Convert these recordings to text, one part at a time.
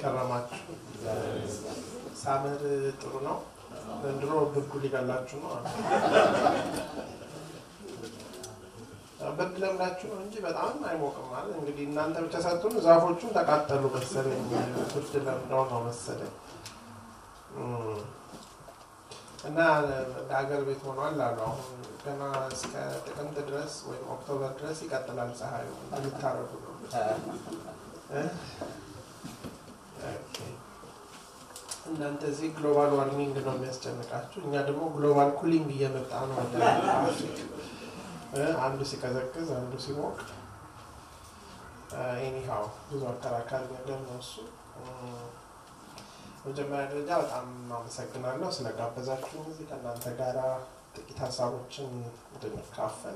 ከረማችሁ ሳመር ጥሩ ነው እንደሮ ብርዱ ሊጋላችሁ ነው በድለምናችሁ እንጂ በጣም አይሞቅም ማለት እንግዲህ እናንተ ብቻ ሳትሆኑ ዛፎቹ ተቃጠሉ መሰለኝ ብርድ ለምደው ነው መሰለኝ እና ዳገር ቤት ሆኗል አሉ አሁን ገና እስከ ጥቅምት ድረስ ወይ ኦክቶበር ድረስ ይቀጥላል ፀሐዩ እንድታረጉ ነው እናንተ እዚህ ግሎባል ዋርሚንግ ነው የሚያስጨንቃችሁ እኛ ደግሞ ግሎባል ኩሊንግ እየመጣ ነው አንዱ ሲቀዘቅዝ አንዱ ሲሞቅ anyhow ብዙ አከራካሪ ነገር ነው እሱ መጀመሪያ ደረጃ በጣም አመሰግናለሁ ስለጋበዛችሁኝ እዚህ ከእናንተ ጋራ ጥቂት ሀሳቦችን እንድንካፈል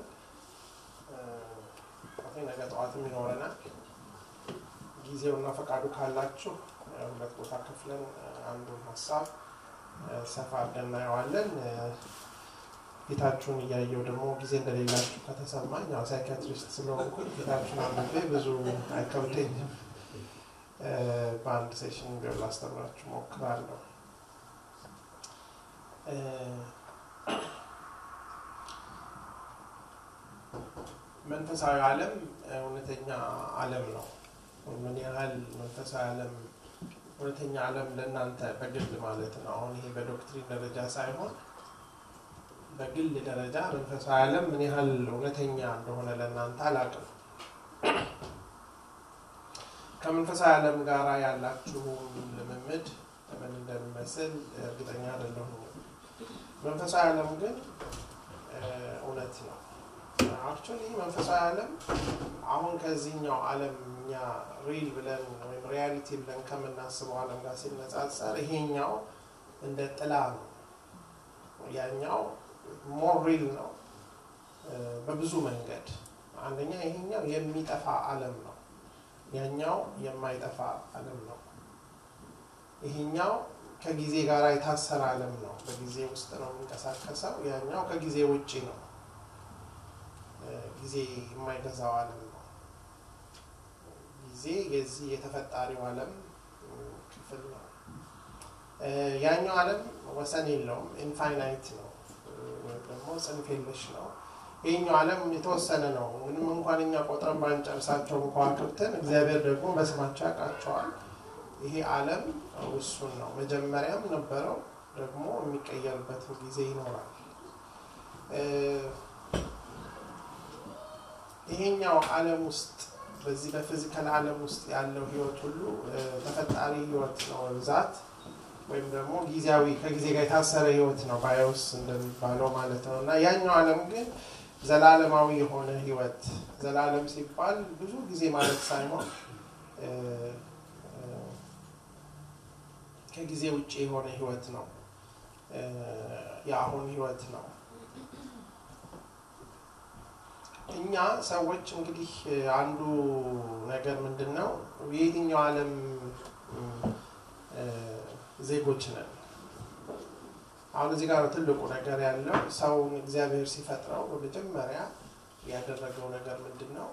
ነገ ጠዋትም ይኖረናል ጊዜውና ፈቃዱ ካላችሁ ሁለት ቦታ ከፍለን አንዱን ሀሳብ ሰፋ አድርገን እናየዋለን ፊታችሁን እያየው ደግሞ ጊዜ እንደሌላችሁ ከተሰማኝ ያው ሳይኪያትሪስት ስለሆንኩ ፊታችሁን አንብቤ ብዙ አይከብደኝም በአንድ ሴሽን ቢሆን ላስተምራችሁ ሞክራለሁ መንፈሳዊ ዓለም እውነተኛ ዓለም ነው ምን ያህል መንፈሳዊ ዓለም እውነተኛ ዓለም ለእናንተ በግል ማለት ነው አሁን ይሄ በዶክትሪን ደረጃ ሳይሆን በግል ደረጃ መንፈሳዊ ዓለም ምን ያህል እውነተኛ እንደሆነ ለእናንተ አላውቅም ከመንፈሳዊ ዓለም ጋር ያላችሁ ልምምድ ምን እንደሚመስል እርግጠኛ አይደለሁም መንፈሳዊ ዓለም ግን እውነት ነው actually መንፈሳዊ ዓለም አሁን ከዚህኛው ዓለምኛ ሪል ብለን ወይ ሪያሊቲ ብለን ከምናስበው ዓለም ጋር ሲነጻጸር ይሄኛው እንደ ጥላ ነው ያኛው more real ነው በብዙ መንገድ አንደኛ ይሄኛው የሚጠፋ ዓለም ነው ያኛው የማይጠፋ ዓለም ነው ይሄኛው ከጊዜ ጋር የታሰረ ዓለም ነው በጊዜ ውስጥ ነው የሚንቀሳቀሰው ያኛው ከጊዜ ውጪ ነው ጊዜ የማይገዛው ዓለም ነው ጊዜ የዚህ የተፈጣሪው ዓለም ክፍል ነው ያኛው ዓለም ወሰን የለውም ኢንፋይናይት ነው ደግሞ ጽንፍ የለሽ ነው ይሄኛው ዓለም የተወሰነ ነው ምንም እንኳን እኛ ቆጥረን ባንጨርሳቸው እንኳን ከብተን እግዚአብሔር ደግሞ በስማቸው ያውቃቸዋል ይሄ ዓለም ውሱን ነው መጀመሪያም ነበረው ደግሞ የሚቀየርበት ጊዜ ይኖራል ይሄኛው ዓለም ውስጥ በዚህ በፊዚካል ዓለም ውስጥ ያለው ህይወት ሁሉ ተፈጣሪ ህይወት ነው ዛት ወይም ደግሞ ጊዜያዊ ከጊዜ ጋር የታሰረ ህይወት ነው ባዮስ እንደሚባለው ማለት ነውና ያኛው ዓለም ግን ዘላለማዊ የሆነ ህይወት ዘላለም ሲባል ብዙ ጊዜ ማለት ሳይሆን ከጊዜ ውጪ የሆነ ህይወት ነው ያሁን ህይወት ነው እኛ ሰዎች እንግዲህ አንዱ ነገር ምንድነው የትኛው ዓለም ዜጎች ነን አሁን እዚህ ጋር ትልቁ ነገር ያለው ሰው እግዚአብሔር ሲፈጥረው በመጀመሪያ ያደረገው ነገር ምንድነው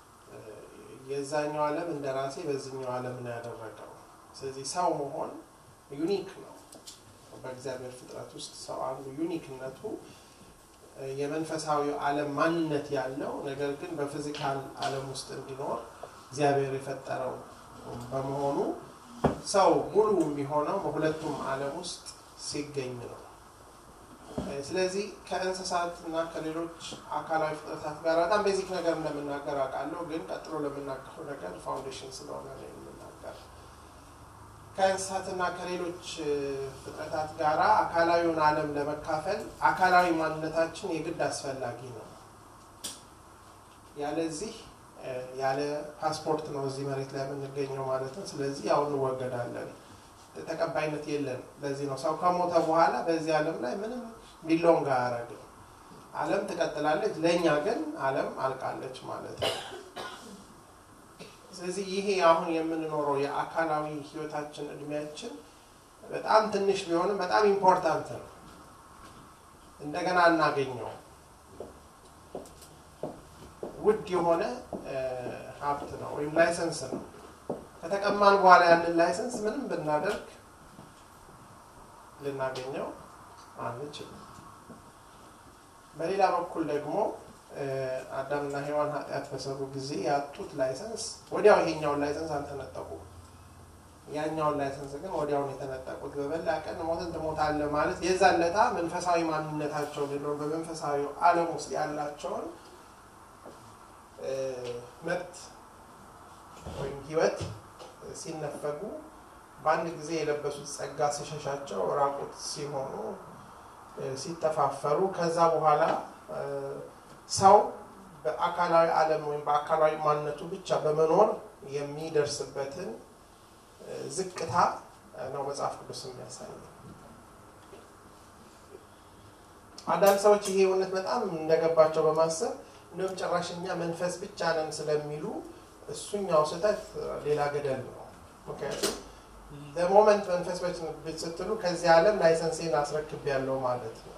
የዛኛው ዓለም እንደራሴ በዚህኛው ዓለም ነው ያደረገው ስለዚህ ሰው መሆን ዩኒክ ነው በእግዚአብሔር ፍጥረት ውስጥ ሰው አንዱ ዩኒክነቱ የመንፈሳዊ ዓለም ማንነት ያለው ነገር ግን በፊዚካል ዓለም ውስጥ እንዲኖር እግዚአብሔር የፈጠረው በመሆኑ ሰው ሙሉ የሚሆነው በሁለቱም ዓለም ውስጥ ሲገኝ ነው ስለዚህ ከእንስሳትና ከሌሎች አካላዊ ፍጥረታት ጋር በጣም ቤዚክ ነገር እንደምናገር አውቃለሁ ግን ቀጥሎ ለምናገረው ነገር ፋውንዴሽን ስለሆነ ነው የምናገር ከእንስሳትና ከሌሎች ፍጥረታት ጋር አካላዊውን ዓለም ለመካፈል አካላዊ ማንነታችን የግድ አስፈላጊ ነው ያለዚህ ያለ ፓስፖርት ነው እዚህ መሬት ላይ የምንገኘው ማለት ነው ስለዚህ ያው እንወገዳለን ተቀባይነት የለም ለዚህ ነው ሰው ከሞተ በኋላ በዚህ ዓለም ላይ ምንም ቢሎንግ አያረግም ዓለም ትቀጥላለች ለኛ ግን ዓለም አልቃለች ማለት ነው ስለዚህ ይሄ አሁን የምንኖረው የአካላዊ ህይወታችን እድሜያችን በጣም ትንሽ ቢሆንም በጣም ኢምፖርታንት ነው እንደገና እናገኘው ውድ የሆነ ሀብት ነው ወይም ላይሰንስ ነው ከተቀማን በኋላ ያንን ላይሰንስ ምንም ብናደርግ ልናገኘው አንችልም። በሌላ በኩል ደግሞ አዳምና ሔዋን ኃጢአት በሰሩ ጊዜ ያጡት ላይሰንስ ወዲያው ይሄኛውን ላይሰንስ አልተነጠቁም። ያኛውን ላይሰንስ ግን ወዲያው የተነጠቁት በበላ ቀን ሞትን ትሞታለህ ማለት የዛለታ መንፈሳዊ ማንነታቸው ነው በመንፈሳዊ ዓለም ውስጥ ያላቸውን መብት ወይም ህይወት ሲነፈጉ በአንድ ጊዜ የለበሱት ጸጋ ሲሸሻቸው ራቁት ሲሆኑ ሲተፋፈሩ ከዛ በኋላ ሰው በአካላዊ ዓለም ወይም በአካላዊ ማንነቱ ብቻ በመኖር የሚደርስበትን ዝቅታ ነው መጽሐፍ ቅዱስ የሚያሳየው። አንዳንድ ሰዎች ይሄ እውነት በጣም እንደገባቸው በማሰብ እንደውም ጭራሽኛ መንፈስ ብቻ ነን ስለሚሉ እሱኛው ስህተት ሌላ ገደል ነው። ምክንያቱም ለሞመንት መንፈስ ብትሉ ከዚህ ዓለም ላይሰንሴን አስረክቤያለሁ ማለት ነው።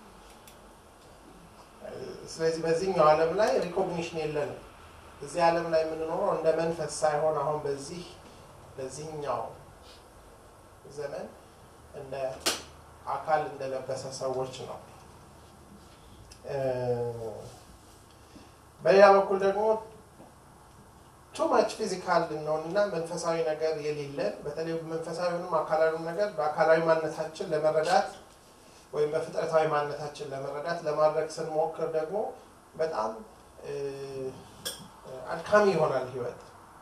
ስለዚህ በዚህኛው ዓለም ላይ ሪኮግኒሽን የለንም። እዚህ ዓለም ላይ የምንኖረው እንደ መንፈስ ሳይሆን አሁን በዚህኛው ዘመን እንደ አካል እንደለበሰ ሰዎች ነው። በሌላ በኩል ደግሞ too much physical ነውና መንፈሳዊ ነገር የሌለን በተለይ መንፈሳዊውንም አካላዊውንም ነገር በአካላዊ ማንነታችን ለመረዳት ወይም በፍጥረታዊ ማንነታችን ለመረዳት ለማድረግ ስንሞክር ደግሞ በጣም አድካሚ ይሆናል ህይወት።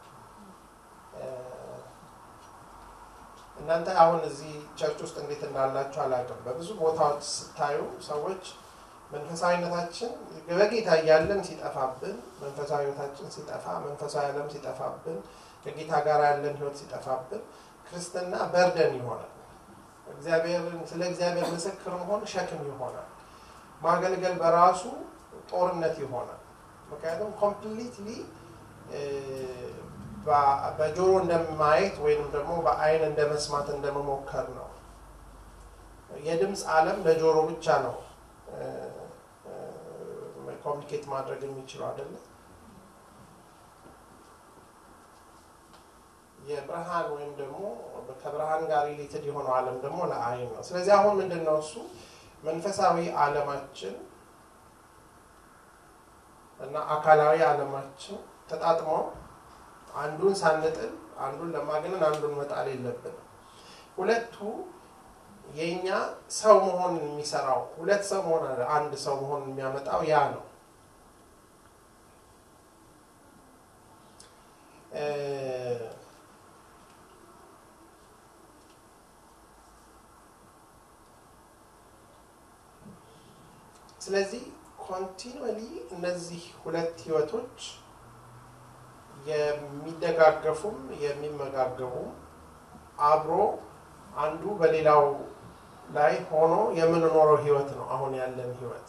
እናንተ አሁን እዚህ ቸርች ውስጥ እንዴት እንዳላችሁ አላውቅም። በብዙ ቦታዎች ስታዩ ሰዎች መንፈሳዊነታችን በጌታ ያለን ሲጠፋብን መንፈሳዊ ህይወታችን ሲጠፋ መንፈሳዊ ዓለም ሲጠፋብን ከጌታ ጋር ያለን ህይወት ሲጠፋብን ክርስትና በርደን ይሆናል። ስለ እግዚአብሔር ምስክር መሆን ሸክም ይሆናል። ማገልገል በራሱ ጦርነት ይሆናል። ምክንያቱም ኮምፕሊትሊ በጆሮ እንደማየት ወይንም ደግሞ በአይን እንደመስማት እንደመሞከር ነው። የድምጽ ዓለም ለጆሮ ብቻ ነው ኮሚኒኬት ማድረግ የሚችለው አይደለም። የብርሃን ወይም ደግሞ ከብርሃን ጋር ሪሌትድ የሆነው ዓለም ደግሞ ለአይን ነው። ስለዚህ አሁን ምንድነው እሱ መንፈሳዊ ዓለማችን እና አካላዊ ዓለማችን ተጣጥመው አንዱን ሳንጥል አንዱን ለማግነን አንዱን መጣል የለብንም። ሁለቱ የኛ ሰው መሆን የሚሰራው ሁለት ሰው መሆን አንድ ሰው መሆን የሚያመጣው ያ ነው። ስለዚህ ኮንቲኒዩሊ እነዚህ ሁለት ህይወቶች የሚደጋገፉም የሚመጋገቡም አብሮ አንዱ በሌላው ላይ ሆኖ የምንኖረው ህይወት ነው አሁን ያለን ህይወት።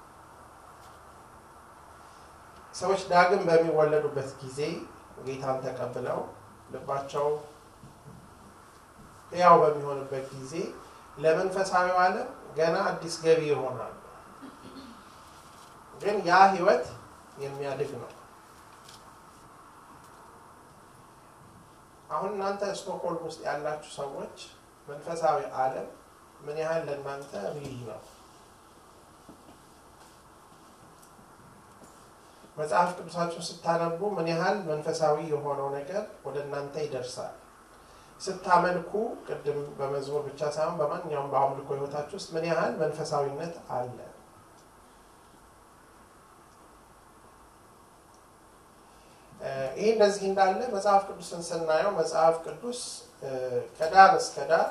ሰዎች ዳግም በሚወለዱበት ጊዜ ጌታን ተቀብለው ልባቸው ያው በሚሆንበት ጊዜ ለመንፈሳዊ ዓለም ገና አዲስ ገቢ ይሆናል። ግን ያ ህይወት የሚያድግ ነው። አሁን እናንተ ስቶክሆልም ውስጥ ያላችሁ ሰዎች መንፈሳዊ ዓለም ምን ያህል ለእናንተ ሪል ነው? መጽሐፍ ቅዱሳችሁን ስታነቡ ምን ያህል መንፈሳዊ የሆነው ነገር ወደ እናንተ ይደርሳል? ስታመልኩ ቅድም በመዝሙር ብቻ ሳይሆን በማንኛውም በአምልኮ ህይወታችሁ ውስጥ ምን ያህል መንፈሳዊነት አለ? ይሄ እንደዚህ እንዳለ መጽሐፍ ቅዱስን ስናየው መጽሐፍ ቅዱስ ከዳር እስከ ዳር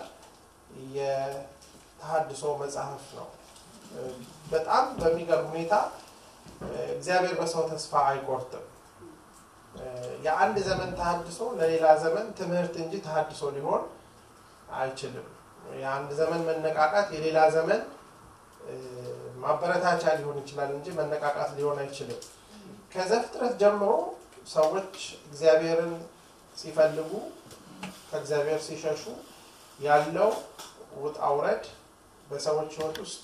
የተሐድሶ መጽሐፍ ነው። በጣም በሚገርም ሁኔታ እግዚአብሔር በሰው ተስፋ አይቆርጥም። የአንድ ዘመን ተሐድሶ ለሌላ ዘመን ትምህርት እንጂ ተሐድሶ ሊሆን አይችልም። የአንድ ዘመን መነቃቃት የሌላ ዘመን ማበረታቻ ሊሆን ይችላል እንጂ መነቃቃት ሊሆን አይችልም። ከዘፍጥረት ጀምሮ ሰዎች እግዚአብሔርን ሲፈልጉ ከእግዚአብሔር ሲሸሹ ያለው ውጣ ውረድ በሰዎች ህይወት ውስጥ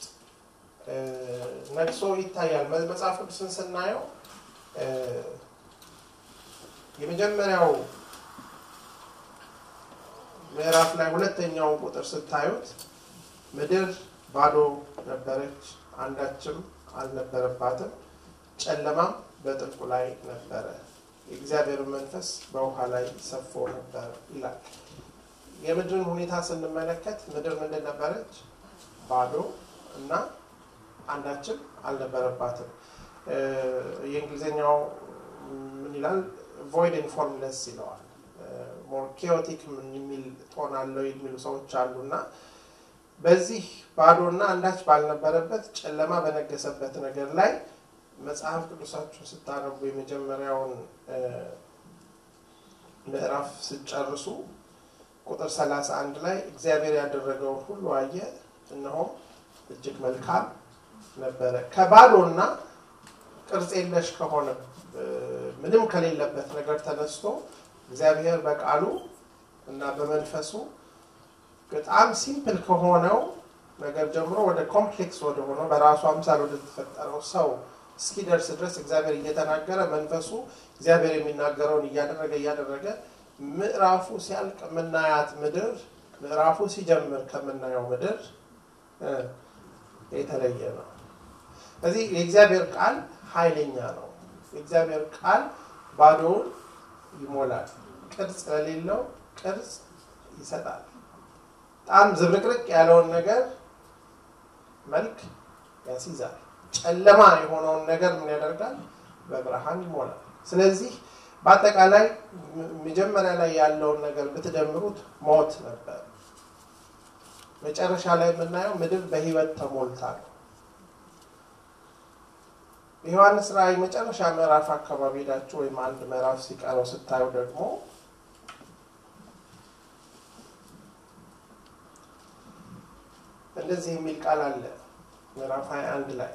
ነግሶ ይታያል። መጽሐፍ ቅዱስን ስናየው የመጀመሪያው ምዕራፍ ላይ ሁለተኛው ቁጥር ስታዩት ምድር ባዶ ነበረች አንዳችም አልነበረባትም ጨለማም በጥልቁ ላይ ነበረ የእግዚአብሔር መንፈስ በውሃ ላይ ሰፎ ነበር ይላል የምድርን ሁኔታ ስንመለከት ምድር ምንድን ነበረች ባዶ እና አንዳችም አልነበረባትም የእንግሊዘኛው ምን ይላል void and formless ይለዋል more chaotic የሚል ቶን አለው የሚሉ ሰዎች አሉና በዚህ ባዶና አንዳች ባልነበረበት ጨለማ በነገሰበት ነገር ላይ መጽሐፍ ቅዱሳችሁ ስታነቡ የመጀመሪያውን ምዕራፍ ሲጨርሱ ቁጥር 31 ላይ እግዚአብሔር ያደረገው ሁሉ አየ እነሆ እጅግ መልካም ነበረ ከባዶና ቅርጽ የለሽ ከሆነ ምንም ከሌለበት ነገር ተነስቶ እግዚአብሔር በቃሉ እና በመንፈሱ በጣም ሲምፕል ከሆነው ነገር ጀምሮ ወደ ኮምፕሌክስ ወደ ሆነው በራሱ አምሳል ወደ ተፈጠረው ሰው እስኪደርስ ድረስ እግዚአብሔር እየተናገረ መንፈሱ እግዚአብሔር የሚናገረውን እያደረገ ምዕራፉ ሲያልቅ ምናያት ምድር ምዕራፉ ሲጀምር ከምናየው ምድር የተለየ ነው ስለዚህ የእግዚአብሔር ቃል ኃይለኛ ነው የእግዚአብሔር ቃል ባዶውን ይሞላል ቅርጽ ለሌለው ቅርጽ ይሰጣል በጣም ዝብርቅርቅ ያለውን ነገር መልክ ያስይዛል ጨለማ የሆነውን ነገር ምን ያደርጋል በብርሃን ይሞላል ስለዚህ በአጠቃላይ መጀመሪያ ላይ ያለውን ነገር ብትደምሩት ሞት ነበር መጨረሻ ላይ የምናየው ምድር በህይወት ተሞልታ ነው ዮሐንስ ራእይ መጨረሻ ምዕራፍ አካባቢ ሄዳችሁ ወይም አንድ ምዕራፍ ሲቀረው ስታዩ ደግሞ እንደዚህ የሚል ቃል አለ ምዕራፍ 21 ላይ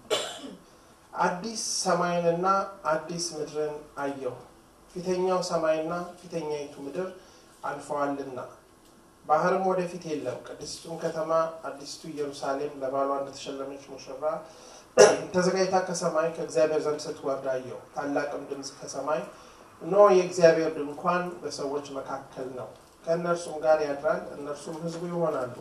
አዲስ ሰማይንና አዲስ ምድርን አየሁ ፊተኛው ሰማይና ፊተኛይቱ ምድር አልፈዋልና ባህርም ወደፊት የለም ቅድስቱም ከተማ አዲስቱ ኢየሩሳሌም ለባሏ እንደተሸለመች ሙሽራ ተዘጋጅታ ከሰማይ ከእግዚአብሔር ዘንድ ስትወርድ አየሁ ታላቅም ድምጽ ከሰማይ ነው የእግዚአብሔር ድንኳን በሰዎች መካከል ነው ከእነርሱም ጋር ያድራል እነርሱም ሕዝቡ ይሆናሉ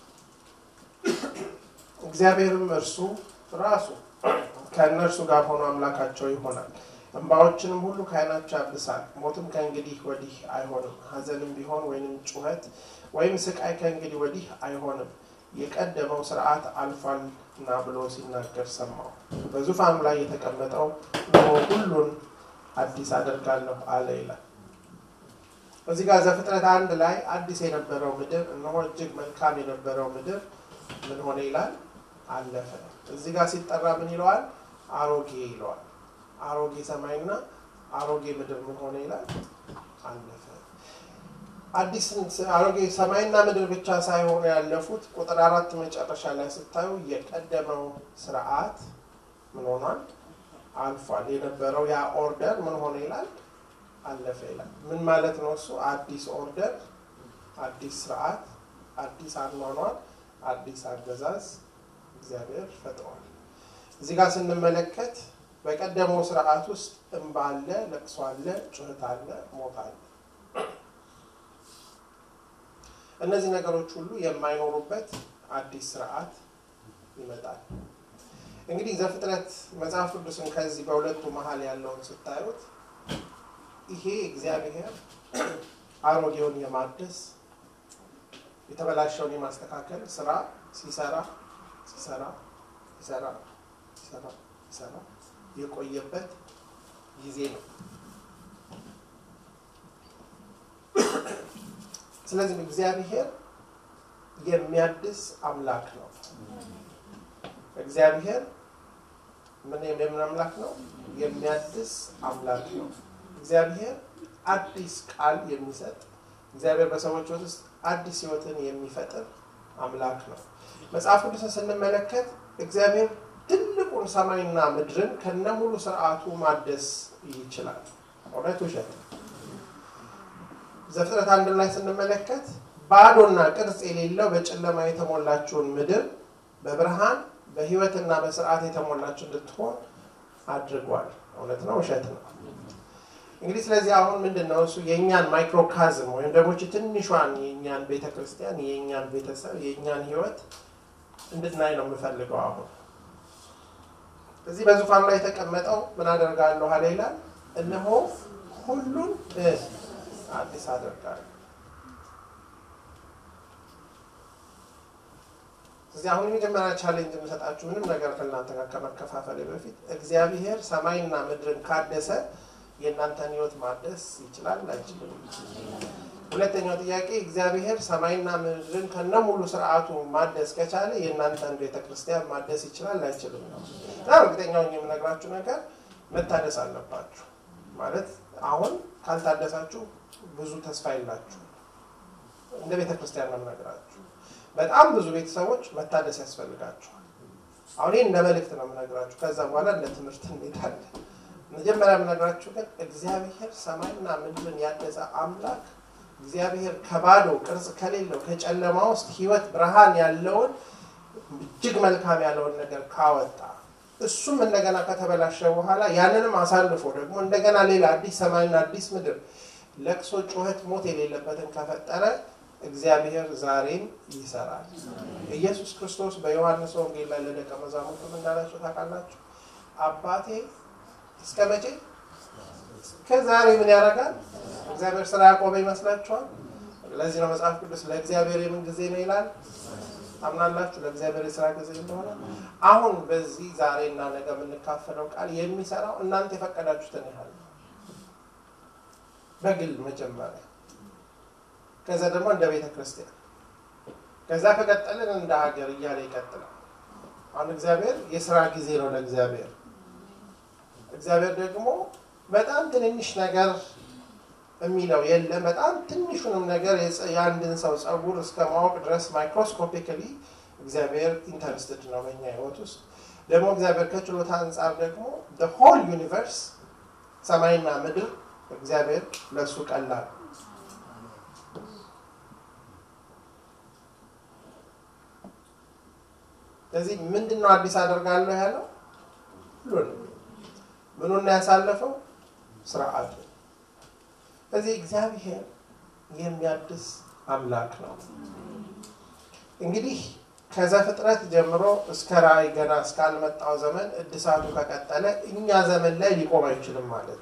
እግዚአብሔርም እርሱ ራሱ ከእነርሱ ጋር ሆኖ አምላካቸው ይሆናል እንባዎችንም ሁሉ ከዓይናቸው ያብሳል ሞትም ከእንግዲህ ወዲህ አይሆንም ሐዘንም ቢሆን ወይንም ጩኸት ወይም ስቃይ ከእንግዲህ ወዲህ አይሆንም የቀደመው ሥርዓት አልፏልና ብሎ ሲናገር ሰማሁ በዙፋኑ ላይ የተቀመጠው ነው ሁሉን አዲስ አደርጋለሁ አለ ይላል በዚህ ጋር ዘፍጥረት 1 ላይ አዲስ የነበረው ምድር እነሆ እጅግ መልካም የነበረው ምድር ምን ሆነ ይላል አለፈ እዚህ ጋር ሲጠራ ምን ይለዋል አሮጌ ይለዋል አሮጌ ሰማይና አሮጌ ምድር ምን ሆነ ይላል አለፈ አዲስ አሮጌ ሰማይና ምድር ብቻ ሳይሆን ያለፉት ቁጥር 4 መጨረሻ ላይ ስታዩ የቀደመው ሥርዓት ምን ሆኗል አልፏል የነበረው ያ ኦርደር ምን ሆነ ይላል አለፈ ይላል ምን ማለት ነው እሱ አዲስ ኦርደር አዲስ ሥርዓት አዲስ አኗኗር አዲስ አገዛዝ እግዚአብሔር ፈጥሯል እዚህ ጋር ስንመለከት በቀደመው ሥርዓት ውስጥ እንባ አለ ለቅሶ አለ ጩኸት አለ ሞት አለ እነዚህ ነገሮች ሁሉ የማይኖሩበት አዲስ ሥርዓት ይመጣል እንግዲህ ዘፍጥረት መጽሐፍ ቅዱስን ከዚህ በሁለቱ መሃል ያለውን ስታዩት ይሄ እግዚአብሔር አሮጌውን የማደስ የተበላሸውን የማስተካከል ስራ ሲሰራ የቆየበት ጊዜ ነው ስለዚህ እግዚአብሔር የሚያድስ አምላክ ነው እግዚአብሔር ምን አምላክ ነው የሚያድስ አምላክ ነው እግዚአብሔር አዲስ ቃል የሚሰጥ እግዚአብሔር በሰዎች ውስጥ አዲስ ህይወትን የሚፈጥር አምላክ ነው መጽሐፍ ቅዱስን ስንመለከት እግዚአብሔር ትልቁን ሰማይና ምድርን ከነሙሉ ሥርዓቱ ማደስ ይችላል እውነት ውሸት ዘፍጥረት 1 ላይ ስንመለከት ባዶና ቅርጽ የሌለው በጨለማ የተሞላችውን ምድር በብርሃን በህይወትና በሥርዓት የተሞላች እንድትሆን አድርጓል እውነት ነው ውሸት ነው እንግዲህ ስለዚህ አሁን ምንድነው እሱ የኛን ማይክሮካዝም ወይም ደግሞ ትንሿን የኛን ቤተክርስቲያን የኛን ቤተሰብ የኛን ህይወት እንድናይ ነው የምፈልገው አሁን እዚህ በዙፋን ላይ ተቀመጠው ምን አደርጋለሁ አለ ይላል እነሆ ሁሉን አዲስ አደርጋለሁ እዚህ አሁን የመጀመሪያ ቻሌንጅ የምሰጣችሁ ምንም ነገር ከእናንተ ጋር ከመከፋፈል በፊት እግዚአብሔር ሰማይና ምድርን ካደሰ የእናንተን ህይወት ማደስ ይችላል አይችልም ሁለተኛው ጥያቄ እግዚአብሔር ሰማይና ምድርን ከነሙሉ ሥርዓቱ ማደስ ከቻለ የእናንተን ቤተክርስቲያን ማደስ ይችላል አይችልም ነው እርግጠኛው የምነግራችሁ ነገር መታደስ አለባችሁ ማለት አሁን ካልታደሳችሁ ብዙ ተስፋ የላችሁ እንደ ቤተክርስቲያን ነው የምነግራችሁ በጣም ብዙ ቤተሰቦች መታደስ ያስፈልጋቸዋል አሁን እንደ መልእክት ነው የምነግራችሁ ከዛ በኋላ እንደ ትምህርት እንሄዳለን መጀመሪያ የምነግራችሁ ግን እግዚአብሔር ሰማይና ምድርን ያደሰ አምላክ እግዚአብሔር ከባዶ ቅርጽ ከሌለው ከጨለማ ውስጥ ህይወት ብርሃን ያለውን እጅግ መልካም ያለውን ነገር ካወጣ እሱም እንደገና ከተበላሸ በኋላ ያንንም አሳልፎ ደግሞ እንደገና ሌላ አዲስ ሰማይና አዲስ ምድር ለቅሶ ጩኸት ሞት የሌለበትን ከፈጠረ እግዚአብሔር ዛሬም ይሰራል ኢየሱስ ክርስቶስ በዮሐንስ ወንጌል ላይ ለደቀ መዛሙርቱ እንዳላቸው ታውቃላችሁ አባቴ እስከመቼ ከዛሬ ምን ያደርጋል እግዚአብሔር ስራ ያቆመ ይመስላችኋል ለዚህ ነው መጽሐፍ ቅዱስ ለእግዚአብሔር የምን ጊዜ ነው ይላል አምናላችሁ ለእግዚአብሔር የሥራ ጊዜ እንደሆነ አሁን በዚህ ዛሬና ነገ የምንካፈለው ቃል የሚሰራው እናንተ የፈቀዳችሁትን ያህል በግል መጀመሪያ ከዛ ደግሞ እንደ ቤተክርስቲያን ከዛ ከቀጠልን እንደ ሀገር እያለ ይቀጥላል አሁን እግዚአብሔር የሥራ ጊዜ ነው ለእግዚአብሔር እግዚአብሔር ደግሞ በጣም ትንሽ ነገር የሚለው የለም በጣም ትንሹንም ነገር ያንድን ሰው ጸጉር እስከ ማወቅ ድረስ ማይክሮስኮፒካሊ እግዚአብሔር ኢንተረስትድ ነው በእኛ ህይወት ውስጥ ደግሞ እግዚአብሔር ከችሎታ አንፃር ደግሞ the whole universe ሰማይና ምድር እግዚአብሔር ለሱ ቀላል ስለዚህ ምንድነው አዲስ አደርጋለሁ ያለው ሁሉንም ምኑን ያሳለፈው ሥርዓቱ ስለዚህ እግዚአብሔር የሚያድስ አምላክ ነው እንግዲህ ከዘፍጥረት ጀምሮ እስከ ራእይ ገና እስካልመጣው ዘመን እድሳቱ ከቀጠለ እኛ ዘመን ላይ ሊቆም አይችልም ማለት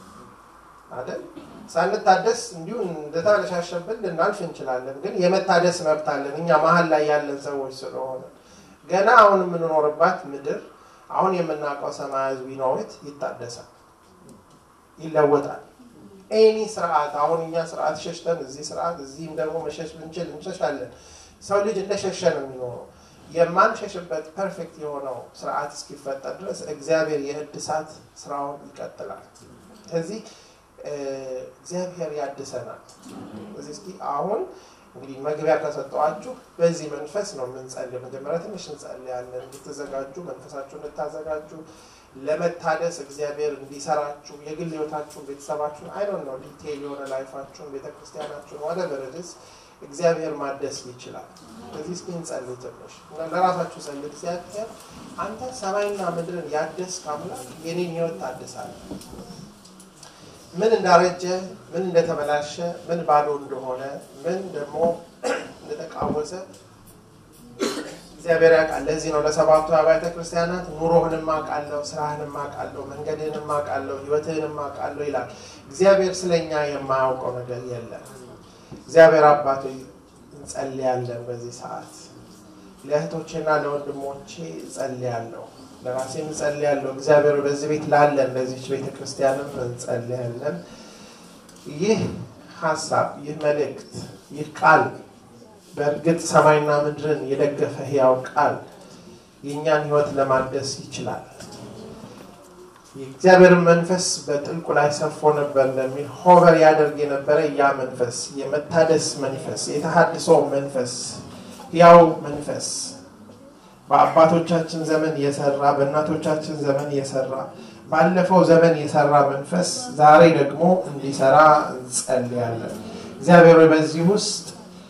አይደል ሳንታደስ እንዲሁ እንደታለሻሸብን ልናልፍ እንችላለን ግን የመታደስ መብት አለን እኛ መሃል ላይ ያለን ሰዎች ስለሆነ ገና አሁን የምንኖርባት ምድር አሁን የምናውቀው ሰማያዊ ነውት ይታደሳል ይለወጣል ኤኒ ሥርዓት አሁን እኛ ሥርዓት ሸሽተን እዚህ ሥርዓት እዚህም ደግሞ መሸሽ ብንችል እንሸሻለን ሰው ልጅ እንደሸሸ ነው የሚኖረው የማንሸሽበት ፐርፌክት የሆነው ሥርዓት እስኪፈጠር ድረስ እግዚአብሔር የእድሳት ስራውን ይቀጥላል ስለዚህ እግዚአብሔር ያድሰናል ስለዚህ እስኪ አሁን እንግዲህ መግቢያ ከሰጠዋችሁ በዚህ መንፈስ ነው የምንጸልየው መጀመሪያ ትንሽ እንጸልያለን እንድትዘጋጁ መንፈሳችሁን እንድታዘጋጁ ለመታደስ እግዚአብሔር እንዲሰራችሁ የግል ህይወታችሁን ቤተሰባችሁን አይ ዶንት ኖ ዲቴይል የሆነ ላይፋችሁን ቤተክርስቲያናችሁን whatever it is እግዚአብሔር ማደስ ይችላል ስለዚህ እስኪ እንጸልይ ትንሽ ለራሳችሁ ጸልዩ እግዚአብሔር አንተ ሰማይና ምድርን ያደስክ አምላክ የኔን ህይወት ታድሳለህ ምን እንዳረጀ ምን እንደተበላሸ ምን ባዶ እንደሆነ ምን ደግሞ እንደተቃወሰ እግዚአብሔር ያውቃል ለዚህ ነው ለሰባቱ አብያተ ክርስቲያናት ኑሮህንም ማቃለው ስራህንም ማቃለው መንገድህንም ማቃለው ህይወትህንም ማቃለው ይላል እግዚአብሔር ስለኛ የማያውቀው ነገር የለም እግዚአብሔር አባቶ እንጸልያለን በዚህ ሰዓት ለእህቶቼና ለወንድሞቼ እንጸልያለሁ ለራሴም እንጸልያለሁ እግዚአብሔር በዚህ ቤት ላለን ለዚህ ቤተክርስቲያንም እንጸልያለን ይህ ሐሳብ ይህ መልእክት ይህ ቃል በእርግጥ ሰማይና ምድርን የደገፈ ሕያው ቃል የኛን ህይወት ለማደስ ይችላል የእግዚአብሔር መንፈስ በጥልቁ ላይ ሰፎ ነበር እንደሚል ሆቨር ያደርግ የነበረ ያ መንፈስ የመታደስ መንፈስ የተሐድሶ መንፈስ ሕያው መንፈስ በአባቶቻችን ዘመን የሰራ በእናቶቻችን ዘመን የሰራ ባለፈው ዘመን የሰራ መንፈስ ዛሬ ደግሞ እንዲሰራ እንጸልያለን እግዚአብሔር በዚህ ውስጥ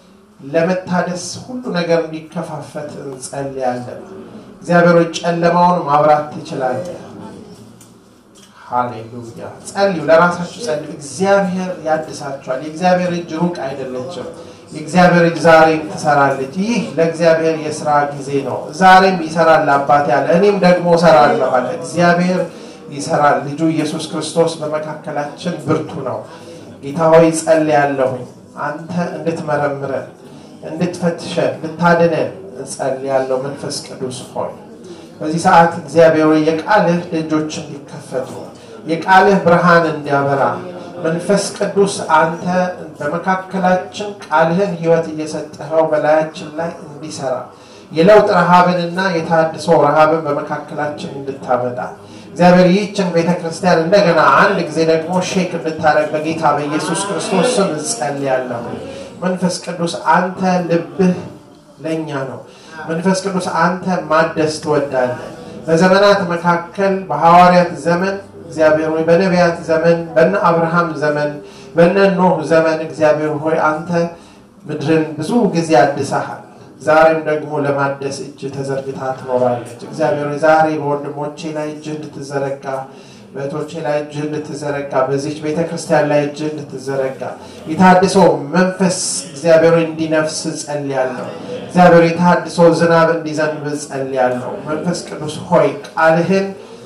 ለመታደስ ሁሉ ነገር እንዲከፋፈት እንጸልያለን እግዚአብሔር ጨለማውን ማብራት ይችላል ሃሌሉያ ጸልዩ ለራሳችሁ ጸልዩ እግዚአብሔር ያድሳችኋል የእግዚአብሔር እጅ ሩቅ አይደለችም የእግዚአብሔር እጅ ዛሬም ትሰራለች ይህ ለእግዚአብሔር የሥራ ጊዜ ነው ዛሬም ይሰራል አባቴ ያለ እኔም ደግሞ እሰራለሁ አለ እግዚአብሔር ይሰራል ልጁ ኢየሱስ ክርስቶስ በመካከላችን ብርቱ ነው ጌታ ሆይ ጸልያለሁ አንተ እንድትመረምረን እንድትፈትሸን እንድታድነን ጸልያለሁ መንፈስ ቅዱስ ሆይ በዚህ ሰዓት እግዚአብሔር የቃልህ ደጆች እንዲከፈቱ የቃልህ ብርሃን እንዲያበራ መንፈስ ቅዱስ አንተ በመካከላችን ቃልህን ሕይወት እየሰጠኸው በላያችን ላይ እንዲሰራ የለውጥ ረሃብንና የታድሶ ረሃብን በመካከላችን እንድታመጣ እግዚአብሔር ይህችን ቤተክርስቲያን እንደገና አንድ ጊዜ ደግሞ ሼክ እንድታረግ በጌታ በኢየሱስ ክርስቶስ ስም ጸልያለሁ መንፈስ ቅዱስ አንተ ልብህ ለኛ ነው መንፈስ ቅዱስ አንተ ማደስ ትወዳለህ በዘመናት መካከል በሐዋርያት ዘመን እግዚአብሔር ሆይ በነቢያት ዘመን በእነ አብርሃም ዘመን በእነ ኖህ ዘመን እግዚአብሔር ሆይ አንተ ምድርን ብዙ ጊዜ አድሰሃል ዛሬም ደግሞ ለማደስ እጅ ተዘርግታ ትኖራለች እግዚአብሔር ዛሬ በወንድሞቼ ላይ እጅ እንድትዘረጋ በእህቶቼ ላይ እጅ እንድትዘረጋ በዚህ ቤተክርስቲያን ላይ እጅ እንድትዘረጋ የታድሶ መንፈስ እግዚአብሔር እንዲነፍስ ጸልያለሁ እግዚአብሔር የታድሶ ዝናብ እንዲዘንብ ጸልያለሁ መንፈስ ቅዱስ ሆይ ቃልህን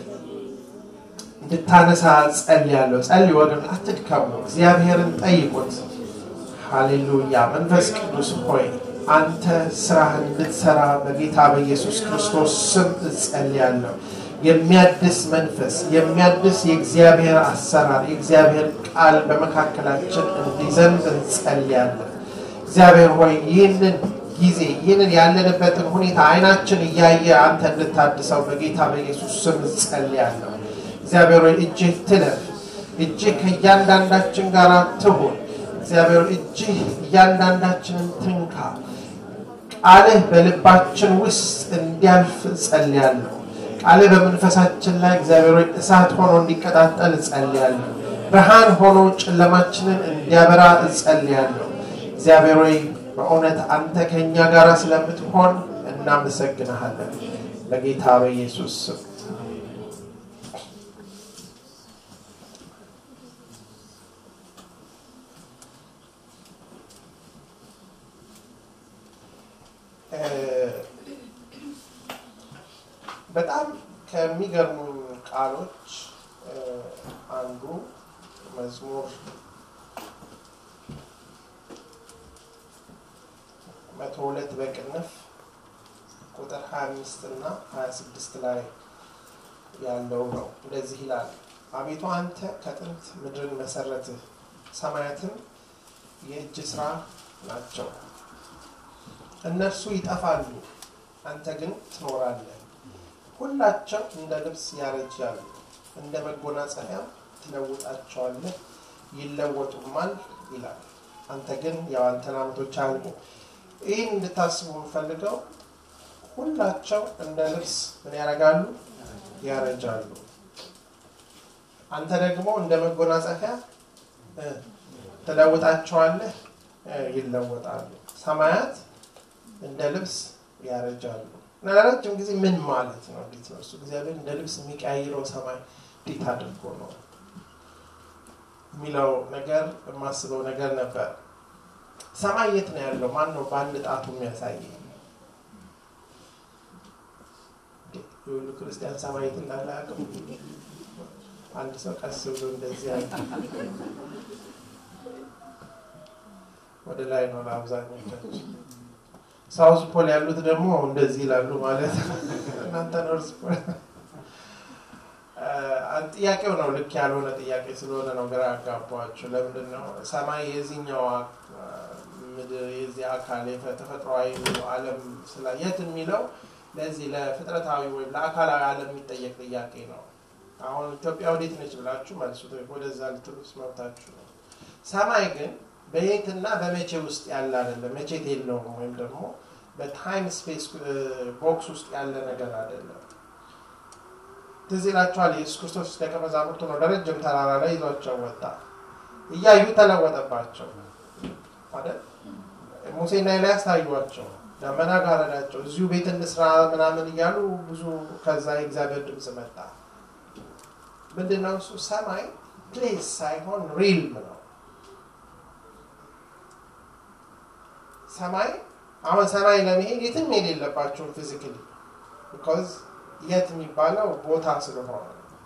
እንድታነሳ ጸልያለሁ ጸልዩ ወገን አትድከሙ እግዚአብሔርን ጠይቁት ሃሌሉያ መንፈስ ቅዱስ ሆይ አንተ ስራህን እንድትሰራ በጌታ በኢየሱስ ክርስቶስ ስም ጸልያለሁ የሚያድስ መንፈስ የሚያድስ የእግዚአብሔር አሰራር የእግዚአብሔር ቃል በመካከላችን እንዲዘንብ ጸልያለሁ እግዚአብሔር ሆይ ይህንን ጊዜ ይህንን ያለንበትን ሁኔታ አይናችን እያየ አንተ እንድታድሰው በጌታ በኢየሱስ ስም ጸልያለሁ እግዚአብሔር ሆይ እጅህ ትለፍ እጅህ ከእያንዳንዳችን ጋር ትሁን እግዚአብሔር እጅህ እያንዳንዳችንን ትንካ ቃልህ በልባችን ውስጥ እንዲያልፍ ጸልያለሁ ቃልህ በመንፈሳችን ላይ እግዚአብሔር ሆይ እሳት ሆኖ እንዲቀጣጠል ጸልያለሁ ብርሃን ሆኖ ጨለማችንን እንዲያበራ ጸልያለሁ እግዚአብሔር ሆይ በእውነት አንተ ከኛ ጋር ስለምትሆን እናመሰግንሃለን በጌታ በኢየሱስ ስም በጣም ከሚገርሙ ቃሎች አንዱ መዝሙር 102 በቅንፍ ቁጥር 25 እና 26 ላይ ያለው ነው እንደዚህ ይላል አቤቱ አንተ ከጥንት ምድርን መሰረትህ ሰማያትን የእጅ ሥራ ናቸው እነርሱ ይጠፋሉ አንተ ግን ትኖራለህ ሁላቸው እንደ ልብስ ያረጃሉ እንደ መጎናጸፊያ ትለውጣቸዋለህ ይለወጡማል ይላል አንተ ግን ያው አንተን ዓመቶች አልቆ ይህን እንድታስቡ ፈልገው ሁላቸው እንደ ልብስ ምን ያረጋሉ ያረጃሉ አንተ ደግሞ እንደ መጎናጸፊያ ትለውጣቸዋለህ ይለወጣሉ ሰማያት እንደ ልብስ ያረጃሉ ለረጅም ጊዜ ምን ማለት ነው እንዴት ነው እሱ እግዚአብሔር እንደ ልብስ የሚቀያይረው ሰማይ እንዴት አድርጎ ነው ሚለው ነገር ማስበው ነገር ነበር ሰማይ የት ነው ያለው ማን ነው በአንድ ጣቱ የሚያሳየው ሁሉ ክርስቲያን ሰማይ የት እንዳለ ያውቃል አንድ ሰው ቀስ ብሎ እንደዚህ ያለ ወደ ላይ ነው አብዛኞቻችን ሳውዝ ፖል ያሉት ደግሞ እንደዚህ ይላሉ ማለት እናንተ ኖርዝ ፖል ጥያቄው ነው ልክ ያልሆነ ጥያቄ ስለሆነ ነው ግራ ያጋባችሁ ለምንድን ነው ሰማይ የዚህኛው ምድር የዚህ አካል የተፈጥሯዊ ዓለም ስለየት የሚለው ለዚህ ለፍጥረታዊ ወይ ለአካላዊ ዓለም የሚጠየቅ ጥያቄ ነው አሁን ኢትዮጵያ ወዴት ነች ብላችሁ መልሱት ወደዛ ልትሉስ መብታችሁ ነው ሰማይ ግን በየትና በመቼ ውስጥ ያለ አይደለም መቼት የለውም ወይም ደግሞ በታይም ስፔስ ቦክስ ውስጥ ያለ ነገር አይደለም ትዝላችኋል ኢየሱስ ክርስቶስ ደቀ መዛሙርቱ ነው ለረጅም ተራራ ላይ ይዟቸው ወጣ እያዩ ተለወጠባቸው አይደል ሙሴና ኤልያስ ታዩዋቸው ደመና ጋረዳቸው እዚሁ ቤት እንስራ ምናምን እያሉ ብዙ ከዛ እግዚአብሔር ድምጽ መጣ ምንድነው እሱ ሰማይ ፕሌስ ሳይሆን ሪልም ነው ሰማይ አሁን ሰማይ ለመሄድ የትም የሌለባቸው ፊዚካሊ because የት የሚባለው ቦታ ስለሆነ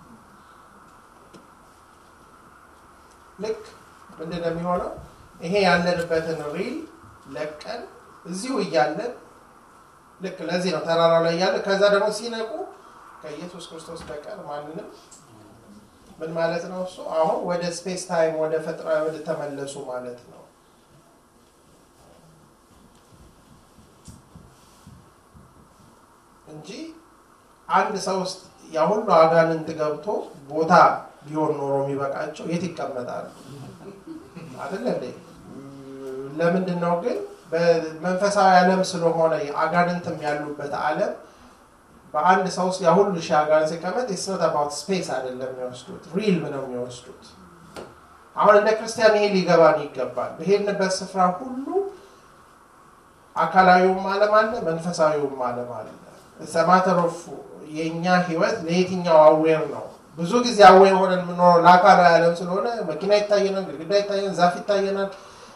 ልክ ምንድነው የሚሆነው ይሄ ያለንበትን ሪል ለቀን እዚሁ እያለን ልክ ለዚህ ነው ተራራው ላይ ያለ ከዛ ደግሞ ሲነቁ ከኢየሱስ ክርስቶስ በቀር ማንንም ምን ማለት ነው እሱ አሁን ወደ ስፔስ ታይም ወደ ፈጥራ ወደ ተመለሱ ማለት ነው እንጂ አንድ ሰው ያሁሉ አጋንንት ገብቶ ቦታ ቢሆን ኖሮ የሚበቃቸው የት ይቀመጣሉ አይደል እንዴ ለምንድነው ግን በመንፈሳዊ ዓለም ስለሆነ አጋንንትም ያሉበት ዓለም በአንድ ሰው ያሁሉ ሻጋን ሲቀመጥ it's not about space አይደለም የሚወስዱት ሪል ነው የሚወስዱት አሁን እንደ ክርስቲያን ይሄ ሊገባን ይገባል በሄድንበት ስፍራ ሁሉ አካላዊውም ዓለም አለ መንፈሳዊውም ዓለም አለ ሰማተሮፍ የኛ ህይወት ለየትኛው አዌር ነው ብዙ ጊዜ አዌር ሆነን ምንኖር ለአካላዊ ዓለም ስለሆነ መኪና ይታየናል ግድግዳ ይታየናል ዛፍ ይታየናል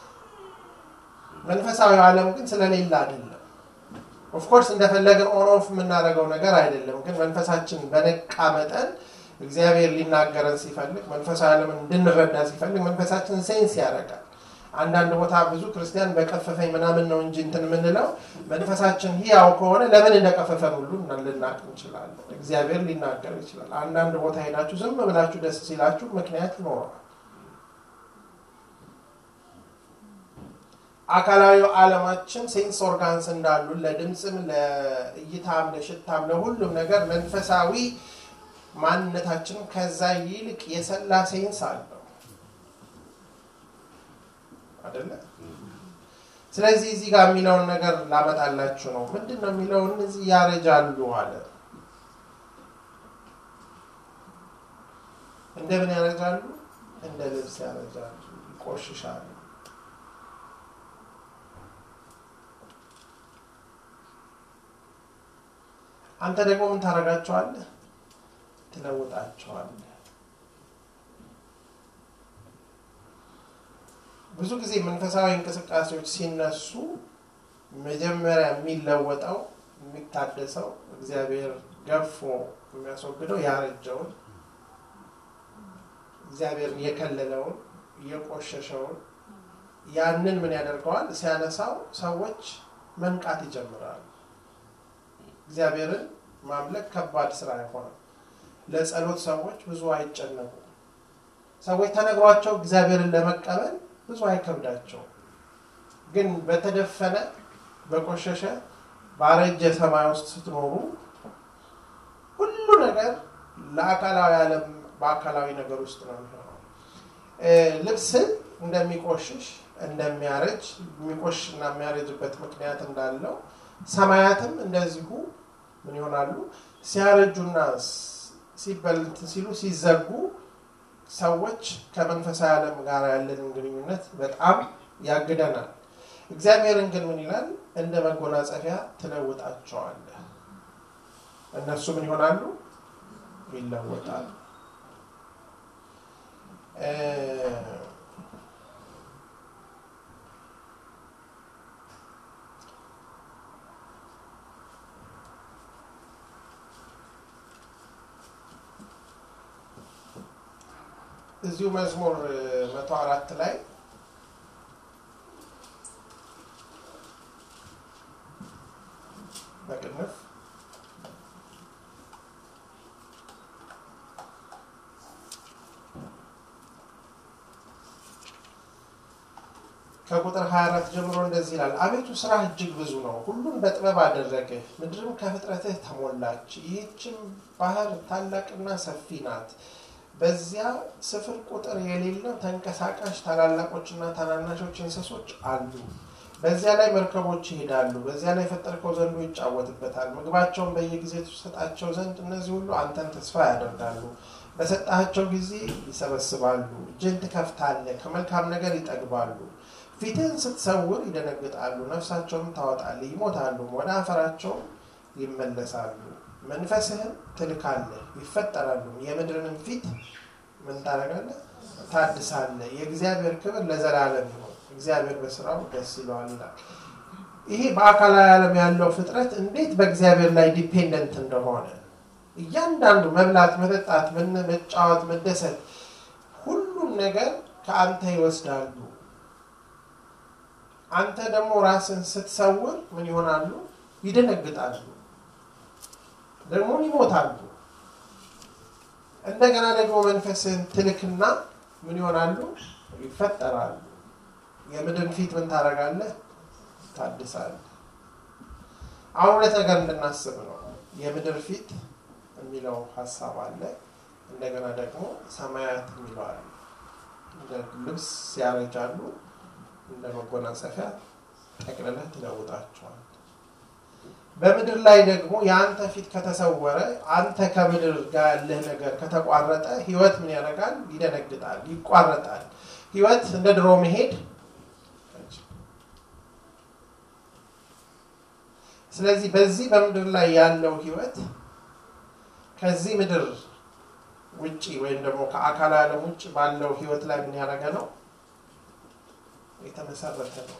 መንፈሳዊ ዓለም ግን ስለሌላ አይደለም of course እንደፈለገን ኦን ኦፍ የምናደርገው ነገር አይደለም ግን መንፈሳችን በነቃ መጠን እግዚአብሔር ሊናገረን ሲፈልግ መንፈሳዊ ዓለምን እንድንረዳ ሲፈልግ መንፈሳችን ሴንስ ያደርጋል አንዳንድ ቦታ ብዙ ክርስቲያን በቀፈፈኝ ምናምን ነው እንጂ እንትን ምንለው መንፈሳችን ያው ከሆነ ለምን እንደቀፈፈን ሁሉ ልናቅ እንችላለን እግዚአብሔር ሊናገር ይችላል አንዳንድ ቦታ ሄዳችሁ ዝም ብላችሁ ደስ ሲላችሁ ምክንያት ይኖራል አካላዊ ዓለማችን ሴንስ ኦርጋንስ እንዳሉ ለድምጽም ለእይታም ለሽታም ለሁሉም ነገር መንፈሳዊ ማንነታችን ከዛ ይልቅ የሰላ ሴንስ አለው አይደለ ስለዚህ እዚህ ጋር የሚለውን ነገር ላመጣላችሁ ነው ምንድነው የሚለው እነዚህ ያረጃሉ አለ እንደምን ያረጃሉ እንደ ልብስ ያረጃሉ ይቆሽሻሉ አንተ ደግሞ ምን ታረጋቸዋለህ ትለውጣቸዋለህ ብዙ ጊዜ መንፈሳዊ እንቅስቃሴዎች ሲነሱ መጀመሪያ የሚለወጠው የሚታደሰው እግዚአብሔር ገፎ የሚያስወግደው ያረጀውን እግዚአብሔር የከለለውን የቆሸሸውን ያንን ምን ያደርገዋል ሲያነሳው ሰዎች መንቃት ይጀምራሉ እግዚአብሔርን ማምለክ ከባድ ስራ አይሆንም ለጸሎት ሰዎች ብዙ አይጨነቁ ሰዎች ተነግሯቸው እግዚአብሔርን ለመቀበል ብዙ አይከብዳቸው ግን በተደፈነ በቆሸሸ ባረጀ ሰማይ ውስጥ ስትኖሩ ሁሉ ነገር ለአካላዊ ዓለም በአካላዊ ነገር ውስጥ ነው የሚሆነው ልብስ እንደሚቆሽሽ እንደሚያረጅ የሚቆሽና የሚያረጅበት ምክንያት እንዳለው ሰማያትም እንደዚሁ ምን ይሆናሉ ሲያረጁና ሲበልጥ ሲሉ ሲዘጉ ሰዎች ከመንፈሳዊ ዓለም ጋር ያለን ግንኙነት በጣም ያግደናል እግዚአብሔርን ግን ምን ይላል እንደ መጎናጸፊያ ትለውጣቸዋለህ እነሱ ምን ይሆናሉ ይለወጣሉ እዚሁ መዝሙር 104 ላይ በቅንፍ ከቁጥር 24 ጀምሮ እንደዚህ ይላል አቤቱ ስራ እጅግ ብዙ ነው ሁሉን በጥበብ አደረገ ምድርም ከፍጥረትህ ተሞላች ይህችም ባህር ታላቅና ሰፊ ናት በዚያ ስፍር ቁጥር የሌለው ተንቀሳቃሽ ታላላቆችና ታናናሾች እንስሶች አሉ በዚያ ላይ መርከቦች ይሄዳሉ በዚያ ላይ ፈጠርከው ዘንዶ ይጫወትበታል ምግባቸውን በየጊዜው ተሰጣቸው ዘንድ እነዚህ ሁሉ አንተን ተስፋ ያደርጋሉ በሰጣቸው ጊዜ ይሰበስባሉ እጅን ትከፍታለህ ከመልካም ነገር ይጠግባሉ ፊትን ስትሰውር ይደነግጣሉ ነፍሳቸውም ታወጣለህ ይሞታሉ ወደ አፈራቸው ይመለሳሉ መንፈስህን ትልካለህ ይፈጠራሉ የምድርንም ፊት ምን ታደርጋለህ ታድሳለህ የእግዚአብሔር ክብር ለዘላለም ይሁን እግዚአብሔር በስራው ደስ ይለዋል ይላል ይሄ በአካላዊ ዓለም ያለው ፍጥረት እንዴት በእግዚአብሔር ላይ ዲፔንደንት እንደሆነ እያንዳንዱ መብላት መጠጣት መጫወት መደሰት ሁሉም ነገር ከአንተ ይወስዳሉ አንተ ደግሞ ራስን ስትሰውር ምን ይሆናሉ ይደነግጣሉ ደግሞ ይሞታሉ እንደገና ደግሞ መንፈስን ትልክና ምን ይሆናሉ ይፈጠራሉ የምድርን ፊት ምን ታረጋለህ ታድሳለህ አሁን ለተገር እንድናስብ ነው የምድር ፊት የሚለው ሐሳብ አለ እንደገና ደግሞ ሰማያት የሚለው አለ እንደ ልብስ ያረጃሉ እንደ መጎናጸፊያ ጠቅልለህ ትለውጣቸዋል በምድር ላይ ደግሞ ያንተ ፊት ከተሰወረ አንተ ከምድር ጋር ያለህ ነገር ከተቋረጠ ህይወት ምን ያደርጋል ይደነግጣል ይቋረጣል ህይወት እንደ ድሮ መሄድ ስለዚህ በዚህ በምድር ላይ ያለው ህይወት ከዚህ ምድር ውጪ ወይም ደግሞ ከአካል ዓለም ውጪ ባለው ህይወት ላይ ምን ያደርጋ ነው የተመሰረተ ነው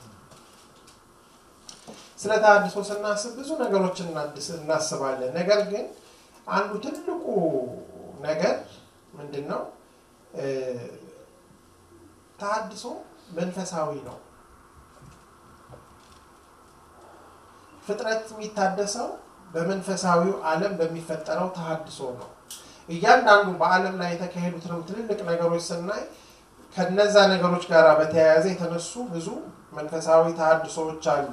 ስለታድሶ ስናስብ ብዙ ነገሮችን እናስባለን ነገር ግን አንዱ ትልቁ ነገር ምንድነው ታድሶ መንፈሳዊ ነው ፍጥረት የሚታደሰው በመንፈሳዊው ዓለም በሚፈጠረው ተሐድሶ ነው እያንዳንዱ በዓለም ላይ የተካሄዱትን ትልልቅ ነገሮች ስናይ ከነዛ ነገሮች ጋር በተያያዘ የተነሱ ብዙ መንፈሳዊ ተሐድሶዎች አሉ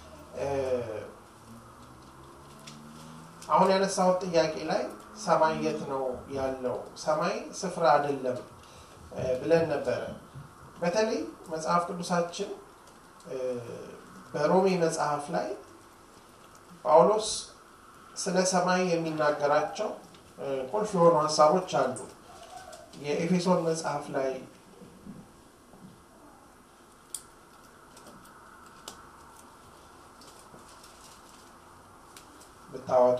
አሁን ያነሳው ጥያቄ ላይ ሰማይ የት ነው ያለው ሰማይ ስፍራ አይደለም ብለን ነበር በተለይ መጽሐፍ ቅዱሳችን በሮሜ መጽሐፍ ላይ ጳውሎስ ስለ ሰማይ የሚናገራቸው ቁልፍ የሆኑ ሐሳቦች አሉ የኤፌሶን መጽሐፍ ላይ በታዋጡ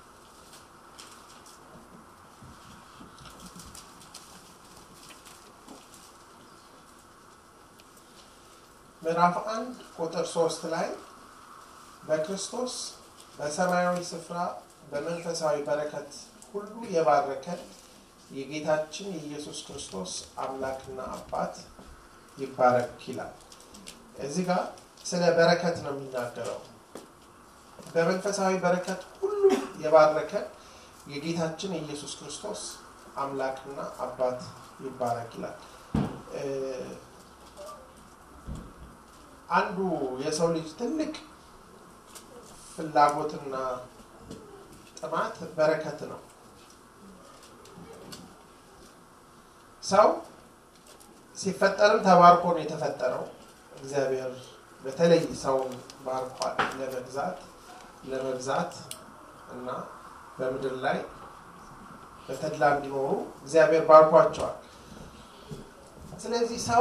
ምዕራፍ 1 ቁጥር 3 ላይ በክርስቶስ በሰማያዊ ስፍራ በመንፈሳዊ በረከት ሁሉ የባረከን የጌታችን የኢየሱስ ክርስቶስ አምላክና አባት ይባረክ ይላል እዚህ ጋር ስለ በረከት ነው የሚናገረው በመንፈሳዊ በረከት ሁሉ የባረከን የጌታችን የኢየሱስ ክርስቶስ አምላክና አባት ይባረክ ይላል አንዱ የሰው ልጅ ትልቅ ፍላጎትና ጥማት በረከት ነው ሰው ሲፈጠርም ተባርኮ ነው የተፈጠረው እግዚአብሔር በተለይ ሰውን ባርኳል ለመግዛት እና በምድር ላይ በተድላ እንዲኖሩ እግዚአብሔር ባርኳቸዋል ስለዚህ ሰው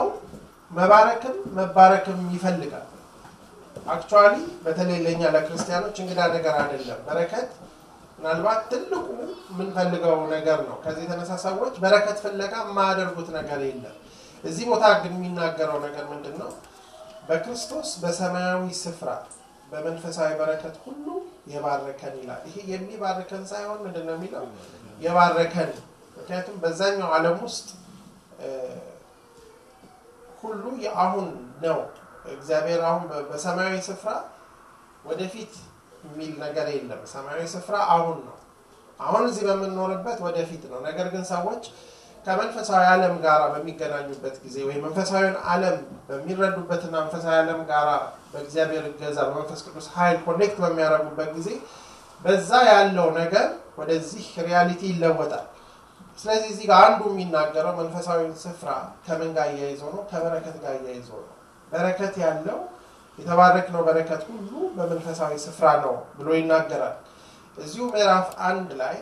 መባረክም ይፈልጋል አክቹአሊ በተለይ ለኛ ለክርስቲያኖች እንግዳ ነገር አይደለም በረከት ምናልባት ትልቁ ምን ፈልገው ነገር ነው ከዚህ የተነሳሳዎች በረከት ፍለጋ ማያደርጉት ነገር የለም እዚህ ቦታ ግን የሚናገረው ነገር ምንድነው በክርስቶስ በሰማያዊ ስፍራ በመንፈሳዊ በረከት ሁሉ የባረከን ይላል ይሄ የሚባርከን ሳይሆን ምንድነው የሚለው የባረከን ምክንያቱም በዛኛው ዓለም ውስጥ ሁሉ የአሁን ነው እግዚአብሔር አሁን በሰማያዊ ስፍራ ወደፊት የሚል ነገር የለም ሰማያዊ ስፍራ አሁን ነው አሁን እዚህ በመኖርበት ወደፊት ነው ነገር ግን ሰዎች ከመንፈሳዊ ዓለም ጋር በሚገናኙበት ጊዜ ወይ መንፈሳዊውን ዓለም በሚረዱበትና መንፈሳዊ ዓለም ጋር በእግዚአብሔር ገዛ በመንፈስ ቅዱስ ኃይል ኮኔክት በሚያደርጉበት ጊዜ በዛ ያለው ነገር ወደዚህ ሪያሊቲ ይለወጣል ስለዚህ እዚህ ጋር አንዱ የሚናገረው መንፈሳዊ ስፍራ ከምን ጋር ያይዞ ነው ከበረከት ጋር ያይዞ ነው በረከት ያለው የተባረከው በረከት ሁሉ በመንፈሳዊ ስፍራ ነው ብሎ ይናገራል እዚሁ ምዕራፍ 1 ላይ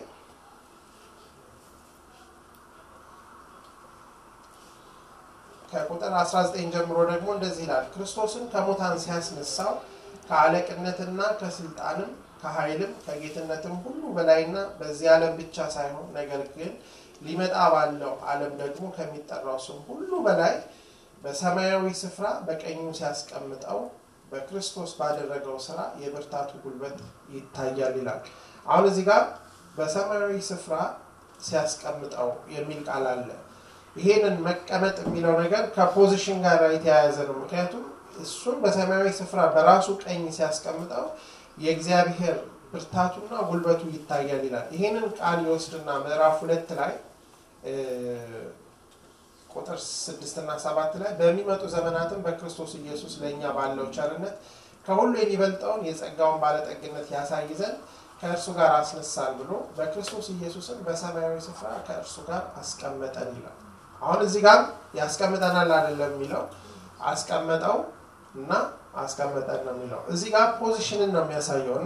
ከቁጥር 19 ጀምሮ ደግሞ እንደዚህ ይላል ክርስቶስን ከሞታን ሲያስነሳው ከአለቅነትና ከስልጣንም ከኃይልም ከጌትነትም ሁሉ በላይና በዚህ ዓለም ብቻ ሳይሆን ነገር ግን ሊመጣ ባለው ዓለም ደግሞ ከሚጠራው ስም ሁሉ በላይ በሰማያዊ ስፍራ በቀኙ ሲያስቀምጠው በክርስቶስ ባደረገው ሥራ የብርታቱ ጉልበት ይታያል ይላል። አሁን እዚህ ጋር በሰማያዊ ስፍራ ሲያስቀምጠው የሚል ቃል አለ። ይሄንን መቀመጥ የሚለው ነገር ከፖዚሽን ጋር የተያያዘ ነው። ምክንያቱም እሱን በሰማያዊ ስፍራ በራሱ ቀኝ ሲያስቀምጠው የእግዚአብሔር ብርታቱና ጉልበቱ ይታያል ይላል። ይሄንን ቃል ይወስድና ምዕራፍ 2 ላይ ቁጥር 6 እና 7 ላይ በሚመጡ ዘመናትም በክርስቶስ ኢየሱስ ለኛ ባለው ቸርነት ከሁሉ የሚበልጠውን የጸጋውን ባለጠግነት ያሳይ ዘንድ ከእርሱ ጋር አስነሳን ብሎ በክርስቶስ ኢየሱስን በሰማያዊ ስፍራ ከእርሱ ጋር አስቀመጠን ይላል። አሁን እዚህ ጋር ያስቀምጠናል አይደለም የሚለው አስቀመጠው እና አስቀመጠን ነው የሚለው። እዚህ ጋር ፖዚሽንን ነው የሚያሳየውና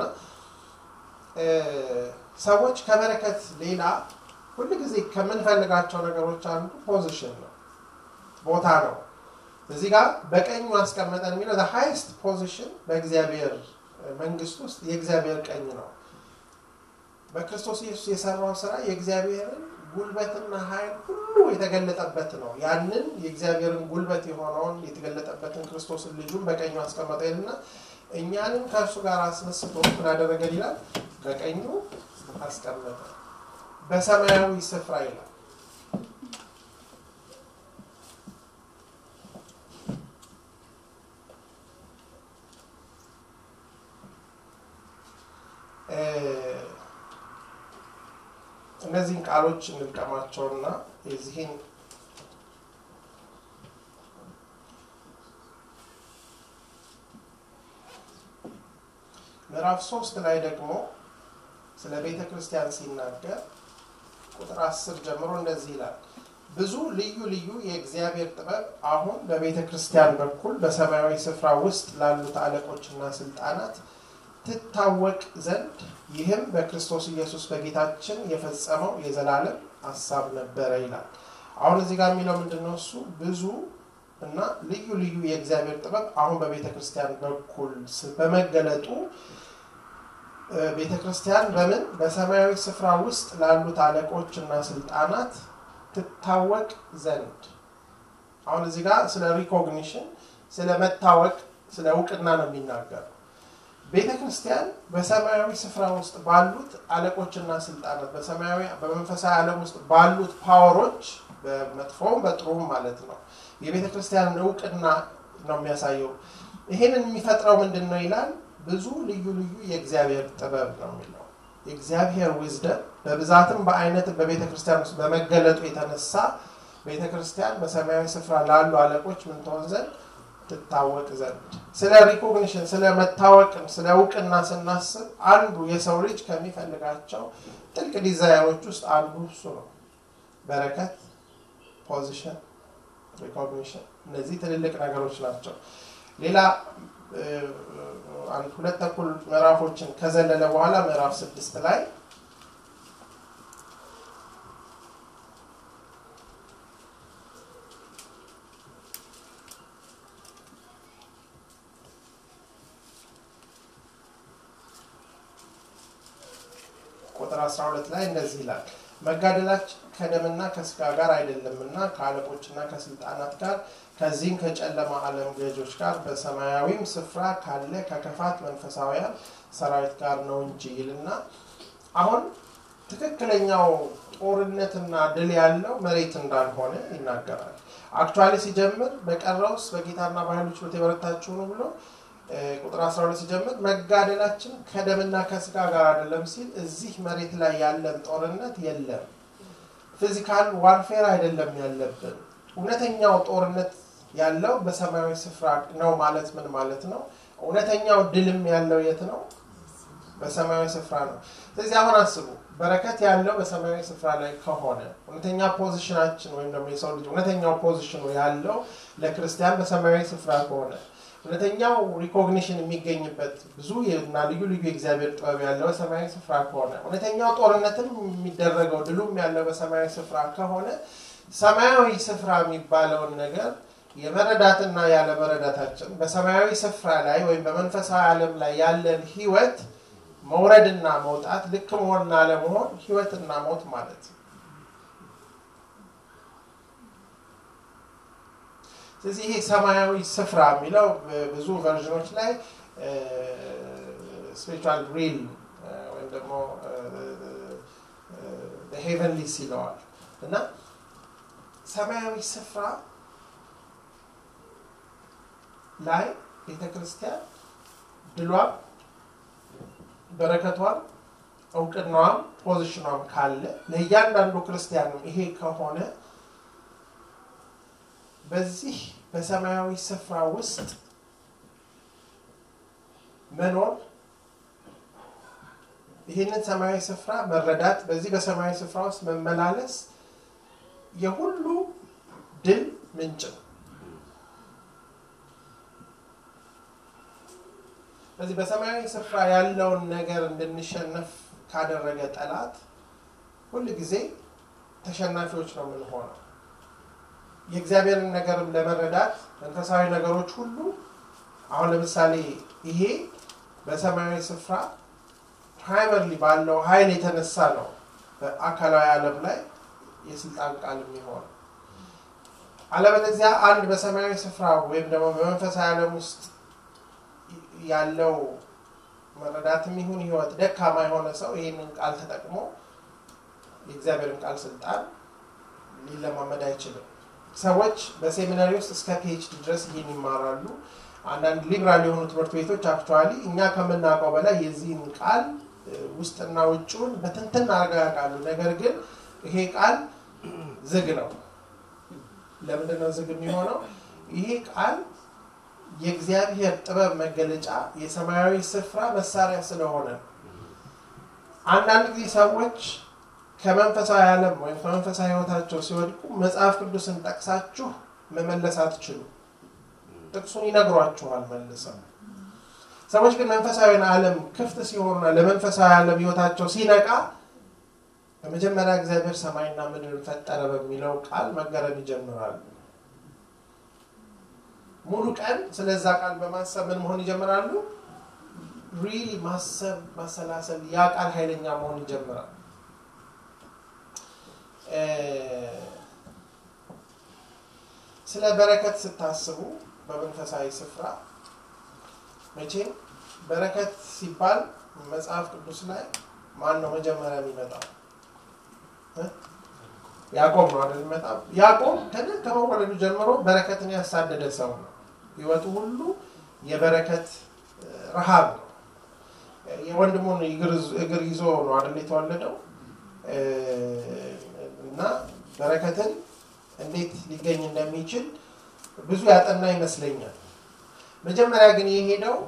ሰዎች ከበረከት ሌላ ሁሉ ጊዜ ከምንፈልጋቸው ነገሮች አንዱ ፖዚሽን ነው፣ ቦታ ነው። እዚህ ጋር በቀኙ አስቀመጠን የሚለው the highest position በእግዚአብሔር መንግስት ውስጥ የእግዚአብሔር ቀኝ ነው። በክርስቶስ ኢየሱስ የሰራው ሥራ የእግዚአብሔርን ጉልበትና ኃይል ሁሉ የተገለጠበት ነው። ያንን የእግዚአብሔርን ጉልበት የሆነውን የተገለጠበትን ክርስቶስን ልጁን በቀኙ አስቀመጠልና እኛንም ከእርሱ ጋር አስነስቶ ምን አደረገን ይላል? በቀኙ አስቀመጠ በሰማያዊ ስፍራ ይላል። እነዚህን ቃሎች እንልቀማቸውና የዚህን ምዕራፍ 3 ላይ ደግሞ ስለ ቤተ ክርስቲያን ሲናገር ቁጥር 10 ጀምሮ እንደዚህ ይላል። ብዙ ልዩ ልዩ የእግዚአብሔር ጥበብ አሁን በቤተ ክርስቲያን በኩል በሰማያዊ ስፍራ ውስጥ ላሉት አለቆችና ስልጣናት ትታወቅ ዘንድ ይህም በክርስቶስ ኢየሱስ በጌታችን የፈጸመው የዘላለም ሐሳብ ነበረ ይላል። አሁን እዚህ ጋር የሚለው ምንድነው? እሱ ብዙ እና ልዩ ልዩ የእግዚአብሔር ጥበብ አሁን በቤተ ክርስቲያን በኩል በመገለጡ ቤተ ክርስቲያን በምን በሰማያዊ ስፍራ ውስጥ ላሉት አለቆችና ስልጣናት ትታወቅ ዘንድ። አሁን እዚህ ጋር ስለ ሪኮግኒሽን ስለ መታወቅ ስለ ዕውቅና ነው የሚናገረው። ቤተ ክርስቲያን በሰማያዊ ስፍራ ውስጥ ባሉት አለቆችና ስልጣናት በሰማያዊ በመንፈሳዊ ዓለም ውስጥ ባሉት ፓወሮች በመጥፎም በጥሩም ማለት ነው የቤተ ክርስቲያን ዕውቅና ነው የሚያሳየው። ይሄንን የሚፈጥረው ምንድነው ይላል? ብዙ ልዩ ልዩ የእግዚአብሔር ጥበብ ነው የሚለው። የእግዚአብሔር wisdom በብዛትም በአይነት በቤተ ክርስቲያን ውስጥ በመገለጡ የተነሳ ቤተ ክርስቲያን በሰማያዊ ስፍራ ላሉ አለቆች ምን ትሆን ዘንድ ትታወቅ ዘንድ። ስለ ሪኮግኒሽን ስለ መታወቅ ስለ ዕውቅና ስናስብ አንዱ የሰው ልጅ ከሚፈልጋቸው ጥልቅ ዲዛይሮች ውስጥ አንዱ እሱ ነው። በረከት፣ ፖዚሽን፣ ሪኮግኒሽን እነዚህ ትልልቅ ነገሮች ናቸው። ሌላ አንድ ሁለት ተኩል ምዕራፎችን ከዘለለ በኋላ ምዕራፍ 6 ላይ ቁጥር 12 ላይ እንደዚህ ይላል። መጋደላችን ከደምና ከስጋ ጋር አይደለምና ከአለቆችና ከስልጣናት ጋር ከዚህም ከጨለማ ዓለም ገዦች ጋር በሰማያዊም ስፍራ ካለ ከክፋት መንፈሳውያን ሰራዊት ጋር ነው እንጂ ይልና አሁን ትክክለኛው ጦርነትና ድል ያለው መሬት እንዳልሆነ ይናገራል። አክቹአሊ ሲጀምር በቀረውስ በጌታና በኃይሉ ችሎት የበረታችሁ ነው ብሎ ቁጥር 12 ሲጀምር መጋደላችን ከደምና ከስጋ ጋር አይደለም ሲል እዚህ መሬት ላይ ያለን ጦርነት የለም። ፊዚካል ዋርፌር አይደለም ያለብን። እውነተኛው ጦርነት ያለው በሰማያዊ ስፍራ ነው ማለት ምን ማለት ነው? እውነተኛው ድልም ያለው የት ነው? በሰማያዊ ስፍራ ነው። ስለዚህ አሁን አስቡ፣ በረከት ያለው በሰማያዊ ስፍራ ላይ ከሆነ እውነተኛ ፖዚሽናችን ወይም ደግሞ የሰው ልጅ እውነተኛው ፖዚሽኑ ያለው ለክርስቲያን በሰማያዊ ስፍራ ከሆነ እውነተኛው ሪኮግኒሽን የሚገኝበት ብዙ እና ልዩ ልዩ የእግዚአብሔር ጥበብ ያለው በሰማያዊ ስፍራ ከሆነ እውነተኛው ጦርነትም የሚደረገው ድሉም ያለው በሰማያዊ ስፍራ ከሆነ ሰማያዊ ስፍራ የሚባለውን ነገር የመረዳትና ያለ መረዳታችን በሰማያዊ ስፍራ ላይ ወይም በመንፈሳዊ ዓለም ላይ ያለን ህይወት መውረድና መውጣት ልክ መሆንና ለመሆን ህይወትና ሞት ማለት ነው ስለዚህ ይሄ ሰማያዊ ስፍራ የሚለው ብዙ ቨርዥኖች ላይ spiritual realm ወይም ደግሞ the heavenly ይለዋል እና ሰማያዊ ስፍራ ላይ ቤተክርስቲያን ድሏ በረከቷ እውቅናዋ ፖዚሽኗ ካለ ለእያንዳንዱ ክርስቲያን ይሄ ከሆነ በዚህ በሰማያዊ ስፍራ ውስጥ መኖር ይሄንን ሰማያዊ ስፍራ መረዳት በዚህ በሰማያዊ ስፍራ ውስጥ መመላለስ የሁሉ ድል ምንጭ በዚህ በሰማያዊ ስፍራ ያለውን ነገር እንድንሸነፍ ካደረገ ጠላት ሁሉ ጊዜ ተሸናፊዎች ነው የምንሆነው የእግዚአብሔርን ነገር ለመረዳት መንፈሳዊ ነገሮች ሁሉ አሁን ለምሳሌ ይሄ በሰማያዊ ስፍራ ፕራይመርሊ ባለው ኃይል የተነሳ ነው በአካላዊ ዓለም ላይ የስልጣን ቃል የሚሆነው አለበለዚያ አንድ በሰማያዊ ስፍራ ወይም ደግሞ በመንፈሳዊ ዓለም ውስጥ ያለው መረዳትም ይሁን ህይወት ደካማ የሆነ ሰው ይሄንን ቃል ተጠቅሞ የእግዚአብሔርን ቃል ስልጣን ሊለማመድ አይችልም ሰዎች በሴሚናሪ ውስጥ እስከ PhD ድረስ ይሄን ይማራሉ አንዳንድ ሊበራል የሆኑ ትምህርት ቤቶች አክቹአሊ እኛ ከመናቀው በላይ የዚህን ቃል ውስጥና ውጭውን በትንትን አርጋ ያቃሉ ነገር ግን ይሄ ቃል ዝግ ነው ለምን ነው ዝግ የሚሆነው ይሄ ቃል የእግዚአብሔር ጥበብ መገለጫ የሰማያዊ ስፍራ መሳሪያ ስለሆነ አንዳንድ ጊዜ ሰዎች ከመንፈሳዊ ዓለም ወይ ከመንፈሳዊ ህይወታቸው ሲወድቁ መጽሐፍ ቅዱስን ጠቅሳችሁ መመለስ አትችሉ ጥቅሱን ይነግሯችኋል መልሰው ሰዎች ግን መንፈሳዊ ዓለም ክፍት ሲሆኑና ለመንፈሳዊ ዓለም ህይወታቸው ሲነቃ በመጀመሪያ እግዚአብሔር ሰማይና ምድርን ፈጠረ በሚለው ቃል መገረም ይጀምራሉ ሙሉ ቀን ስለዛ ቃል በማሰብ ምን መሆን ይጀምራሉ ሪሊ ማሰብ ማሰላሰል ያ ቃል ኃይለኛ መሆን ይጀምራል ስለ በረከት ስታስቡ በመንፈሳዊ ስፍራ መቼም በረከት ሲባል መጽሐፍ ቅዱስ ላይ ማን ነው መጀመሪያ የሚመጣው ያዕቆብ ነው አይደል የሚመጣው ያዕቆብ ከመወለዱ ጀምሮ በረከትን ያሳደደ ሰው ነው ህይወቱ ሁሉ የበረከት ረሃብ ነው የወንድሙን እግር ይዞ ነው አይደል የተወለደው እና በረከትን እንዴት ሊገኝ እንደሚችል ብዙ ያጠና ይመስለኛል መጀመሪያ ግን የሄደው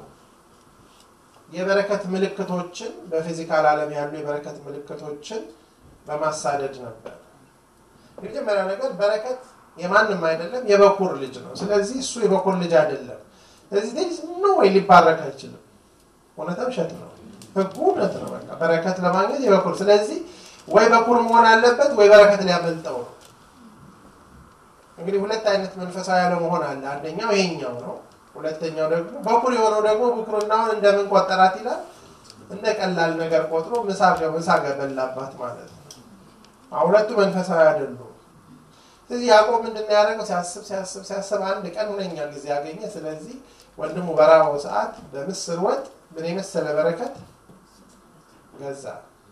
የበረከት ምልክቶችን በፊዚካል ዓለም ያሉ የበረከት ምልክቶችን በማሳደድ ነበር የመጀመሪያው ነገር በረከት የማንም አይደለም የበኩር ልጅ ነው ስለዚህ እሱ የበኩር ልጅ አይደለም ስለዚህ ነው ወይ ሊባረክ አይችልም ወነታም ሸት ነው በኩርነት ነው በቃ በረከት ለማግኘት የበኩር ስለዚህ ወይ በኩር መሆን አለበት ወይ በረከት ሊያመልጠው ነው እንግዲህ ሁለት አይነት መንፈሳዊ ዓለም መሆን አለ አንደኛው ይሄኛው ነው ሁለተኛው ደግሞ በኩር የሆነው ደግሞ በኩርናውን እንደምን ቆጠራት ይላል እንደ ቀላል ነገር ቆጥሮ ምሳ ገበላባት ማለት ነው ሁለቱ መንፈሳዊ አይደሉም ስለዚህ ያዕቆብ ምንድነው ያደረገው ሲያስብ አንድ ቀን ሁነኛ ጊዜ ያገኘ ስለዚህ ወንድሙ በራው ሰዓት በምስር ወጥ ምን የመሰለ በረከት ገዛ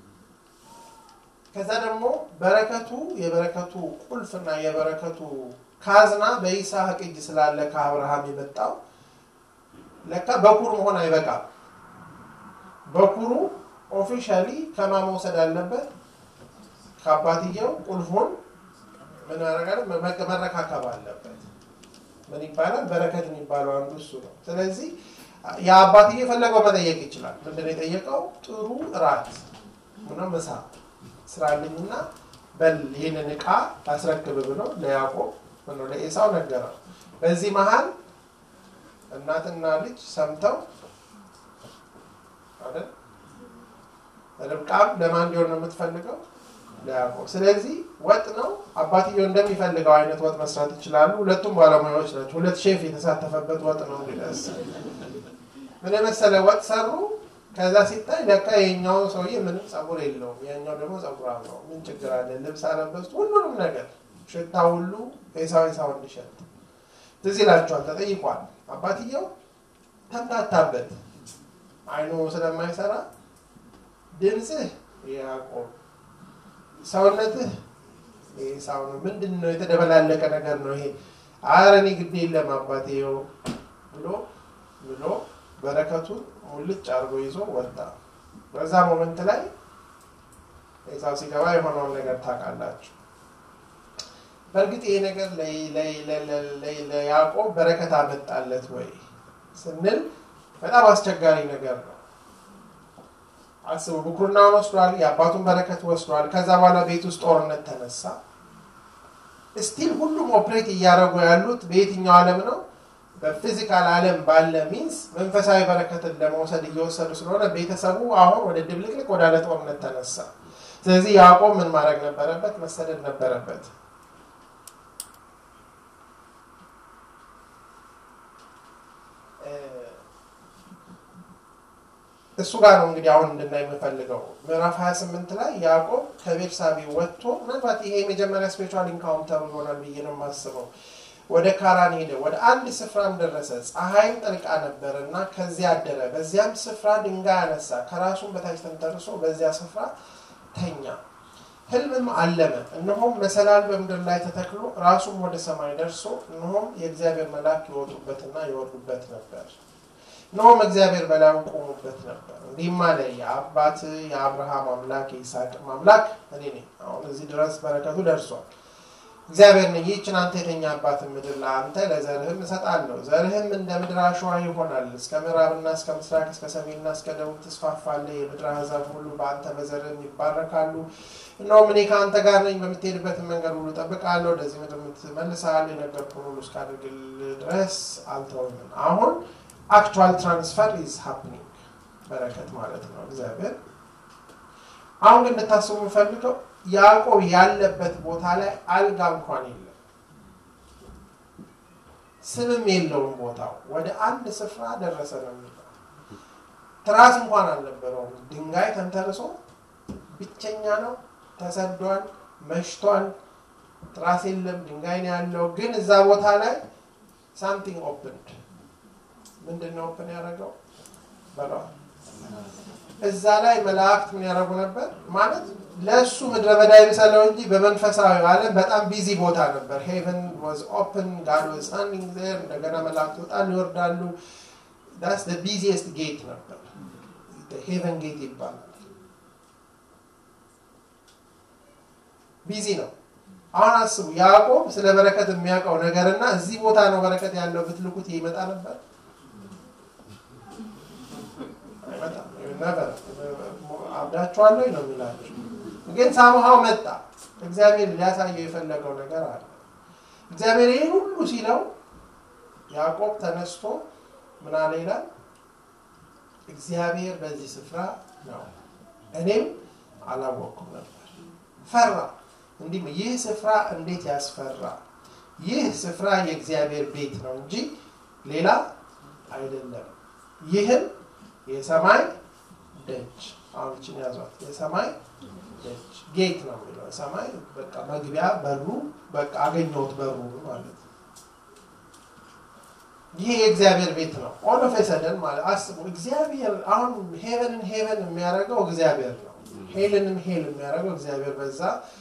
ከዛ ደግሞ በረከቱ የበረከቱ ቁልፍና የበረከቱ ካዝና በይስሐቅ እጅ ስላለ ከአብርሃም የመጣው ለካ በኩር መሆን አይበቃም በኩሩ ኦፊሻሊ ከማመውሰድ አለበት ከአባትየው ቁልፉን ምን ያደርጋል መረካከብ አለበት ምን ይባላል በረከት የሚባለው አንዱ እሱ ነው ስለዚህ ያአባትየው የፈለገው መጠየቅ ይችላል ምንድነው የጠየቀው ጥሩ ራት ምንም መሳ ስራልኝና በል ይሄንን ዕቃ ታስረክብ ብሎ ለያዕቆብ ነው ለኤሳው ነገረው በዚህ መሃል እናትና ልጅ ሰምተው አይደል ርብቃም ለማን እንዲሆን ነው የምትፈልገው ለያዕቆብ ስለዚህ ወጥ ነው አባትየው እንደሚፈልገው አይነት ወጥ መስራት ይችላሉ ሁለቱም ባለሙያዎች ናቸው ሁለት ሼፍ የተሳተፈበት ወጥ ነው እንግዲህ ምን መሰለ ወጥ ሰሩ ከዛ ሲታይ ለካ የኛው ሰውዬ ምንም ጸጉር የለውም ያኛው ደግሞ ጸጉራም ነው ምን ችግር አለ ልብስ አለበስት ሁሉንም ነገር ሽታው ሁሉ ኤሳው እንዲሸት ትዝ ይላችኋል ተጠይቋል አባትየው ተምታታበት አይኑ ስለማይሰራ ድምጽህ ያዕቆብ ሰውነትህ ኤሳው ነው ምንድነው የተደበላለቀ ነገር ነው ይሄ አረኒ ግድ የለም አባትየው ብሎ በረከቱን ሙልጭ አርጎ ይዞ ወጣ በዛ ሞመንት ላይ ኤሳው ሲገባ የሆነውን ነገር ታውቃላችሁ በርግጥ ይሄ ነገር ለያዕቆብ በረከት አመጣለት ወይ ስንል በጣም አስቸጋሪ ነገር ነው አስቡ ብኩርናውን ወስዷል የአባቱን በረከት ወስዷል ከዛ በኋላ ቤት ውስጥ ጦርነት ተነሳ ስቲል ሁሉም ኦፕሬት እያደረጉ ያሉት በየትኛው ዓለም ነው በፊዚካል ዓለም ባለ ሚንስ መንፈሳዊ በረከትን ለመውሰድ እየወሰዱ ስለሆነ ቤተሰቡ አሁን ወደ ድብልቅልቅ ወደ ጦርነት ተነሳ ስለዚህ ያዕቆብ ምን ማድረግ ነበረበት መሰደድ ነበረበት እሱ ጋር ነው እንግዲህ አሁን እንድናይ የምፈልገው ምዕራፍ 28 ላይ ያዕቆብ ከቤርሳቤ ወጥቶ ምናልባት ይሄ የመጀመሪያ ስፒሪቹዋል ኢንካውንተር ሆኗል ብዬ ነው የማስበው ወደ ካራን ሄደ ወደ አንድ ስፍራም ደረሰ ፀሐይም ጠልቃ ነበርና ከዚያ አደረ በዚያም ስፍራ ድንጋይ አነሳ ከራሱም በታች ተንተርሶ በዚያ ስፍራ ተኛ ህልምም አለመ እነሆም መሰላል በምድር ላይ ተተክሎ ራሱም ወደ ሰማይ ደርሶ እነሆም የእግዚአብሔር መልአክ ይወጡበትና ይወርዱበት ነበር ነውም እግዚአብሔር በላዩ ቆሞበት ነበር እንዲማለ የአባት የአብርሃም አምላክ የይስሐቅ አምላክ እኔ ነኝ አሁን እዚህ ድረስ በረከቱ ደርሷል እግዚአብሔር ነኝ ይህችን አንተ የተኛባት ምድር ለአንተ ለዘርህም እሰጣለሁ ዘርህም እንደ ምድር አሸዋ ይሆናል እስከ ምዕራብና እስከ ምስራቅ እስከ ሰሜንና እስከ ደቡብ ትስፋፋለህ የምድር አሕዛብ ሁሉ በአንተ በዘርህም ይባረካሉ እነሆም እኔ ከአንተ ጋር ነኝ በምትሄድበት መንገድ ሁሉ እጠብቅሃለሁ ወደዚህ ምድር ትመልስሃለሁ የነገርኩህን ሁሉ እስካደርግልህ ድረስ አልተውህም አሁን actual transfer is happening በረከት ማለት ነው እግዚአብሔር አሁን እንድታስቡ ፈልገው ያዕቆብ ያለበት ቦታ ላይ አልጋ እንኳን የለም ስምም የለውም ቦታው ወደ አንድ ስፍራ ደረሰ ነው የሚለው ትራስ እንኳን አልነበረውም ድንጋይ ተንተርሶ ብቸኛ ነው ተሰዷል መሽቷል ትራስ የለም ድንጋይ ነው ያለው ግን እዛ ቦታ ላይ something opened ምንድነው ኦፕን ያደረገው ባለው እዛ ላይ መላእክት ምን ያደርጉ ነበር ማለት ለሱ ምድረ በዳ ይሰለው እንጂ በመንፈሳዊ ዓለም በጣም ቢዚ ቦታ ነበር heaven was open God was standing there እንደገና መላእክት ወጣሉ ይወርዳሉ that's the busiest gate ነበር the heaven gate ይባላል ቢዚ ነው አሁን አስቡ ያዕቆብ ስለ በረከት የሚያውቀው ነገርና እዚህ ቦታ ነው በረከት ያለው ብትልኩት ይመጣ ነበር ነበር አብዳቸዋለሁ ነው የሚላቸው ግን ሳምሃው መጣ እግዚአብሔር ሊያሳየው የፈለገው ነገር አለ እግዚአብሔር ይሄን ሁሉ ሲለው ያዕቆብ ተነስቶ ምን አለ ይላል እግዚአብሔር በዚህ ስፍራ ነው እኔም አላወቅኩም ነበር ፈራ እንዲህ ይህ ስፍራ እንዴት ያስፈራ ይህ ስፍራ የእግዚአብሔር ቤት ነው እንጂ ሌላ አይደለም ይህም የሰማይ ደጅ አሁንችን ያዟት የሰማይ ደጅ ጌት ነው የሚለው ሰማይ በቃ መግቢያ በሩ በቃ አገኘሁት በሩ ማለት ይሄ የእግዚአብሔር ቤት ነው all of a sudden ማለት አስቡ እግዚአብሔር አሁን ሄቨንን የሚያደርገው እግዚአብሔር ነው ሄልንም ሄል የሚያደርገው እግዚአብሔር በዛ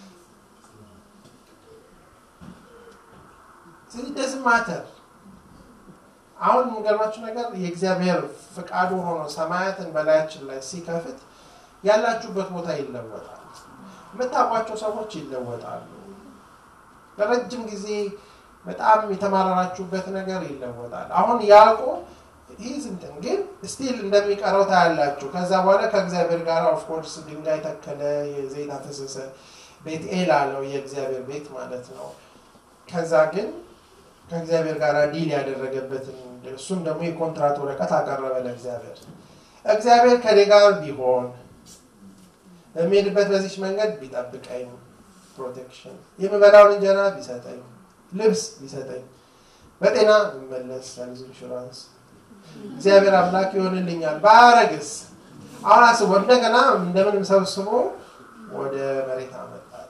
ስለዚህ doesn't matter አሁን ምንገርማችሁ ነገር የእግዚአብሔር ፍቃዱ ሆኖ ሰማያትን በላያችን ላይ ሲከፍት ያላችሁበት ቦታ ይለወጣል መታቋቸው ሰዎች ይለወጣሉ ለረጅም ጊዜ በጣም የተማራራችሁበት ነገር ይለወጣል አሁን ያዕቆብ ይዝንተን ግን ስቲል እንደሚቀረው ታያላችሁ ከዛ በኋላ ከእግዚአብሔር ጋር ኦፍ ኮርስ ድንጋይ ተከለ የዘይት አፈሰሰ ቤት ኤል አለው የእግዚአብሔር ቤት ማለት ነው ከዛ ግን ከእግዚአብሔር ጋር ዲል ያደረገበት እሱም ደግሞ የኮንትራክት ወረቀት አቀረበ ለእግዚአብሔር ከኔ ጋር ቢሆን በሚሄድበት በዚህ መንገድ ቢጠብቀኝ ፕሮቴክሽን የምበላውን እንጀራ ቢሰጠኝ ልብስ ቢሰጠኝ በጤና መመለስ ሄልዝ ኢንሹራንስ እግዚአብሔር አምላክ ይሆንልኛል ባረግስ አራስቦ እንደገና እንደምንም ሰብስቦ ወደ መሬት አመጣት።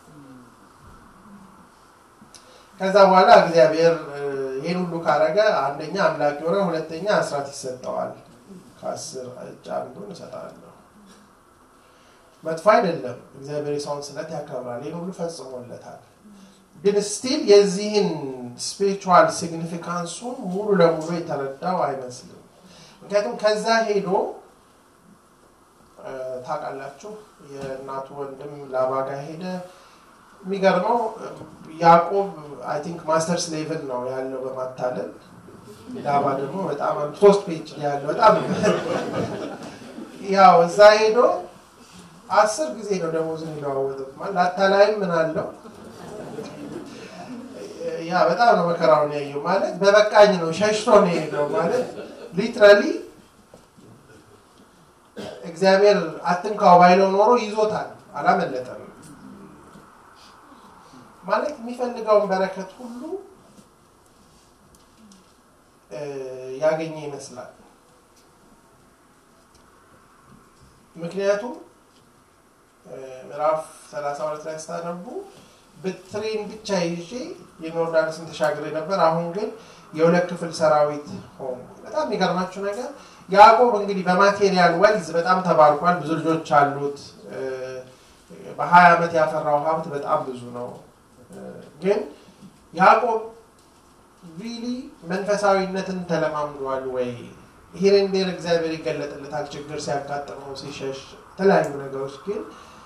ከዛ በኋላ እግዚአብሔር ይሄን ሁሉ ካረገ አንደኛ አምላክ ሆነ፣ ሁለተኛ አስራት ይሰጠዋል። ከ10 እጅ አንዱን እሰጣለሁ። መጥፎ አይደለም። እግዚአብሔር የሰውን ስለት ያከብራል። ይሄን ሁሉ ፈጽሞለታል። ግን ስቲል የዚህን ስፒሪቹዋል ሲግኒፊካንሱን ሙሉ ለሙሉ የተረዳው አይመስልም። ምክንያቱም ከዛ ሄዶ ታውቃላችሁ የእናቱ ወንድም ላባ ጋር ሄደ። የሚገርመው ያዕቆብ አይ ቲንክ ማስተርስ ሌቭል ነው ያለው በማታለል። ላባ ደግሞ በጣም 3 ፔጅ ያለው በጣም ያው እዛ ሄዶ 10 ጊዜ ነው ደሞዙን ይለዋወጡት ማለት አታላይም ምን አለው ያ በጣም ነው መከራውን ያየው ማለት በበቃኝ ነው ሸሽቶ ነው የሄደው ማለት ሊትራሊ እግዚአብሔር አትንካው ባይለው ኖሮ ይዞታል አላመለጠም ማለት የሚፈልገውን በረከት ሁሉ ያገኘ ይመስላል። ምክንያቱም ምዕራፍ 32 ላይ ስታነቡ በትሬን ብቻ ይዤ የዮርዳኖስን ተሻግሬ ነበር፣ አሁን ግን የሁለት ክፍል ሰራዊት ሆንኩ። በጣም የሚገርማችሁ ነገር ያዕቆብ እንግዲህ በማቴሪያል ወልዝ በጣም ተባርኳል። ብዙ ልጆች አሉት። በ20 ዓመት ያፈራው ሀብት በጣም ብዙ ነው። ግን ያዕቆብ ሪሊ መንፈሳዊነትን ተለማምዷል ወይ? ሄሬንዴር እግዚአብሔር ይገለጥለታል ችግር ሲያጋጥመው ሲሸሽ የተለያዩ ነገሮች ግን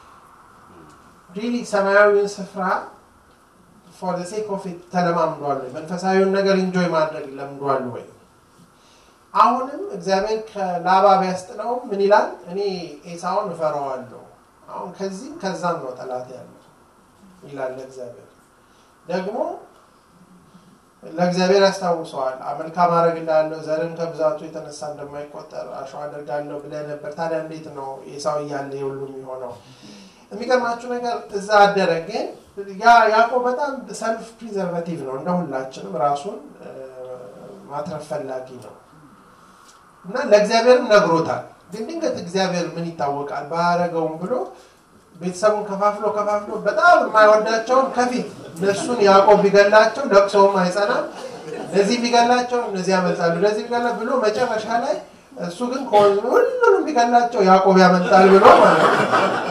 ሪሊ ሰማያዊውን ስፍራ for the sake of it ተለማምዷል ወይ? መንፈሳዊውን ነገር ኢንጆይ ማድረግ ለምዷል ወይ? አሁንም እግዚአብሔር ከላባ ቢያስጥለው ምን ይላል? እኔ ኤሳውን እፈራዋለሁ። አሁን ከዚህም ከዛም ነው ጠላት ያለው ይላል እግዚአብሔር። ደግሞ ለእግዚአብሔር ያስታውሰዋል። መልካም አደርግልሃለሁ፣ ዘርን ከብዛቱ የተነሳ እንደማይቆጠር አሸዋ አደርጋለሁ ብለህ ነበር። ታዲያ እንዴት ነው ኤሳው እያለ ሁሉ የሚሆነው? የሚገርማችሁ ነገር እዛ አደረ። ግን ያዕቆብ በጣም ሰልፍ ፕሪዘርቬቲቭ ነው፣ እንደሁላችንም ራሱን ማትረፍ ፈላጊ ነው እና ለእግዚአብሔርም ነግሮታል። ግን ድንገት እግዚአብሔር ምን ይታወቃል ባያረገውም ብሎ ቤተሰቡን ከፋፍሎ በጣም የማይወዳቸውን ከፊት እነሱን ያዕቆብ ቢገላቸው ለቅሶውም አይጸናም፣ ለዚህ ቢገላቸው እነዚህ ያመልጣሉ፣ ለዚህ ቢገላ ብሎ መጨረሻ ላይ እሱ ግን ሁሉንም ቢገላቸው ያዕቆብ ያመልጣል ብሎ ማለት ነው።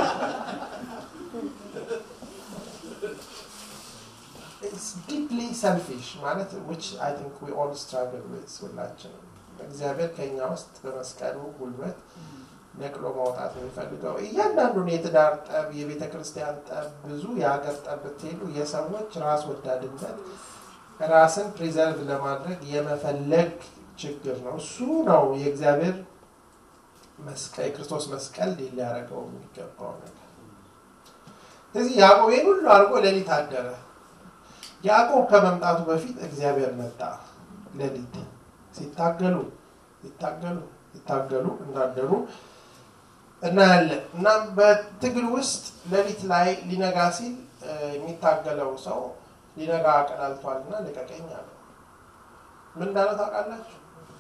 It's deeply selfish ማለት which I think we all struggle with ሁላችንም። እግዚአብሔር ከኛ ውስጥ በመስቀሉ ጉልበት ነቅሎ ማውጣት ነው የሚፈልገው። እያንዳንዱን የትዳር ጠብ፣ የቤተ ክርስቲያን ጠብ፣ ብዙ የሀገር ጠብ ብትሄዱ የሰዎች ራስ ወዳድነት ራስን ፕሪዘርቭ ለማድረግ የመፈለግ ችግር ነው። እሱ ነው የእግዚአብሔር መስቀል የክርስቶስ መስቀል ሊያደርገው የሚገባው ነገር። ስለዚህ ያዕቆብን ሁሉ አድርጎ ሌሊት አደረ። ያዕቆብ ከመምጣቱ በፊት እግዚአብሔር መጣ። ሌሊት ሲታገሉ እንዳደሩ እናያለን። እና በትግል ውስጥ ሌሊት ላይ ሊነጋ ሲል የሚታገለው ሰው ሊነጋ አቀዳልቷልና ልቀቀኝ አለው። ምን እንዳለው ታውቃላችሁ?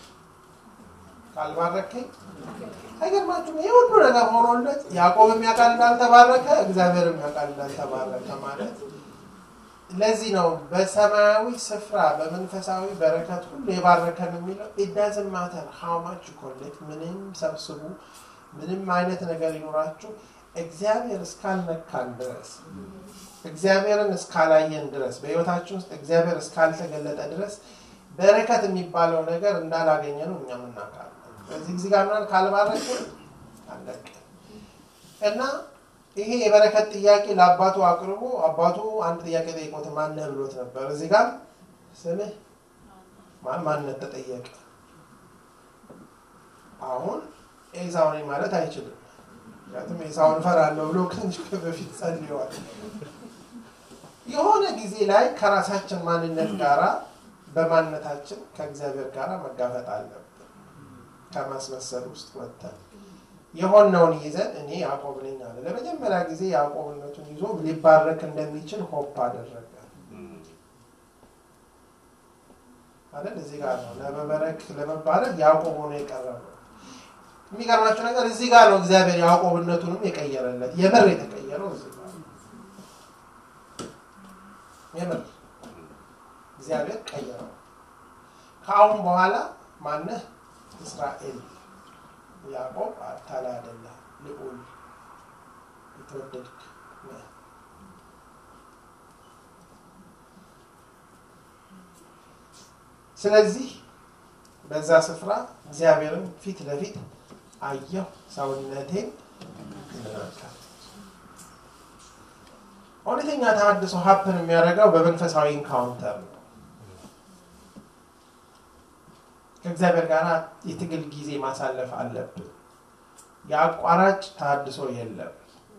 ካልባረከኝ አይገርማችሁም? ይሄ ሁሉ ነገር ሆኖለት ያዕቆብም ያውቃል እንዳልተባረከ፣ እግዚአብሔርም ያውቃል እንዳልተባረከ ማለት ለዚህ ነው በሰማያዊ ስፍራ በመንፈሳዊ በረከት ሁሉ የባረከን የሚለው it doesn't matter how much you collect ምንም ሰብስቡ ምንም አይነት ነገር ይኖራችሁ እግዚአብሔር እስካልነካን ድረስ እግዚአብሔርን እስካላየን ድረስ በህይወታችን ውስጥ እግዚአብሔር እስካልተገለጠ ድረስ በረከት የሚባለው ነገር እንዳላገኘ ነው እኛም እናውቃለን። በዚህ ጋር ምናል ካልባረከን አለቀ እና ይሄ የበረከት ጥያቄ ለአባቱ አቅርቦ አባቱ አንድ ጥያቄ ጠይቆት ማን ብሎት ነበር። እዚህ ጋር ስምህ ማን ተጠየቀ። አሁን ኤሳው ነኝ ማለት አይችልም። ያቱም ኤሳውን ፈራለሁ ብሎ ከንሽ በፊት ጸልዮአል። የሆነ ጊዜ ላይ ከራሳችን ማንነት ጋራ በማንነታችን ከእግዚአብሔር ጋራ መጋፈጥ አለብን። ከማስመሰል ውስጥ ወጥተን የሆነውን ይዘን እኔ ያዕቆብ ነኝ አለ። ለመጀመሪያ ጊዜ ያዕቆብነቱን ይዞ ሊባረክ እንደሚችል ሆፕ አደረገ አይደል? እዚህ ጋር ነው ለመባረክ ያዕቆብ ሆኖ የቀረበው። የሚገርማችሁ ነገር እዚህ ጋር ነው እግዚአብሔር ያዕቆብነቱንም የቀየረለት የምር የተቀየረው እዚህ ጋር የምር እግዚአብሔር ቀየረው ከአሁን በኋላ ማነህ እስራኤል ያዕቆብ አታላ አይደለ ልዑል የተወደድክ ነህ ስለዚህ በዛ ስፍራ እግዚአብሔርን ፊት ለፊት አየሁ ሰውነቴን ተናገረ እውነተኛ ተሐድሶ ሀፕን የሚያደርገው በመንፈሳዊ ኢንካውንተር ነው ከእግዚአብሔር ጋር የትግል ጊዜ ማሳለፍ አለብን ያቋራጭ ተሐድሶ የለም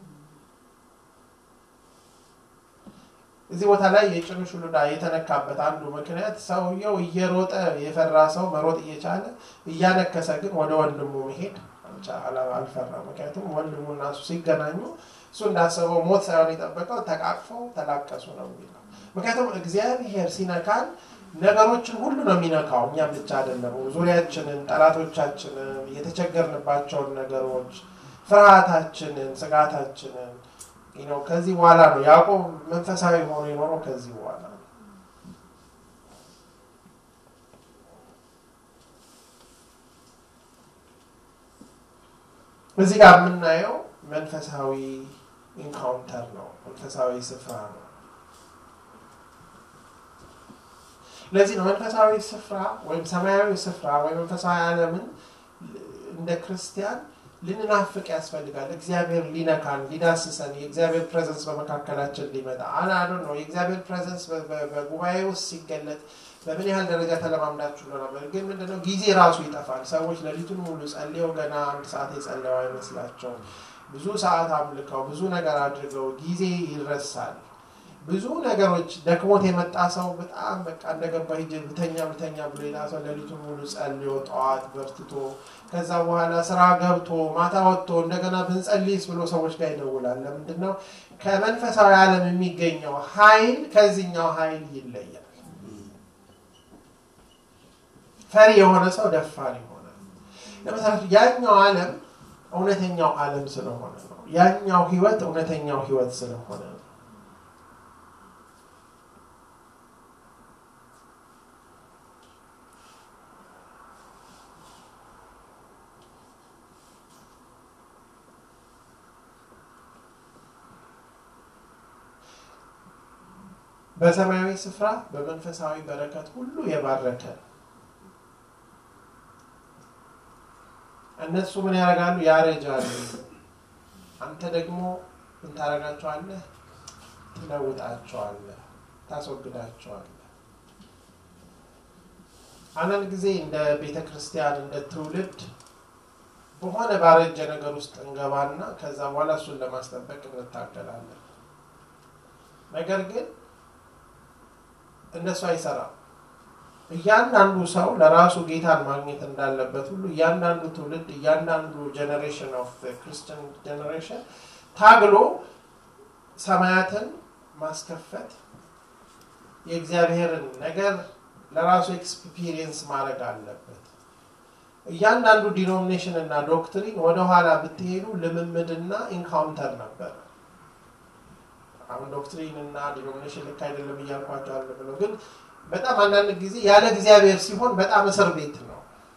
እዚህ ቦታ ላይ የጭንሹ ሉዳ የተነካበት አንዱ ምክንያት ሰውየው እየሮጠ የፈራ ሰው መሮጥ እየቻለ እያነከሰ ግን ወደ ወንድሙ መሄድ አልፈራም ምክንያቱም ወንድሙና እሱ ሲገናኙ እሱ እንዳሰበው ሞት ሳይሆን የጠበቀው ተቃቅፈው ተላቀሱ ነው የሚለው ምክንያቱም እግዚአብሔር ሲነካን ነገሮችን ሁሉ ነው የሚነካው እኛም ብቻ አይደለም ዙሪያችንን ጠላቶቻችንን የተቸገርንባቸውን ነገሮች ፍርሃታችንን ስጋታችንን ከዚህ በኋላ ነው ያዕቆብ መንፈሳዊ ሆኖ የኖረው ከዚህ በኋላ እዚህ ጋር የምናየው መንፈሳዊ ኢንካውንተር ነው መንፈሳዊ ስፍራ ነው ለዚህ ነው መንፈሳዊ ስፍራ ወይም ሰማያዊ ስፍራ ወይም መንፈሳዊ ዓለምን እንደ ክርስቲያን ልንናፍቅ ያስፈልጋል እግዚአብሔር ሊነካን ሊዳስሰን የእግዚአብሔር ፕሬዘንስ በመካከላችን ሊመጣ አናዶ ነው የእግዚአብሔር ፕሬዘንስ በጉባኤው ሲገለጥ በምን ያህል ደረጃ ተለማምዳችሁ ነው ግን ምንድነው ጊዜ ራሱ ይጠፋል ሰዎች ለሊቱን ሙሉ ጸልየው ገና አንድ ሰዓት የጸለዩ አይመስላቸው ብዙ ሰዓት አምልከው ብዙ ነገር አድርገው ጊዜ ይረሳል ብዙ ነገሮች ደክሞት የመጣ ሰው በጣም በቃ እንደገባ ይጀብተኛ ብሎ ይላሰው ለሊቱን ሙሉ ጸልዮ ጧት በርትቶ ከዛ በኋላ ስራ ገብቶ ማታ ወጥቶ እንደገና ብንጸልይስ ብሎ ሰዎች ጋር ይደውላል ለምንድነው ከመንፈሳዊ ዓለም የሚገኘው ኃይል ከዚህኛው ኃይል ይለያል ፈሪ የሆነ ሰው ደፋር ይሆናል ለምሳሌ ያኛው ዓለም እውነተኛው ዓለም ስለሆነ ነው ያኛው ህይወት እውነተኛው ህይወት ስለሆነ ነው በሰማያዊ ስፍራ በመንፈሳዊ በረከት ሁሉ የባረከ እነሱ ምን ያረጋሉ ያረጃሉ አንተ ደግሞ ምን ታረጋቸዋለህ ትለውጣቸዋለህ ታስወግዳቸዋለህ አንዳንድ ጊዜ እንደ ቤተክርስቲያን እንደ ትውልድ በሆነ ባረጀ ነገር ውስጥ እንገባና ከዛ በኋላ እሱን ለማስጠበቅ እንታገላለን ነገር ግን እንደሱ አይሰራም እያንዳንዱ ሰው ለራሱ ጌታን ማግኘት እንዳለበት ሁሉ እያንዳንዱ ትውልድ እያንዳንዱ ጄነሬሽን ኦፍ ክርስቲያን ጄነሬሽን ታግሎ ሰማያትን ማስከፈት የእግዚአብሔርን ነገር ለራሱ ኤክስፒሪየንስ ማድረግ አለበት እያንዳንዱ ዲኖሚኔሽን እና ዶክትሪን ወደ ኋላ ብትሄዱ ልምምድና ኢንካውንተር ነበር አሁን ዶክትሪን እና ዲኖሚኔሽን ልክ አይደለም እያልኳቸው አለ ግን በጣም አንዳንድ ጊዜ ያለ እግዚአብሔር ሲሆን በጣም እስር ቤት ነው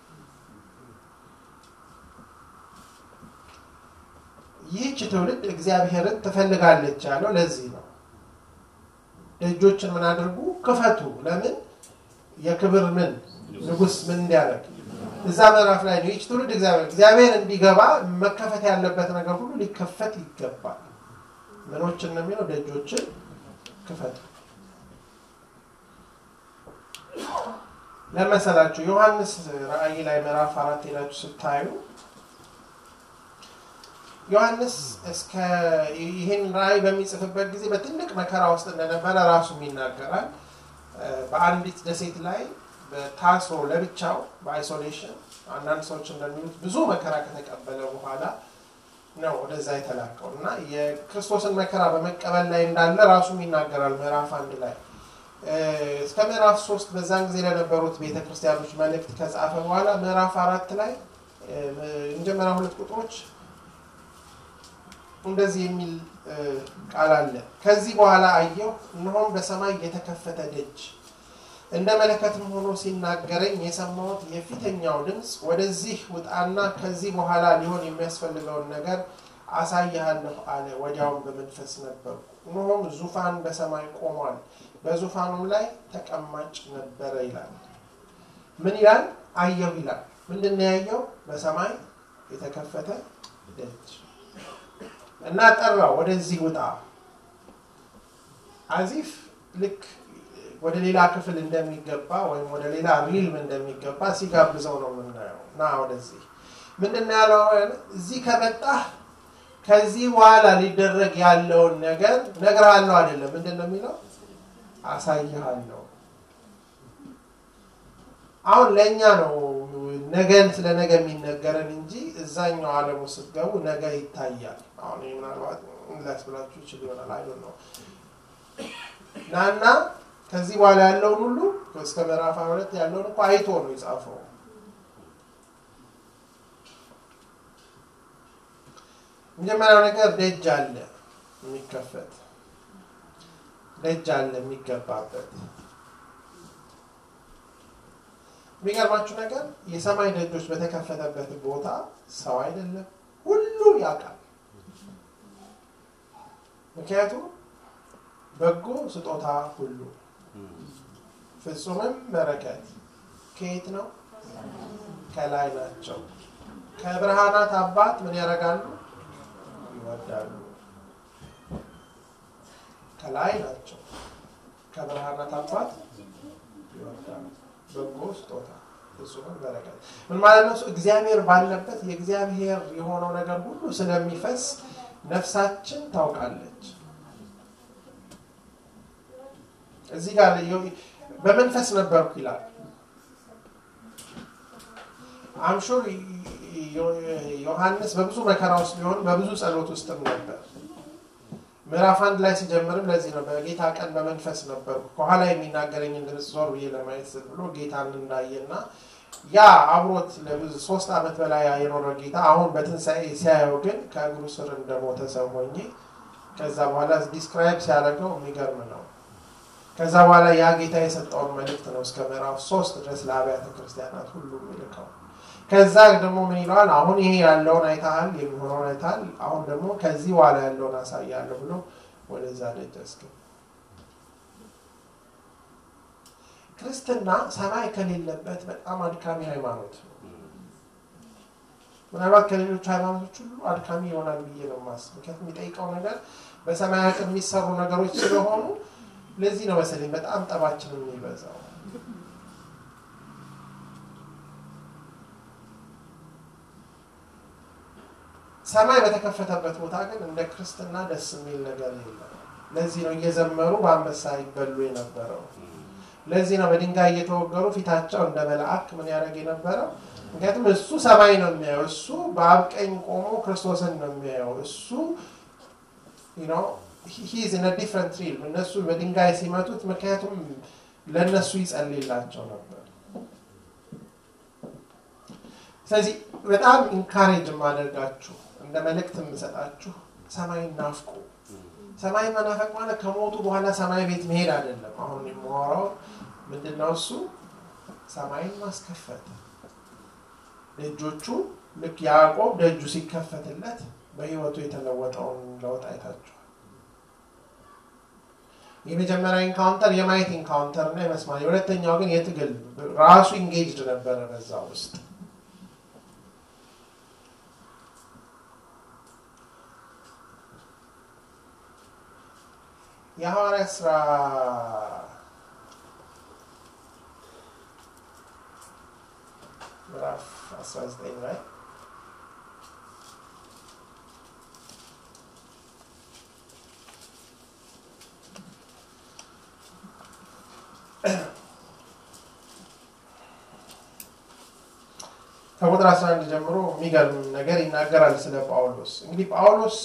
ይህች ትውልድ እግዚአብሔርን ትፈልጋለች ያለው ለዚህ ነው ደጆችን ምን አድርጉ ክፈቱ ለምን የክብር ምን ንጉስ ምን እንዲያደርግ እዛ ምዕራፍ ላይ ነው ይህች ትውልድ እግዚአብሔር እንዲገባ መከፈት ያለበት ነገር ሁሉ ሊከፈት ይገባል ምኖችን ነው የሚለው ደጆችን ክፈቱ ለምሳሌ ዮሐንስ ራእይ ላይ ምዕራፍ 4 ሄዳችሁ ስታዩ ዮሐንስ እስከ ይሄን ራእይ በሚጽፍበት ጊዜ በትልቅ መከራ ውስጥ እንደነበረ ራሱም ይናገራል በአንዲት ደሴት ላይ በታስሮ ለብቻው በአይሶሌሽን አንዳንድ ሰዎች እንደሚሉት ብዙ መከራ ከተቀበለ በኋላ ነው ወደዛ የተላከውና የክርስቶስን መከራ በመቀበል ላይ እንዳለ ራሱም ይናገራል ምዕራፍ 1 ላይ እስከ ምዕራፍ 3 በዛን ጊዜ ለነበሩት ቤተክርስቲያኖች መልእክት ከጻፈ በኋላ ምዕራፍ 4 ላይ እንጀመራ ሁለት ቁጥሮች እንደዚህ የሚል ቃል አለ ከዚህ በኋላ አየሁ እነሆም በሰማይ የተከፈተ ደጅ እንደ መለከትም ሆኖ ሲናገረኝ የሰማሁት የፊተኛው ድምጽ ወደዚህ ውጣና ከዚህ በኋላ ሊሆን የሚያስፈልገው ነገር አሳያለሁ አለ ወዲያውም በመንፈስ ነበርኩ እነሆም ዙፋን በሰማይ ቆሟል በዙፋኑም ላይ ተቀማጭ ነበረ ይላል ምን ይላል አየሁ ይላል ምንድነው ያየው በሰማይ የተከፈተ ደጅ እና ጠራው ወደዚህ ውጣ አዚፍ ልክ ወደ ሌላ ክፍል እንደሚገባ ወይም ወደ ሌላ ሪልም እንደሚገባ ሲጋብዘው ነው የምናየው ና ወደዚህ ምንድነው ያለው እዚህ ከመጣ ከዚህ በኋላ ሊደረግ ያለውን ነገር ነግራለሁ አይደለም ምንድነው የሚለው አሳይሃለሁ አሁን ለኛ ነው ነገን ስለ ነገ የሚነገረን እንጂ እዛኛው ዓለም ውስጥ ገቡ ነገ ይታያል አሁን ምናልባት ላስብላችሁ ይችላል አይ ዶንት ኖ ናና ከዚህ በኋላ ያለውን ሁሉ እስከ ምዕራፍ 2 ያለውን እኮ አይቶ ነው የጻፈው መጀመሪያው ነገር ደጅ አለ የሚከፈት ደጅ አለ የሚገባበት የሚገርማችሁ ነገር የሰማይ ደጆች በተከፈተበት ቦታ ሰው አይደለም ሁሉ ያውቃል ምክንያቱም በጎ ስጦታ ሁሉ ፍጹምም በረከት ከየት ነው ከላይ ናቸው ከብርሃናት አባት ምን ያረጋሉ ይወዳሉ ከላይ ናቸው ከብርሃናት አባት ይወዳሉ በጎ ስጦታ ፍጹምም በረከት ምን ማለት ነው እግዚአብሔር ባለበት የእግዚአብሔር የሆነው ነገር ሁሉ ስለሚፈስ ነፍሳችን ታውቃለች እዚህ ጋር በመንፈስ ነበርኩ ይላል አምሹር ዮሐንስ በብዙ መከራ ውስጥ ቢሆን በብዙ ጸሎት ውስጥም ነበር ምዕራፍ 1 ላይ ሲጀምርም ለዚህ ነው በጌታ ቀን በመንፈስ ነበርኩ ከኋላ የሚናገረኝ ድምጽ ዞር ብዬ ለማየት ብሎ ጌታን እንዳየና ያ አብሮት ለብዙ 3 አመት በላይ የኖረ ጌታ አሁን በትንሳኤ ሲያየው ግን ከእግሩ ስር እንደሞተ ሰው ሆኜ ከዛ በኋላ ዲስክራይብ ሲያደርገው የሚገርም ነው ከዛ በኋላ ያ ጌታ የሰጠውን መልእክት ነው እስከ ምዕራፍ 3 ድረስ ለአብያተ ክርስቲያናት ሁሉ መልእክው ከዛ ደግሞ ምን ይላል አሁን ይሄ ያለውን አይታል የሚሆነው አይታል አሁን ደግሞ ከዚህ በኋላ ያለውን አሳያለሁ ብሎ ወደዛ ደጀስከ ክርስትና ሰማይ ከሌለበት በጣም አድካሚ ሃይማኖት ነው ምናልባት ከሌሎች ሃይማኖቶች ሁሉ አድካሚ ይሆናል ብዬ ነው ማስበው ምክንያቱም የሚጠይቀው ነገር በሰማያት የሚሰሩ ነገሮች ስለሆኑ ለዚህ ነው መሰለኝ በጣም ጠባችን የሚበዛው ሰማይ በተከፈተበት ቦታ ግን እንደ ክርስትና ደስ የሚል ነገር የለም ለዚህ ነው እየዘመሩ በአንበሳ ይበሉ የነበረው ለዚህ ነው በድንጋይ እየተወገሩ ፊታቸው እንደ መልአክ ምን ያደርግ የነበረው ምክንያቱም እሱ ሰማይ ነው የሚያየው እሱ በአብ ቀኝ ቆሞ ክርስቶስን ነው የሚያየው እሱ you know he is in a different realm እነሱ በድንጋይ ሲመቱት ምክንያቱም ለነሱ ይጸልይላቸው ነበር ስለዚህ በጣም ኢንካሬጅ ማድረጋችሁ እንደ መልእክትም ሰጣችሁ ሰማይ ናፍቁ ሰማይ መናፈቅ ማለት ከሞቱ በኋላ ሰማይ ቤት መሄድ አይደለም አሁን የሚወራው ምንድነው እሱ ሰማይን ማስከፈት ደጆቹ ልክ ያዕቆብ ደጁ ሲከፈትለት በህይወቱ የተለወጠውን ለውጥ አይታችሁ የመጀመሪያ ኢንካውንተር የማየት ኢንካውንተር ነው የመስማት የሁለተኛው ግን የትግል ራሱ ኢንጌጅድ ነበር በዛ ውስጥ የሐዋርያት ሥራ ምዕራፍ 19 ላይ ከቁጥር 11 ጀምሮ የሚገርም ነገር ይናገራል ስለ ጳውሎስ እንግዲህ ጳውሎስ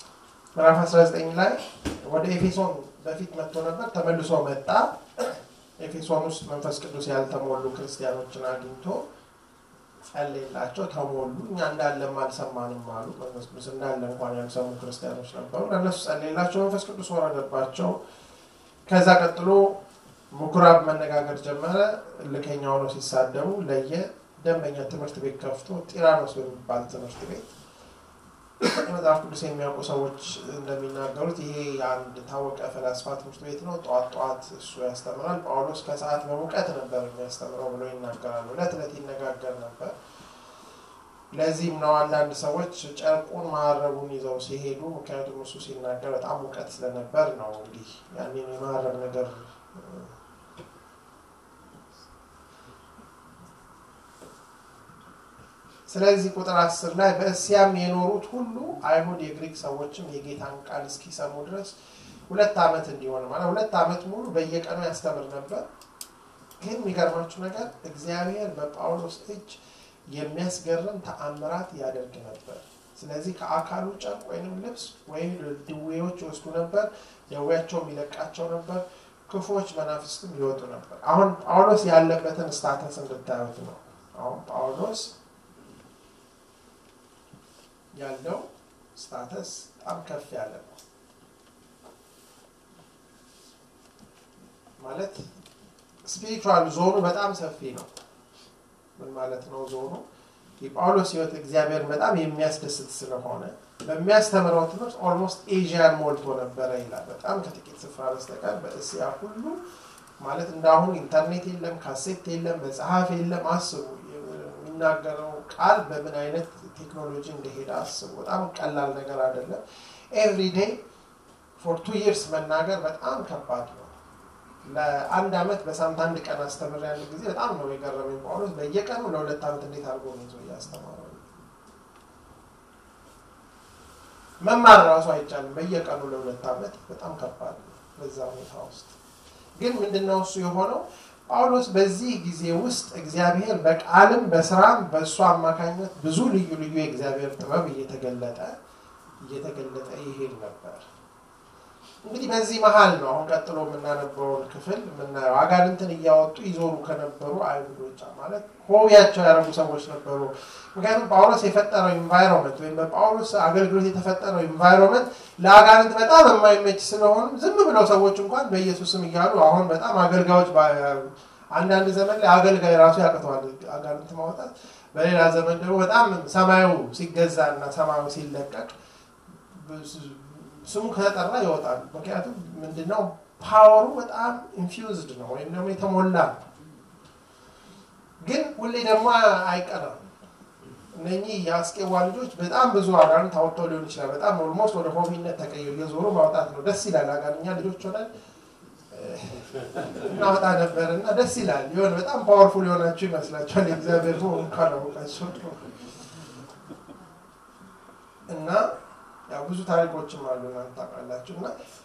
ምዕራፍ 19 ላይ ወደ ኤፌሶን በፊት መጥቶ ነበር ተመልሶ መጣ ኤፌሶን ውስጥ መንፈስ ቅዱስ ያልተሞሉ ክርስቲያኖችን አግኝቶ ጸለየላቸው፣ ተሞሉ። እኛ እንዳለም አልሰማንም አሉ። መንፈስ ቅዱስ እንዳለ እንኳን ያልሰሙ ክርስቲያኖች ነበሩ። ለነሱ ጸለየላቸው፣ መንፈስ ቅዱስ ወረደባቸው። ከዛ ቀጥሎ ምኩራብ መነጋገር ጀመረ። ልከኛው ነው ሲሳደቡ ለየ ደንበኛ ትምህርት ቤት ከፍቶ ጢራኖስ በሚባል ትምህርት ቤት መጽሐፍ ቅዱስ የሚያውቁ ሰዎች እንደሚናገሩት ይሄ አንድ ታወቀ ፈላስፋ ትምህርት ቤት ነው። ጧት እሱ ያስተምራል። ጳውሎስ ከሰዓት በሙቀት ነበር የሚያስተምረው ብሎ ይናገራሉ። ዕለት ይነጋገር ነበር። ለዚህም ነው አንዳንድ ሰዎች ጨርቁን ማረቡን ይዘው ሲሄዱ፣ ምክንያቱም እሱ ሲናገር በጣም ሙቀት ስለነበር ነው። እንግዲህ ያንን የማረብ ነገር ስለዚህ ቁጥር 10 ላይ በእስያም የኖሩት ሁሉ አይሁድ የግሪክ ሰዎችም የጌታን ቃል እስኪሰሙ ድረስ 2 ዓመት እንዲሆን ማለት 2 ዓመት ሙሉ በየቀኑ ያስተምር ነበር። ግን የሚገርማችሁ ነገር እግዚአብሔር በጳውሎስ እጅ የሚያስገርም ተአምራት ያደርግ ነበር። ስለዚህ ከአካሉ ጨርቅ ወይንም ልብስ ወይም ድዌዎች ወስዱ ነበር፣ ደዌያቸው ይለቃቸው ነበር፣ ክፉዎች መናፍስትም ይወጡ ነበር። አሁን ጳውሎስ ያለበትን ስታተስ እንድታዩት ነው። አሁን ጳውሎስ ያለው ስታተስ በጣም ከፍ ያለ ነው ማለት ስፒሪቹዋል ዞኑ በጣም ሰፊ ነው። ምን ማለት ነው ዞኑ? የጳውሎስ ሕይወት እግዚአብሔር በጣም የሚያስደስት ስለሆነ በሚያስተምረው ትምህርት ኦልሞስት ኤዥያን ሞልቶ ነበር ይላል። በጣም ከጥቂት ስፍራ በስተቀር በእስያ ሁሉ ማለት እንዳሁን ኢንተርኔት የለም፣ ካሴት የለም፣ መጽሐፍ የለም። አስቡ የሚናገረው ቃል በምን አይነት ቴክኖሎጂ እንደሄደ አስቡ። በጣም ቀላል ነገር አይደለም። ኤቭሪ ዴይ ፎር 2 years መናገር በጣም ከባድ ነው። ለአንድ ዓመት በሳምንት አንድ ቀን አስተምር ያለ ጊዜ በጣም ነው የገረመኝ። ጳውሎስ በየቀኑ ለ2 ዓመት እንዴት አድርጎ ነው ይዞ ያስተማረው? መማር ራሱ አይቻልም። በየቀኑ ለ2 ዓመት በጣም ከባድ ነው በዛ ሁኔታ ውስጥ። ግን ምንድነው እሱ የሆነው? ጳውሎስ በዚህ ጊዜ ውስጥ እግዚአብሔር በቃልም በስራም በእሱ አማካኝነት ብዙ ልዩ የእግዚአብሔር ጥበብ እየተገለጠ ይሄድ ነበር። እንግዲህ በዚህ መሃል ነው አሁን ቀጥሎ የምናነበውን ክፍል የምናየው። አጋንንትን እያወጡ ይዞሩ ከነበሩ አይሁዶች ማለት ሆቢያቸው ያረጉ ሰዎች ነበሩ። ምክንያቱም ጳውሎስ የፈጠረው ኢንቫይሮንመንት ወይም በጳውሎስ አገልግሎት የተፈጠረው ኢንቫይሮንመንት ለአጋንንት በጣም የማይመች ስለሆነ ዝም ብለው ሰዎች እንኳን በኢየሱስም እያሉ አሁን በጣም አገልጋዮች አንዳንድ ዘመን ላይ አገልጋይ ራሱ ያቅተዋል አጋንንት ማውጣት። በሌላ ዘመን ደግሞ በጣም ሰማዩ ሲገዛና ሰማዩ ሲለቀቅ ስሙ ከተጠራ ይወጣል። ምክንያቱም ምንድነው ፓወሩ በጣም ኢንፊውዝድ ነው ወይም ደግሞ የተሞላ ነው። ግን ሁሌ ደግሞ አይቀርም። እነኚህ የአስቄዋ ልጆች በጣም ብዙ አጋንንት አውጥተው ሊሆን ይችላል። በጣም ኦልሞስት ወደ ሆቢነት ተቀየሩ። የዞሩ ማውጣት ነው። ደስ ይላል። አጋንኛ ልጆች ሆነን እናወጣ ነበርና ደስ ይላል። ይሁን በጣም ፓወርፉል የሆናችሁ ይመስላችኋል። የእግዚአብሔር ነው ካላውቃችሁ እና ያው ብዙ ታሪኮችም አሉ እናንተ ታውቃላችሁና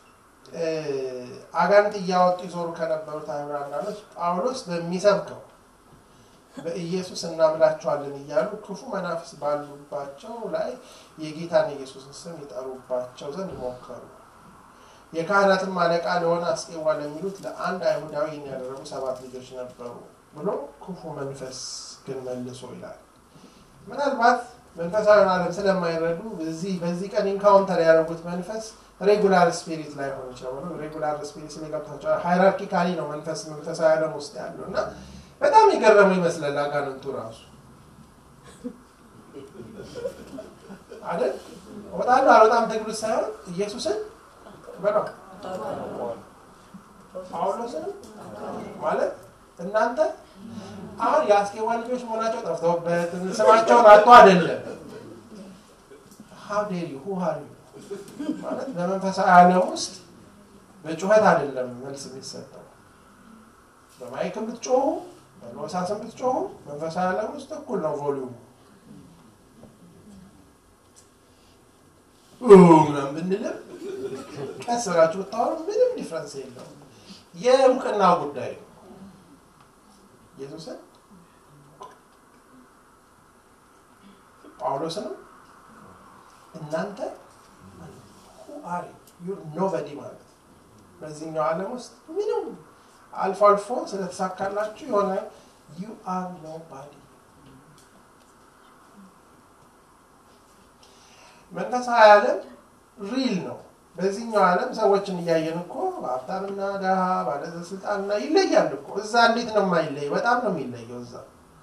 አጋንንት እያወጡ ይዞሩ ከነበሩት አይሁዳውያኖች ጳውሎስ በሚሰብከው በኢየሱስ እናምላችኋለን እያሉ ክፉ መናፍስ ባሉባቸው ላይ የጌታን ኢየሱስን ስም ይጠሩባቸው ዘንድ ሞከሩ። የካህናትም አለቃ ለሆነ አስቄዋ ለሚሉት ለአንድ አይሁዳዊ ያደረጉ 7 ልጆች ነበሩ ብሎ ክፉ መንፈስ ግን መልሶ ይላል። ምናልባት መንፈሳዊ ዓለም ስለማይረዱ በዚህ ቀን ኢንካውንተር ያደረጉት መንፈስ ሬጉላር ስፒሪት ላይ ሆኖ ይችላል። ሬጉላር ስፒሪት ስለጋብታቸው ሃይራርኪካሊ ነው መንፈሳዊ ዓለም ውስጥ ያለውና በጣም ይገርመው ይመስላል አጋንንቱ ራሱ አይደል? ወጣሉ አልወጣም ተግሉት ሳይሆን ኢየሱስን በለው ጳውሎስን ማለት እናንተ አሁን የአስቄዋ ልጆች መሆናቸው ጠፍተውበት ስማቸውን አጥቶ አይደለም። how dare you who are you ማለት በመንፈሳዊ ዓለም ውስጥ በጩኸት አይደለም መልስ የሚሰጠው። በማይክም ብትጮሁ በሎሳስም ብትጮሁ መንፈሳዊ ዓለም ውስጥ እኩል ነው ቮሊዩሙ። ምንም ብንልም ቀስ ብላችሁ ብታወሩ ምንም ዲፍረንስ የለውም። የእውቅና ጉዳይ ነው። ኢየሱስን ጳውሎስንም እናንተ who are you? You're nobody ማለት በዚህኛው ዓለም ውስጥ ምንም አልፎ ስለተሳካላችሁ የሆነ you are nobody መንፈሳዊ ዓለም ሪል ነው በዚህኛው ዓለም ሰዎችን እያየን እኮ ሀብታምና ደሃ ባለስልጣንና ይለያል እኮ እዛ እንዴት ነው የማይለይ በጣም ነው የሚለየው እዛ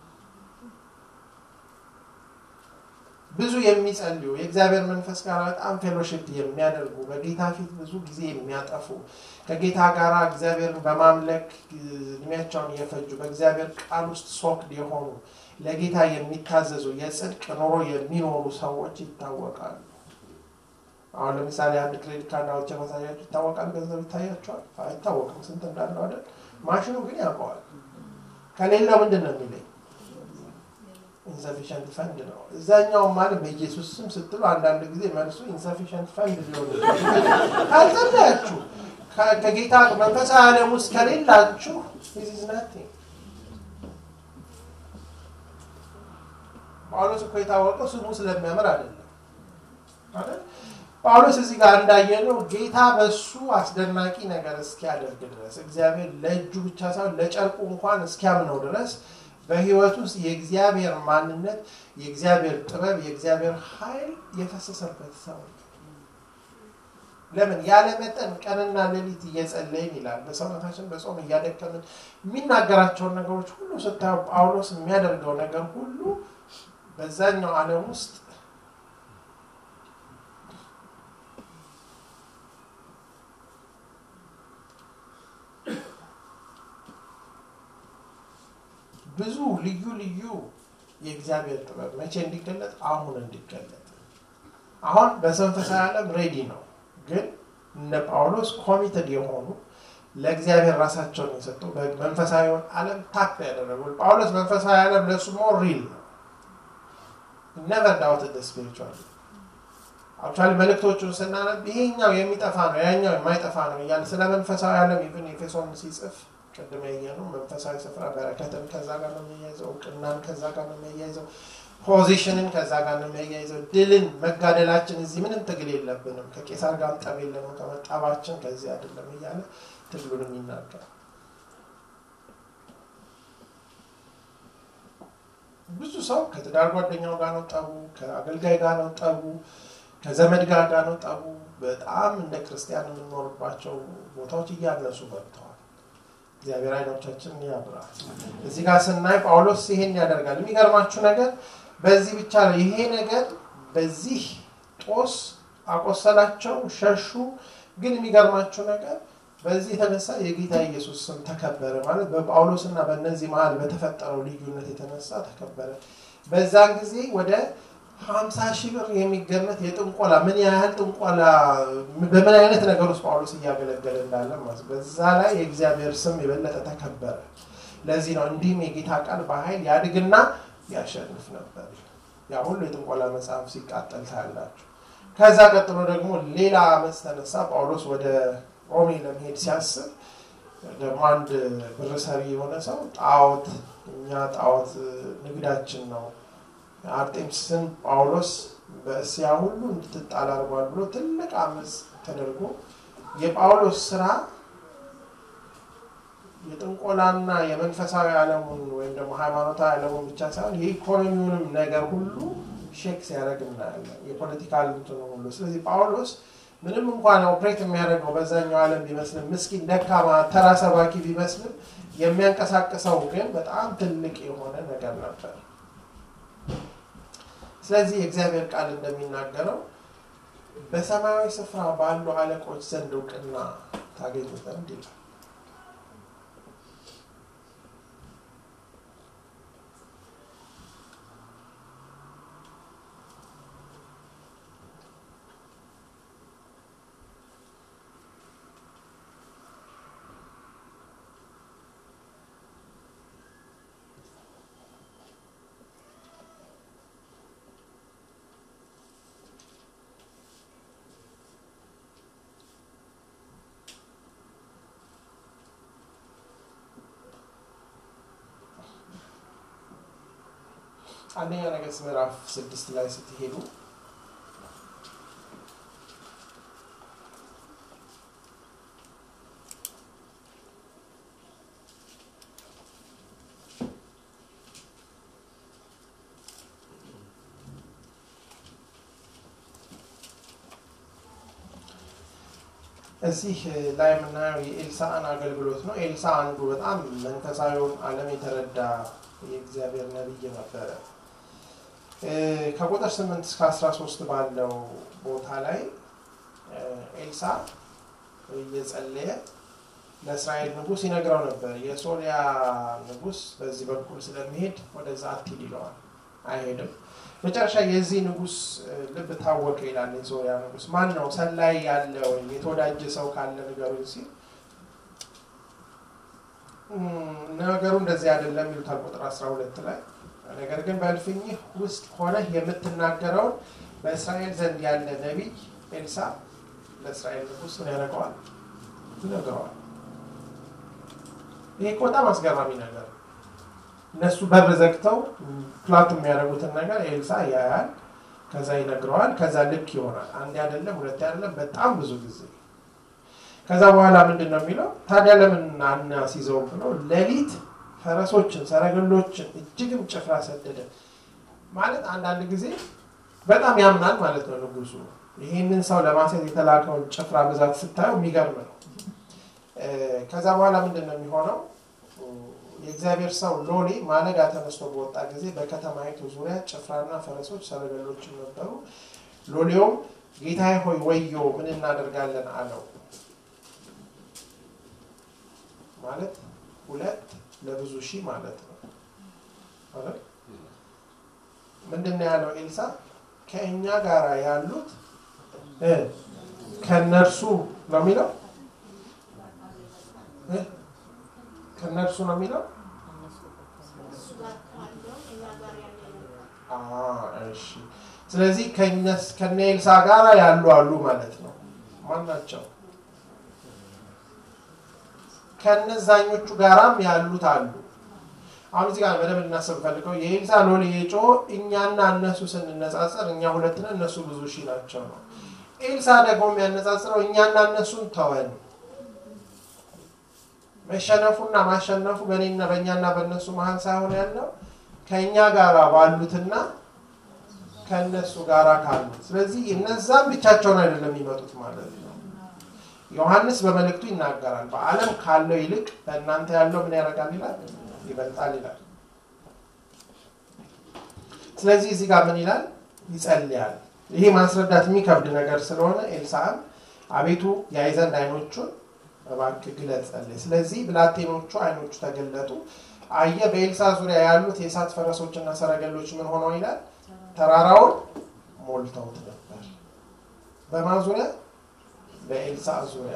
ብዙ የሚጸልዩ የእግዚአብሔር መንፈስ ጋር በጣም ፌሎሺፕ የሚያደርጉ በጌታ ፊት ብዙ ጊዜ የሚያጠፉ ከጌታ ጋር እግዚአብሔርን በማምለክ እድሜያቸውን እየፈጁ በእግዚአብሔር ቃል ውስጥ ሶክድ የሆኑ ለጌታ የሚታዘዙ የጽድቅ ኑሮ የሚኖሩ ሰዎች ይታወቃሉ አሁን ለምሳሌ አንድ ክሬዲት ካርድ አውጥቼ ማሳያችሁ ይታወቃል ገንዘብ ይታያችኋል አይታወቅም ስንት እንዳለው አይደል ማሽኑ ግን ያውቀዋል ከሌላው ምንድነው የሚለኝ insufficient fund ነው እዛኛው ማለት በኢየሱስ ስም ስትሉ አንዳንድ ጊዜ መልሱ insufficient fund ሊሆን ይችላል ካልተላችሁ ከጌታ መንፈሳዊ ዓለም ውስጥ ከሌላችሁ this is nothing ጳውሎስ እኮ የታወቀው ስሙ ስለሚያምር አይደለም አይደል ጳውሎስ እዚህ ጋር እንዳየነው ጌታ በሱ አስደናቂ ነገር እስኪያደርግ ድረስ እግዚአብሔር ለእጁ ብቻ ሳይሆን ለጨርቁ እንኳን እስኪያምነው ድረስ በህይወት ውስጥ የእግዚአብሔር ማንነት የእግዚአብሔር ጥበብ የእግዚአብሔር ኃይል የፈሰሰበት ሰው ለምን ያለ መጠን ቀንና ሌሊት እየጸለይን ይላል በሰውነታችን በጾም እያደከምን የሚናገራቸው ነገሮች ሁሉ ስታዩ ጳውሎስ የሚያደርገው ነገር ሁሉ በዛኛው ዓለም ውስጥ ብዙ ልዩ የእግዚአብሔር ጥበብ መቼ እንዲገለጥ አሁን እንዲገለጥ አሁን በመንፈሳዊ ዓለም ሬዲ ነው ግን እነ ጳውሎስ ኮሚትድ የሆኑ ለእግዚአብሔር ራሳቸውን የሰጡ በመንፈሳዊ ዓለም ታፕ ያደረጉ ጳውሎስ መንፈሳዊ ዓለም ለሱ ሞር ሪል ነው never doubted the spiritual actually መልእክቶቹን ስናነብ ይሄኛው የሚጠፋ ነው ያኛው የማይጠፋ ነው ይላል ስለ መንፈሳዊ ዓለም ኢቭን ኤፌሶን ሲጽፍ ቀደም ያየነው መንፈሳዊ ስፍራ በረከትን ከዛ ጋር ነው የሚያይዘው ቅናን ከዛ ጋር ነው የሚያይዘው ፖዚሽንን ከዛ ጋር ነው የሚያይዘው ድልን መጋደላችን እዚህ ምንም ትግል የለብንም ከቄሳር ጋር ጠብ የለንም ከመጣባችን ከዚህ አይደለም ይላል ትግሉንም ይናገራል ብዙ ሰው ከትዳር ጓደኛው ጋር ነው ጠቡ ከአገልጋይ ጋር ነው ጠቡ ከዘመድ ጋር ነው ጠቡ በጣም እንደ ክርስቲያን የምንኖርባቸው ቦታዎች እያነሱ መጥተዋል እግዚአብሔር አይኖቻችን ያብራ እዚህ ጋር ስናይ ጳውሎስ ይሄን ያደርጋል የሚገርማችሁ ነገር በዚህ ብቻ ይሄ ነገር በዚህ ጦስ አቆሰላቸው ሸሹ ግን የሚገርማችሁ ነገር በዚህ የተነሳ የጌታ ኢየሱስ ስም ተከበረ ማለት በጳውሎስና በእነዚህ መሃል በተፈጠረው ልዩነት የተነሳ ተከበረ በዛን ጊዜ ወደ 50,000 ብር የሚገመት የጥንቆላ ምን ያህል ጥንቆላ በምን አይነት ነገር ውስጥ ጳውሎስ እያገለገለ እንዳለ ማለት በዛ ላይ የእግዚአብሔር ስም የበለጠ ተከበረ ለዚህ ነው እንዲህም የጌታ ቃል በኃይል ያድግና ያሸንፍ ነበር ያ ሁሉ የጥንቆላ መጽሐፍ ሲቃጠል ታያላችሁ ከዛ ቀጥሎ ደግሞ ሌላ አመጽ ተነሳ ጳውሎስ ወደ ሮሜ ለመሄድ ሲያስብ ደግሞ አንድ ብርሰሪ የሆነ ሰው እኛ ጣዖት ንግዳችን ነው አርጤምስን ጳውሎስ በእስያ ሁሉ እንድትጣል አድርጓል ብሎ ትልቅ አመጽ ተደርጎ የጳውሎስ ስራ የጥንቆላና የመንፈሳዊ ዓለሙን ወይም ደግሞ ሃይማኖታዊ ዓለሙን ብቻ ሳይሆን የኢኮኖሚውንም ነገር ሁሉ ሼክ ሲያደርግ እናያለን የፖለቲካል እንትኑ ሁሉ ስለዚህ ጳውሎስ ምንም እንኳን ኦፕሬት የሚያደርገው በዛኛው ዓለም ቢመስልም ምስኪን ደካማ ተራ ሰባኪ ቢመስልም የሚያንቀሳቅሰው ግን በጣም ትልቅ የሆነ ነገር ነበር ስለዚህ እግዚአብሔር ቃል እንደሚናገረው በሰማያዊ ስፍራ ባሉ አለቆች ዘንድ ዕውቅና ታገኙ ዘንድ ይላል አንደኛ ነገሥት ምዕራፍ 6 ላይ ስትሄዱ እዚህ ላይ የምናየው የኤልሳዕን አገልግሎት ነው። ኤልሳዕ አንዱ በጣም መንፈሳዊውን ዓለም የተረዳ የእግዚአብሔር ነብይ ነበረ። ከቁጥር 8 እስከ 13 ባለው ቦታ ላይ ኤልሳዕ እየጸለየ ለእስራኤል ንጉስ ይነግረው ነበር። የሶሪያ ንጉስ በዚህ በኩል ስለሚሄድ ወደዛ አትሂድ ይለዋል፣ አይሄድም። መጨረሻ የዚህ ንጉስ ልብ ታወቀ ይላል። የሶሪያ ንጉስ ማን ነው? ሰላይ ያለው የተወዳጀ ሰው ካለ ንገሩኝ ሲል ነገሩ እንደዚህ አይደለም ይሉታል ቁጥር 12 ላይ። ነገር ግን በእልፍኝህ ውስጥ ሆነህ የምትናገረውን በእስራኤል ዘንድ ያለ ነብይ ኤልሳዕ ለእስራኤል ንጉስ ያረጋዋል ይነግረዋል። ይሄ በጣም አስገራሚ ነገር። እነሱ በር ዘግተው ፕላት የሚያደርጉትን ነገር ኤልሳዕ ያያል፣ ከዛ ይነግረዋል፣ ከዛ ልክ ይሆናል። አንድ አይደለም ሁለት አይደለም በጣም ብዙ ጊዜ። ከዛ በኋላ ምንድነው የሚለው? ታዲያ ለምን አናስይዘው ብሎ ሌሊት ፈረሶችን ሰረገሎችን እጅግም ጭፍራ ሰደደ። ማለት አንዳንድ ጊዜ በጣም ያምናል ማለት ነው ንጉሱ። ይሄንን ሰው ለማሰር የተላከውን ጭፍራ ብዛት ስታዩ የሚገርም ነው። ከዛ በኋላ ምንድነው የሚሆነው? የእግዚአብሔር ሰው ሎሌ ማለዳ ተነስቶ በወጣ ጊዜ በከተማይቱ ዙሪያ ጭፍራና ፈረሶች ሰረገሎች ነበሩ። ሎሌውም ጌታዬ ሆይ ወዮ ምን እናደርጋለን አለው። ማለት ሁለት ለብዙ ሺህ ማለት ነው አይደል? ምንድነው ያለው ኤልሳዕ? ከእኛ ጋር ያሉት ከነርሱ ነው የሚለው ከነርሱ ነው የሚለው። እሺ ስለዚህ ከነ ኤልሳዕ ጋር ያሉ አሉ ማለት ነው። ማን ናቸው? ከነዛኞቹ ጋራም ያሉት አሉ። አሁን እዚህ ጋር በደንብ እናስብ ፈልገው የኤልሳዕ ሎሌ የጮኸ እኛና እነሱ ስንነጻጸር እኛ ሁለት ነን እነሱ ብዙ ሺህ ናቸው ነው። ኤልሳዕ ደግሞ የሚያነጻጽረው እኛና እነሱን ተወን፣ መሸነፉና ማሸነፉ በእኔና በእኛና በእነሱ መሃል ሳይሆን ያለው ከእኛ ጋር ባሉትና ከእነሱ ጋር ካሉት። ስለዚህ እነዛም ብቻቸውን አይደለም የሚመጡት ማለት ነው። ዮሐንስ በመልእክቱ ይናገራል በዓለም ካለው ይልቅ በእናንተ ያለው ምን ያደርጋል ይላል? ይበልጣል ይላል። ስለዚህ እዚህ ጋር ምን ይላል? ይጸልያል። ይሄ ማስረዳት የሚከብድ ነገር ስለሆነ ኤልሳዕ አቤቱ ያይ ዘንድ አይኖቹን እባክህ ግለጥ ጸለየ። ስለዚህ ብላቴኖቹ አይኖቹ ተገለጡ፣ አየ በኤልሳዕ ዙሪያ ያሉት የእሳት ፈረሶችና ሰረገሎች ምን ሆነው ይላል? ተራራውን ሞልተውት ነበር። በማን ዙሪያ? በኤልሳዕ ዙሪያ።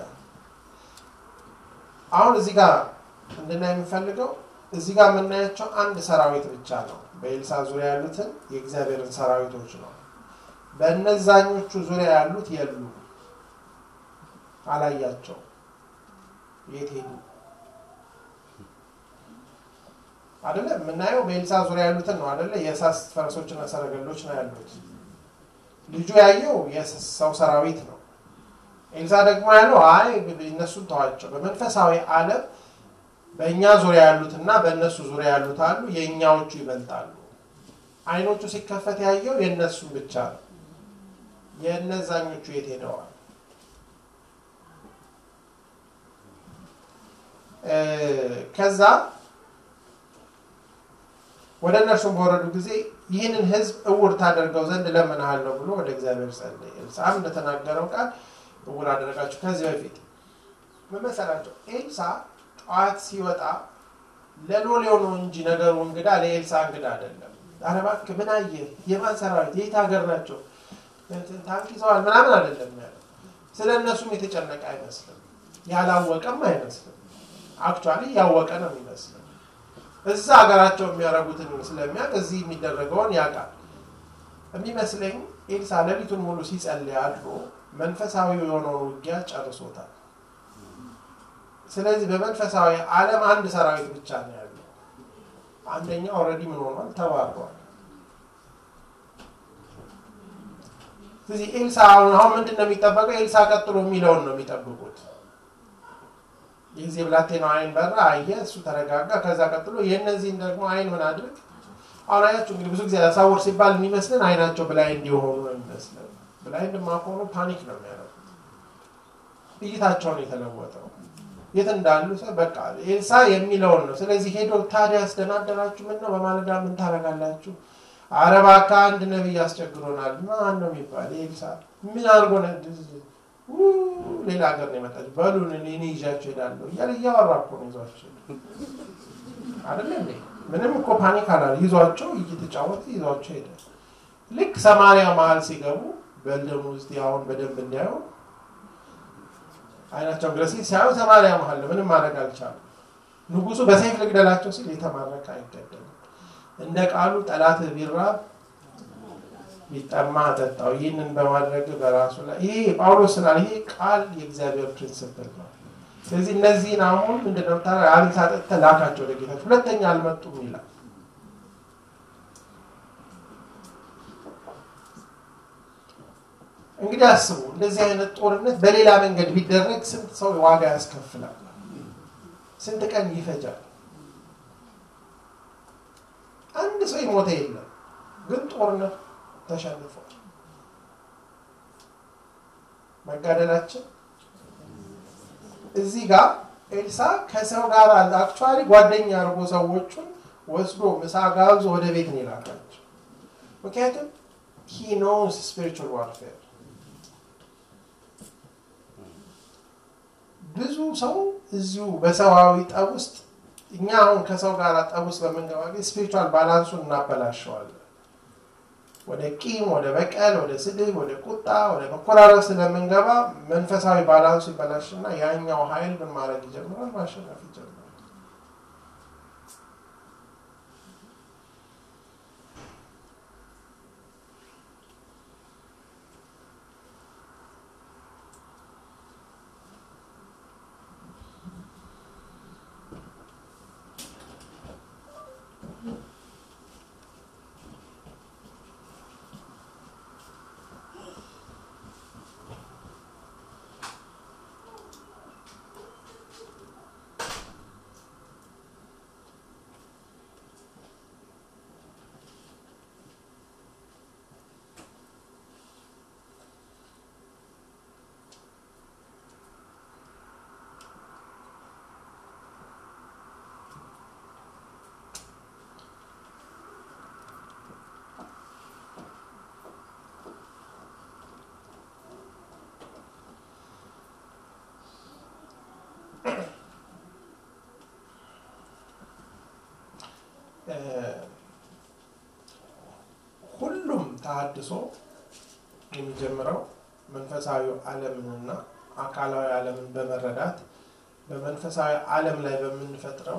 አሁን እዚህ ጋር እንድናይ የምፈልገው እዚህ ጋር የምናያቸው አንድ ሰራዊት ብቻ ነው። በኤልሳዕ ዙሪያ ያሉትን የእግዚአብሔርን ሰራዊቶች ነው። በእነዛኞቹ ዙሪያ ያሉት የሉ፣ አላያቸው። የት ሄዱ? አይደለ የምናየው በኤልሳዕ ዙሪያ ያሉትን ነው አይደለ? የእሳት ፈረሶችና ሰረገሎች ነው ያሉት። ልጁ ያየው የሰው ሰራዊት ነው። ኤልሳዕ ደግሞ ያለው አይ እነሱን ተዋቸው፣ በመንፈሳዊ ዓለም በእኛ ዙሪያ ያሉትና በእነሱ ዙሪያ ያሉት አሉ፣ የእኛዎቹ ይበልጣሉ። አይኖቹ ሲከፈት ያየው የእነሱን ብቻ ነው። የእነዛኞቹ የት ሄደዋል? ከዛ ወደ እነርሱም በወረዱ ጊዜ ይህንን ህዝብ እውር ታደርገው ዘንድ ለምንሃለሁ ብሎ ወደ እግዚአብሔር ጸለየ። ኤልሳዕ እንደተናገረው ቃል እውር አደረጋቸው። ከዚህ በፊት መመሰላቸው ኤልሳዕ ጧት ሲወጣ ለሎሌው ነው እንጂ ነገሩ እንግዳ ለኤልሳዕ እንግዳ አይደለም። አረባክ ምን አየህ? የማን ሰራዊት? የት ሀገር ናቸው? ታንክ ይዘዋል ምናምን አይደለም ያለው። ስለነሱም የተጨነቀ አይመስልም፣ ያላወቀም አይመስልም። አክቹአሊ ያወቀ ነው የሚመስለው። እዛ ሀገራቸው የሚያረጉትን ስለሚያውቅ እዚህ የሚደረገውን ያውቃል የሚመስለኝ። ኤልሳዕ ሌሊቱን ሙሉ ሲጸልይ አድሮ መንፈሳዊ የሆነውን ውጊያ ጨርሶታል። ስለዚህ በመንፈሳዊ ዓለም አንድ ሰራዊት ብቻ ነው ያለው። አንደኛው ኦሬዲ ምን ሆኗል? ተባሯል። ስለዚህ ኤልሳዕ አሁን ምንድነው የሚጠበቀው? ኤልሳዕ ቀጥሎ የሚለውን ነው የሚጠብቁት። የዚህ ብላቴናው አይን በራ፣ አየ፣ እሱ ተረጋጋ። ከዛ ቀጥሎ የነዚህን ደግሞ አይን ምን አድርግ። አሁን አያችሁ እንግዲህ ብዙ ጊዜ ያሳወር ሲባል የሚመስልን አይናቸው ብላይንድ እንዲሆኑ ነው የሚመስለው። ብላይንድ ማቆኑ ፓኒክ ነው የሚያደርጉት። እይታቸውን የተለወጠው የት እንዳሉ በቃ ኤልሳ የሚለው ነው ስለዚህ ሄዶ ታዲያ አስደናደራችሁ ምን ነው በማለዳ ምን ታረጋላችሁ አረባ ካንድ ነብይ ያስቸግሮናል ማን ነው የሚባል ኤልሳ ምን አርጎ ነው ሌላ ሀገር ነው የመጣው ባሉን እኔ ይዣቸው ሄዳለሁ ያያወራኩ ነው ይዟቸው አይደለም ምንም እኮ ፓኒክ አላለ ይዟቸው እየተጫወተ ይዟቸው ሄደ ልክ ሰማሪያ መሃል ሲገቡ በልደሙ ውስጥ ያውን በደንብ እንዲያዩ አይናቸው ግረሲ ሲያዩ ሰማሪያ መሃል ምንም ማድረግ አልቻለም ንጉሱ በሰይፍ ልግደላቸው ሲል የተማረከ አይገደልም እንደ ቃሉ ጠላት ቢራብ ቢጠማ ጠጣው ይህንን በማድረግ በራሱ ላይ ይሄ ጳውሎስ ስላለ ይሄ ቃል የእግዚአብሔር ፕሪንሲፕል ነው ስለዚህ እነዚህን አሁን እንደው አልሳጠተ ላካቸው ለጌታቸው ሁለተኛ አልመጡም ይላል እንግዲህ አስቡ እንደዚህ አይነት ጦርነት በሌላ መንገድ ቢደረግ ስንት ሰው ዋጋ ያስከፍላል ስንት ቀን ይፈጃል አንድ ሰው ይሞት የለም ግን ጦርነት ተሸንፏል መጋደላችን እዚህ ጋር ኤልሳ ከሰው ጋር አክቹአሊ ጓደኛ አርጎ ሰዎቹን ወስዶ ምሳ ጋብዞ ወደ ቤት ነው ይላካቸው ምክንያቱም he knows spiritual warfare ብዙ ሰው እዚሁ በሰዋዊ ጠብ ውስጥ እኛ አሁን ከሰው ጋር ጠብ ውስጥ በመንገባ ስፒሪቹዋል ባላንሱን እናበላሸዋለን ወደ ቂም ወደ በቀል ወደ ስድብ ወደ ቁጣ ወደ መኮራረፍ ስለምንገባ መንፈሳዊ ባላንሱ ይበላሽና ያኛው ኃይል ምን ማድረግ ይጀምራል ማሸነፍ ይጀምራል ሁሉም ተሐድሶ የሚጀምረው መንፈሳዊ ዓለምንና አካላዊ ዓለምን በመረዳት በመንፈሳዊ ዓለም ላይ በመንፈጥረው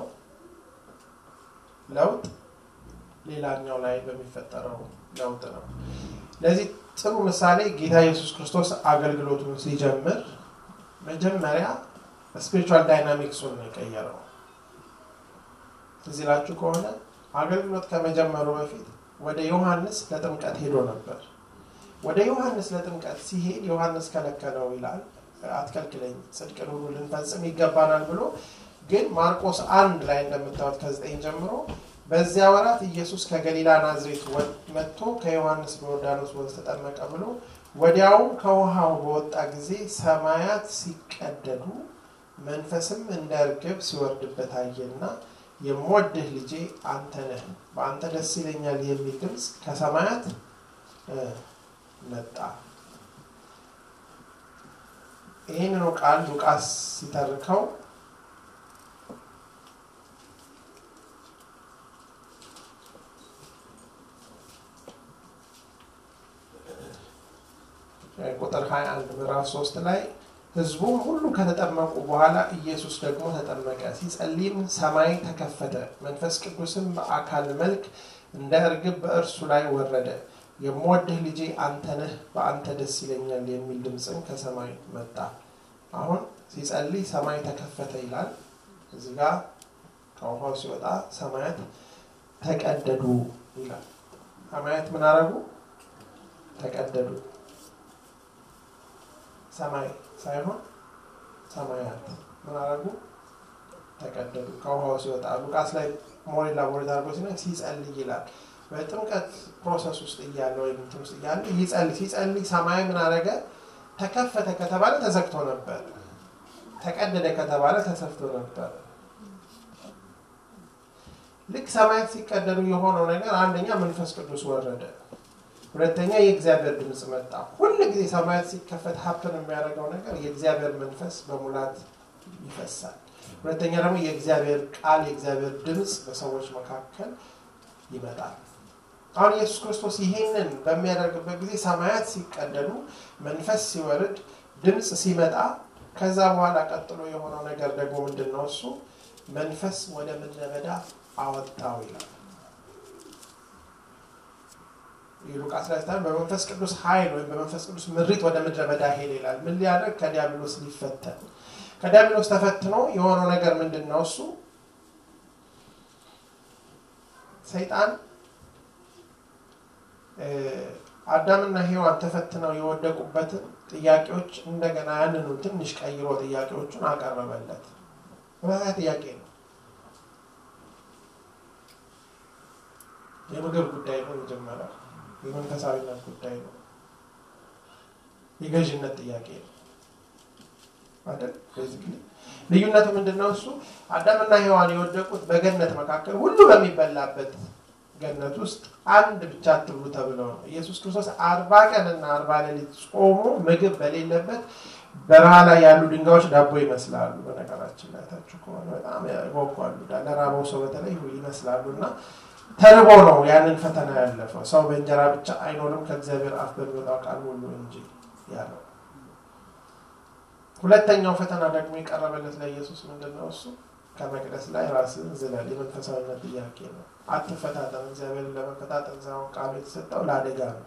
ለውጥ ሌላኛው ላይ በሚፈጠረው ለውጥ ነው ለዚህ ጥሩ ምሳሌ ጌታ ኢየሱስ ክርስቶስ አገልግሎቱን ሲጀምር መጀመሪያ ስፒሪቹዋል ዳይናሚክሱን ነው የቀየረው እዚላችሁ ከሆነ አገልግሎት ከመጀመሩ በፊት ወደ ዮሐንስ ለጥምቀት ሄዶ ነበር ወደ ዮሐንስ ለጥምቀት ሲሄድ ዮሐንስ ከለከለው ይላል አትከልክለኝ ጽድቅን ሁሉ ልንፈጽም ይገባናል ብሎ ግን ማርቆስ 1 ላይ እንደምታዩት ከ9 ጀምሮ በዚያ ወራት ኢየሱስ ከገሊላ ናዝሬት መጥቶ ከዮሐንስ በዮርዳኖስ ወንዝ ተጠመቀ ብሎ ወዲያው ከውሃው በወጣ ጊዜ ሰማያት ሲቀደዱ መንፈስም እንደ ርግብ ሲወርድበት አየና የምወድህ ልጄ አንተ ነህ በአንተ ደስ ይለኛል የሚል ድምጽ ከሰማያት መጣ ይሄንን ቃል ሉቃስ ሲተርከው ቁጥር 21 ምዕራፍ 3 ላይ ህዝቡ ሁሉ ከተጠመቁ በኋላ ኢየሱስ ደግሞ ተጠመቀ ሲጸልይም ሰማይ ተከፈተ መንፈስ ቅዱስም በአካል መልክ እንደ ርግብ በእርሱ ላይ ወረደ የምወድህ ልጄ አንተ ነህ በአንተ ደስ ይለኛል የሚል ድምጽም ከሰማይ መጣ አሁን ሲጸልይ ሰማይ ተከፈተ ይላል እዚህ ጋር ከውሃው ሲወጣ ሰማያት ተቀደዱ ይላል ሰማያት ምን አረጉ ተቀደዱ ሰማይ ሳይሆን ሰማያት ምን አረጉ ተቀደዱ ከውሃው ሲወጣ ሉቃስ ላይ ሞሪላ አድርጎ ሲጸልይ ይላል በጥምቀት ፕሮሰስ ውስጥ እያለ ወይ እንትምስ እያለ ሲጸልይ ሰማይ ምን አረገ ተከፈተ ከተባለ ተዘግቶ ነበር ተቀደደ ከተባለ ተሰፍቶ ነበር ልክ ሰማያት ሲቀደዱ የሆነው ነገር አንደኛ መንፈስ ቅዱስ ወረደ ሁለተኛ የእግዚአብሔር ድምጽ መጣ ሁሉ ጊዜ ሰማያት ሲከፈት ሀፕን የሚያደርገው ነገር የእግዚአብሔር መንፈስ በሙላት ይፈሳል ሁለተኛ ደግሞ የእግዚአብሔር ቃል የእግዚአብሔር ድምጽ በሰዎች መካከል ይመጣል አሁን ኢየሱስ ክርስቶስ ይሄንን በሚያደርግበት ጊዜ ሰማያት ሲቀደዱ መንፈስ ሲወርድ ድምጽ ሲመጣ ከዛ በኋላ ቀጥሎ የሆነው ነገር ደግሞ ምንድነው እሱ መንፈስ ወደ ምድረ በዳ አወጣው ይላል የሉቃስ ላይ በመንፈስ ቅዱስ ኃይል ወይ በመንፈስ ቅዱስ ምሪት ወደ ምድረ በዳ ሄደ ይላል ምን ሊያደርግ ከዲያብሎስ ሊፈተን ከዲያብሎስ ተፈትኖ የሆነው ነገር ምንድነው እሱ ሰይጣን አዳምና ሔዋን ተፈትነው የወደቁበት ጥያቄዎች እንደገና ያንኑ ትንሽ ቀይሮ ጥያቄዎቹን አቀረበለት ወላሂ ጥያቄ ነው የምግብ ጉዳይ ነው መጀመሪያ የመንፈሳዊነት ጉዳይ ነው የገዥነት ጥያቄ ነው አይደል ቤዚክሊ ልዩነቱ ምንድነው እሱ አዳምና ሔዋን የወደቁት በገነት መካከል ሁሉ በሚበላበት ገነት ውስጥ አንድ ብቻ አትብሉ ተብለው ነው ኢየሱስ ክርስቶስ 40 ቀንና 40 ሌሊት ጾሞ ምግብ በሌለበት በረሃ ላይ ያሉ ድንጋዮች ዳቦ ይመስላሉ በነገራችን ላይ ታችሁ ከሆነ በጣም ያጓጓሉ ለራበው ሰው በተለይ ይመስላሉና ተርቦ ነው ያንን ፈተና ያለፈው ሰው በእንጀራ ብቻ አይኖርም ከእግዚአብሔር አፍ በሚወጣው ቃል ሁሉ እንጂ ያለው ሁለተኛው ፈተና ደግሞ የቀረበለት ለኢየሱስ ምንድነው እሱ ከመቅደስ ላይ ራስን ዝለል የመንፈሳዊነት ጥያቄ ነው አትፈታተን እግዚአብሔርን ለመፈታተን ሳይሆን ቃል የተሰጠው ለአደጋ ነው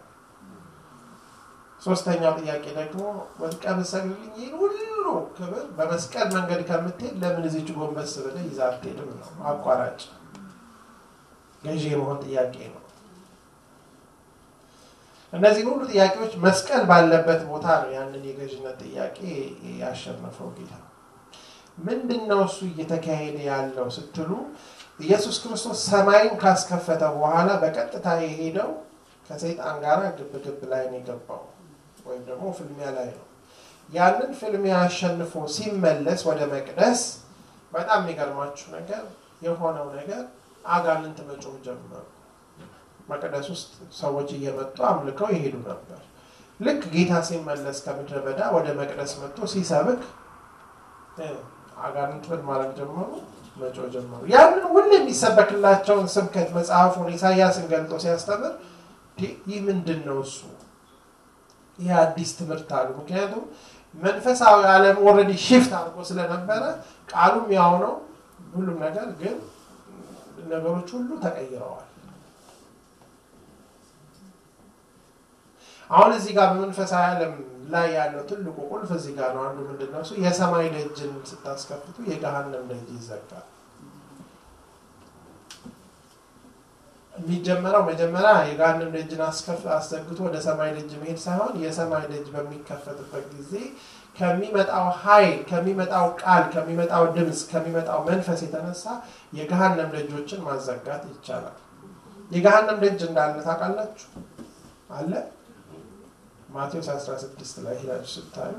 ሶስተኛው ጥያቄ ደግሞ ወድቀብሰልኝ ሁሉ ክብር በመስቀል መንገድ ከምትሄድ ለምን እዚህ ጎንበስ ብለህ ይዛትሄድም ነው አቋራጭ ገዢ የመሆን ጥያቄ ነው እነዚህ ሁሉ ጥያቄዎች መስቀል ባለበት ቦታ ነው ያንን የገዥነት ጥያቄ ያሸነፈው ጌታ ምንድነው እሱ እየተካሄደ ያለው ስትሉ ኢየሱስ ክርስቶስ ሰማይን ካስከፈተ በኋላ በቀጥታ የሄደው ከሰይጣን ጋር ግብግብ ላይ ነው የገባው ወይም ደግሞ ፍልሚያ ላይ ነው ያንን ፍልሚያ አሸንፎ ሲመለስ ወደ መቅደስ በጣም የሚገርማችሁ ነገር የሆነው ነገር አጋንንት መጮህ ጀመሩ መቅደስ ውስጥ ሰዎች እየመጡ አምልከው ይሄዱ ነበር ልክ ጌታ ሲመለስ ከምድረ በዳ ወደ መቅደስ መጥቶ ሲሰብክ አጋንንት ወደ ማለት ጀመሩ መጮህ ጀመሩ ያንን ሁሉ የሚሰበክላቸውን ስብከት መጽሐፉን ኢሳይያስን ገልጦ ሲያስተምር ይህ ምንድነው እሱ ይህ አዲስ ትምህርት አለ ምክንያቱም መንፈሳዊ ዓለም ኦሬዲ shift አድርጎ ስለነበረ ቃሉም ያው ነው ሁሉም ነገር ግን ነገሮች ሁሉ ተቀይረዋል አሁን እዚህ ጋር በመንፈሳዊ ዓለም ላይ ያለው ትልቁ ቁልፍ እዚህ ጋር ነው አንዱ ምንድነው እሱ የሰማይ ደጅን ስታስከፍቱ የገሃነም ደጅ ይዘጋል የሚጀመረው መጀመሪያ የገሃነም ደጅን አስዘግቶ ወደ ሰማይ ደጅ መሄድ ሳይሆን የሰማይ ደጅ በሚከፈትበት ጊዜ ከሚመጣው ኃይል ከሚመጣው ቃል ከሚመጣው ድምጽ ከሚመጣው መንፈስ የተነሳ የገሃነም ደጆችን ማዘጋት ይቻላል የገሃነም ደጅ እንዳለ ታውቃላችሁ አለ ማቴዎስ 16 ላይ ሄዳችሁ ስታዩ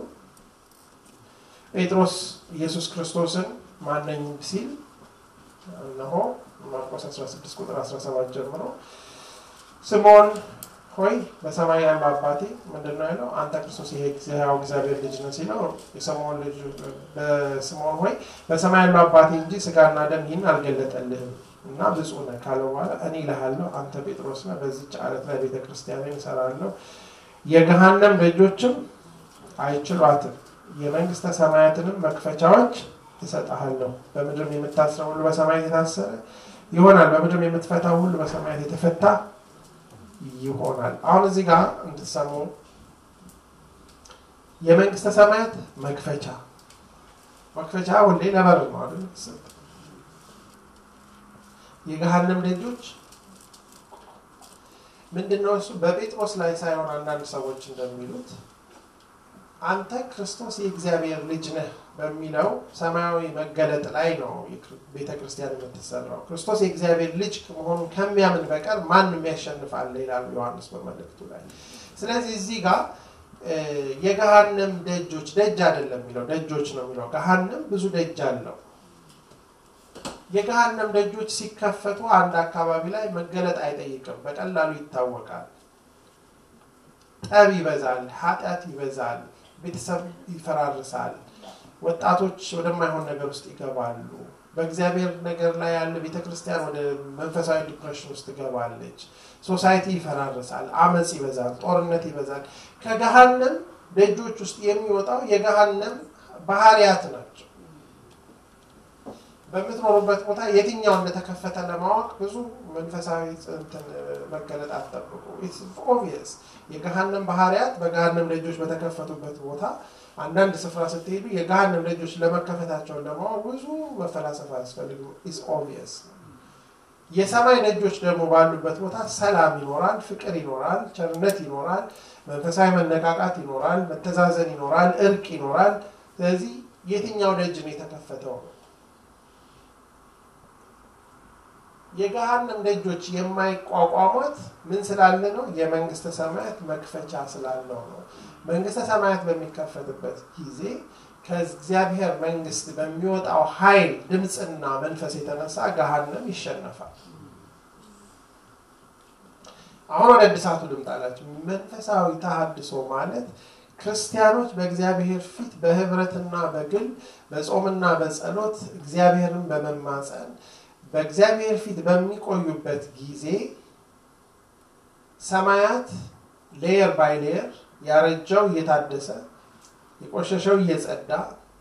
ጴጥሮስ ኢየሱስ ክርስቶስን ማንነኝ ሲል ነው ማርቆስ 16 ቁጥር 17 ጀምሮ ስምዖን ሆይ በሰማይ ያለው አባቴ ምንድነው ያለው አንተ ክርስቶስ የሕያው እግዚአብሔር ልጅ ነህ ሲለው የስምዖን ልጅ በስምዖን ሆይ በሰማይ ያለው አባቴ እንጂ ስጋና ደም ይህን አልገለጠልህም እና ብፁዕ ነህ ካለው በኋላ እኔ እልሃለሁ አንተ ጴጥሮስ ነህ በዚህች ዓለት ላይ ቤተክርስቲያንን እሰራለሁ የገሃነም ደጆችም አይችሏትም የመንግስተ ሰማያትንም መክፈቻዎች እሰጣለሁ በምድርም የምታስረው ሁሉ በሰማይ የታሰረ ይሆናል በምድርም የምትፈታው ሁሉ በሰማይ የተፈታ ይሆናል አሁን እዚህ ጋር እንድትሰሙ የመንግስተ ሰማያት መክፈቻ ሁሌ ለበር ነው አይደል የገሃነም ደጆች ምንድነው እሱ በጴጥሮስ ላይ ሳይሆን አንዳንድ ሰዎች እንደሚሉት አንተ ክርስቶስ የእግዚአብሔር ልጅ ነህ በሚለው ሰማያዊ መገለጥ ላይ ነው ቤተክርስቲያን የምትሰራው ክርስቶስ የእግዚአብሔር ልጅ መሆኑን ከሚያምን በቀር ማንም ያሸንፋል ይላል ዮሐንስ በመልእክቱ ላይ ስለዚህ እዚህ ጋር የገሃነም ደጆች ደጅ አይደለም የሚለው ደጆች ነው የሚለው ገሃነም ብዙ ደጅ አለው የገሃነም ደጆች ሲከፈቱ አንድ አካባቢ ላይ መገለጥ አይጠይቅም በቀላሉ ይታወቃል ጠብ ይበዛል ኃጢአት ይበዛል ቤተሰብ ይፈራርሳል ወጣቶች ወደማይሆን ነገር ውስጥ ይገባሉ በእግዚአብሔር ነገር ላይ ያለ ቤተክርስቲያን ወደ መንፈሳዊ ዲፕሬሽን ውስጥ ትገባለች ሶሳይቲ ይፈራርሳል አመጽ ይበዛል ጦርነት ይበዛል ከገሃነም ደጆች ውስጥ የሚወጣው የገሃነም ባህሪያት ናቸው በመትኖርበት ቦታ የትኛው እንደተከፈተ ለማወቅ ብዙ መንፈሳዊ እንትን መገለጥ አጥብቁ it's obvious የገሃነም ባህሪያት በገሃነም ደጆች በተከፈቱበት ቦታ አንዳንድ ስፍራ ስትሄዱ የገሃነም ደጆች ለመከፈታቸው ለማወቅ ብዙ መፈላሰፍ አያስፈልግም it's obvious የሰማይ ደጆች ደግሞ ባሉበት ቦታ ሰላም ይኖራል ፍቅር ይኖራል ቸርነት ይኖራል መንፈሳዊ መነቃቃት ይኖራል መተዛዘን ይኖራል እርቅ ይኖራል ስለዚህ የትኛው ደጅ ነው የተከፈተው የገሃነም ደጆች የማይቋቋሙት ምን ስላለ ነው የመንግስተ ሰማያት መክፈቻ ስላለው ነው መንግስተ ሰማያት በሚከፈትበት ጊዜ ከእግዚአብሔር መንግስት በሚወጣው ኃይል ድምጽና መንፈስ የተነሳ ገሃነም ይሸነፋል አሁን ወደ እድሳቱ ድምጣላችሁ መንፈሳዊ ተሐድሶ ማለት ክርስቲያኖች በእግዚአብሔር ፊት በህብረትና በግል በጾምና በጸሎት እግዚአብሔርን በመማጸን በእግዚአብሔር ፊት በሚቆዩበት ጊዜ ሰማያት ሌየር ባይ ሌየር ያረጀው እየታደሰ የቆሸሸው እየጸዳ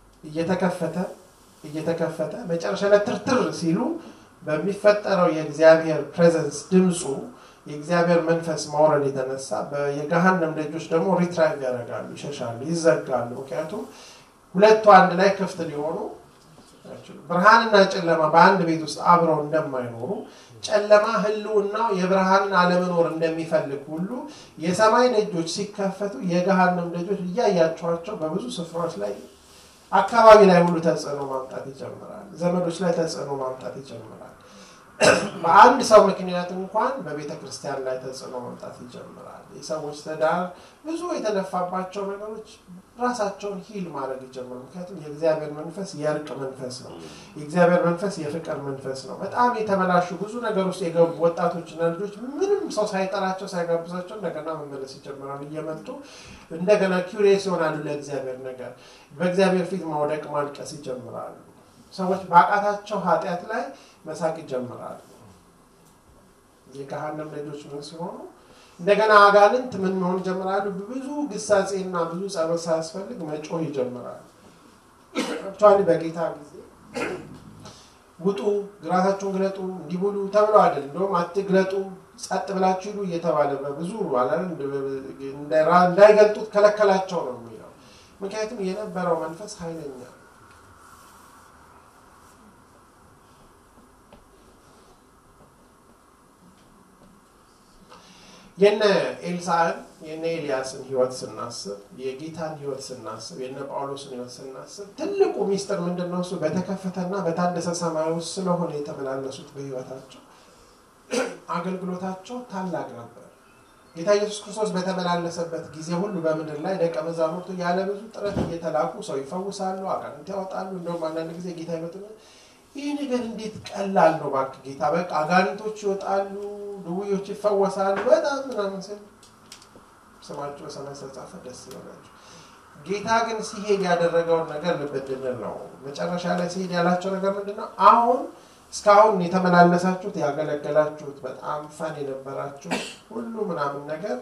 እየተከፈተ መጨረሻ ላይ ትርትር ሲሉ በሚፈጠረው የእግዚአብሔር ፕሬዘንስ ድምጹ የእግዚአብሔር መንፈስ ማውረድ የተነሳ በየገሃነም ደጆች ደግሞ ሪትራይቭ ያደርጋሉ ይሸሻሉ ይዘጋሉ ምክንያቱም ሁለቱ አንድ ላይ ክፍት ሊሆኑ ብርሃንና ጨለማ በአንድ ቤት ውስጥ አብረው እንደማይኖሩ ጨለማ ህልውናው የብርሃንን አለመኖር እንደሚፈልግ ሁሉ የሰማይ ደጆች ሲከፈቱ የገሃነም ደጆች እያያቸዋቸው በብዙ ስፍራዎች ላይ አካባቢ ላይ ሁሉ ተጽዕኖ ማምጣት ይጀምራል ዘመዶች ላይ ተጽዕኖ ማምጣት ይጀምራል በአንድ ሰው ምክንያት እንኳን በቤተክርስቲያን ላይ ተጽዕኖ ማምጣት ይጀምራል የሰዎች ተዳር ብዙ የተለፋባቸው ነገሮች ራሳቸውን ሂል ማድረግ ይጀምራሉ ምክንያቱም የእግዚአብሔር መንፈስ የእርቅ መንፈስ ነው የእግዚአብሔር መንፈስ የፍቅር መንፈስ ነው በጣም የተበላሹ ብዙ ነገር ውስጥ የገቡ ወጣቶችና ልጆች ምንም ሰው ሳይጠራቸው ሳይጋብዛቸው እንደገና መመለስ ይጀምራሉ እየመጡ እንደገና ኪዩሪየስ ይሆናሉ ለእግዚአብሔር ነገር በእግዚአብሔር ፊት ማውደቅ ማልቀስ ይጀምራሉ ሰዎች ባቃታቸው ኃጢአት ላይ መሳቅ ይጀምራሉ የገሃነም ደጆች ምን ሲሆኑ እንደገና አጋንንት ምን ሆነ ጀምራሉ ብዙ ግሳጼና ብዙ ጸሎት ሳያስፈልግ መጮህ ይጀምራሉ አክቹአሊ በጌታ ጊዜ ውጡ ግራታችሁን ግለጡ እንዲብሉ ተብሎ አይደል እንደውም አትግለጡ ጸጥ ብላችሁ ይሉ እየተባለ በብዙ አላን እንዳይገልጡት ከለከላቸው ነው የሚለው ምክንያቱም የነበረው መንፈስ ኃይለኛ የነ ኤልሳዕን የነ ኤልያስን ህይወት ስናስብ የጌታን ህይወት ስናስብ የነ ጳውሎስን ህይወት ስናስብ ትልቁ ሚስጥር ምንድነው እሱ በተከፈተና በታደሰ ሰማይ ውስጥ ስለሆነ የተመላለሱት በህይወታቸው አገልግሎታቸው ታላቅ ነበር ጌታ ኢየሱስ ክርስቶስ በተመላለሰበት ጊዜ ሁሉ በመድር ላይ ደቀ መዛሙርቱ ያለ ብዙ ጥረት እየተላኩ ሰው ይፈውሳሉ አጋንንት ያወጣሉ እንደውም አንዳንድ ጊዜ ጌታ ይመጣና ይሄ ነገር እንዴት ቀላል ነው ባክ ጌታ በቃ አጋንንቶች ይወጣሉ ዱውዮች ይፈወሳሉ በጣም ምናምን ስማቸው በሰማይ ተጻፈ ደስ ይላል ጌታ ግን ሲሄድ ያደረገው ነገር ልበድል ነው መጨረሻ ላይ ሲሄድ ያላቸው ነገር ምንድነው አሁን እስካሁን የተመላለሳችሁት ያገለገላችሁት በጣም ፋን የነበራችሁ ሁሉ ምናምን ነገር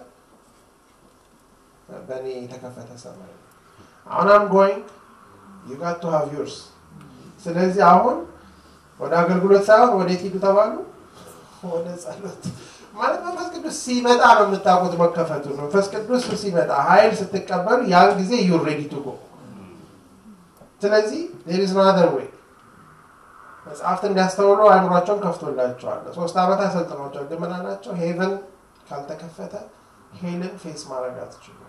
በእኔ የተከፈተ ሰማይ አሁን I'm going you got to have yours ስለዚህ አሁን ወደ አገልግሎት ሳይሆን ወደ ሄዱ ተባሉ ወደ ጸሎት ማለት መንፈስ ቅዱስ ሲመጣ ነው የምታውቁት መከፈቱ ነው መንፈስ ቅዱስ ሲመጣ ኃይል ስትቀበሉ ያን ጊዜ you ready to go ስለዚህ there is no other way መጽሐፍት እንዲያስተውሉ አይምሯቸውን ከፍቶላቸዋል 3 አመት አሰልጥኗቸው እንደምናናቸው ሄቨን ካልተከፈተ ሄልን ፌስ ማድረግ አትችሉም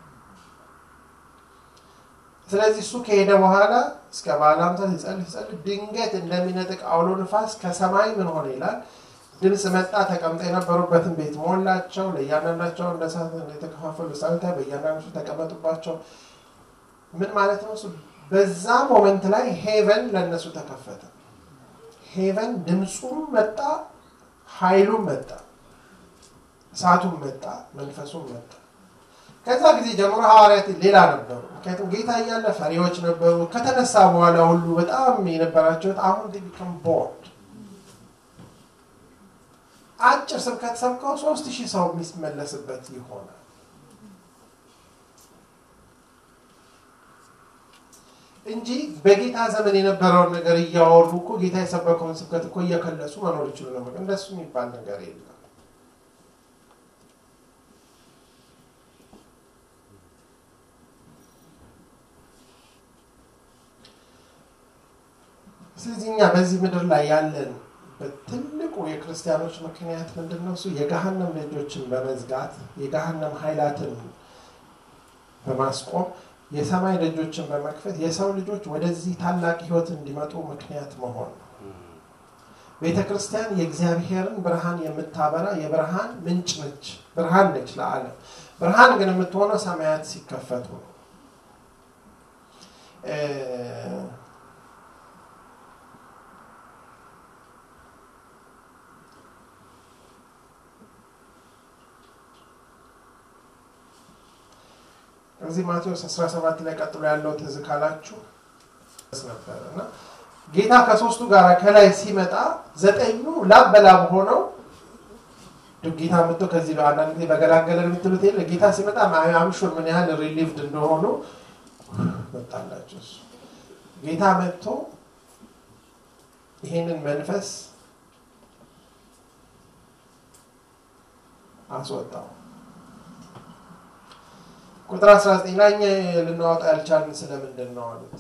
ስለዚህ እሱ ከሄደ በኋላ እስከ ባላምታ ይጸልይ ድንገት እንደሚነጥቅ አውሎ ንፋስ ከሰማይ ምን ሆነ ይላል ድምጽ መጣ ተቀምጠው የነበሩበትን ቤት ሞላቸው ለያንዳንዳቸው እንደ እሳት የተከፋፈሉ ሳንታ በእያንዳንዳቸው ተቀመጡባቸው ምን ማለት ነው በዛ ሞመንት ላይ ሄቨን ለነሱ ተከፈተ ሄቨን ድምጹም መጣ ኃይሉም መጣ እሳቱም መጣ መንፈሱም መጣ ከዛ ጊዜ ጀምሮ ሐዋርያት ሌላ ነበሩ ምክንያቱም ጌታ እያለ ፈሪዎች ነበሩ ከተነሳ በኋላ ሁሉ በጣም የነበራቸው አሁን they become bored አጭር ስብከት ሰብከው 3000 ሰው የሚመለስበት ይሆናል እንጂ በጌታ ዘመን የነበረው ነገር ያወሩ እኮ ጌታ የሰበከውን ስብከት እኮ እየከለሱ መኖር ይችላል ነበር እንደሱ የሚባል ነገር የለም ስለዚህኛ በዚህ ምድር ላይ ያለን በትልቁ የክርስቲያኖች ምክንያት ምንድነው እሱ የገሃነም ልጆችን በመዝጋት የገሃነም ኃይላትን በማስቆም የሰማይ ልጆችን በመክፈት የሰው ልጆች ወደዚህ ታላቅ ህይወት እንዲመጡ ምክንያት መሆን ቤተክርስቲያን የእግዚአብሔርን ብርሃን የምታበራ የብርሃን ምንጭ ነች ብርሃን ነች ለዓለም ብርሃን ግን የምትሆነው ሰማያት ሲከፈቱ እዚህ ማቴዎስ 17 ላይ ቀጥሎ ያለው ተዝካላችሁ ስለነበረና ጌታ ከሶስቱ ጋር ከላይ ሲመጣ ዘጠኙ ላበላብ ሆነው ጌታ መጥቶ ከዚህ አንዳንድ ጊዜ በገላገለን የምትሉት የለ ጌታ ሲመጣ አምሹር ምን ያህል ሪሊቭድ እንደሆኑ መጣላችሁ ጌታ መጥቶ ይሄንን መንፈስ አስወጣው ቁጥር 19 ላይ ልናወጣ ያልቻልን ስለምንድን ነው አሉት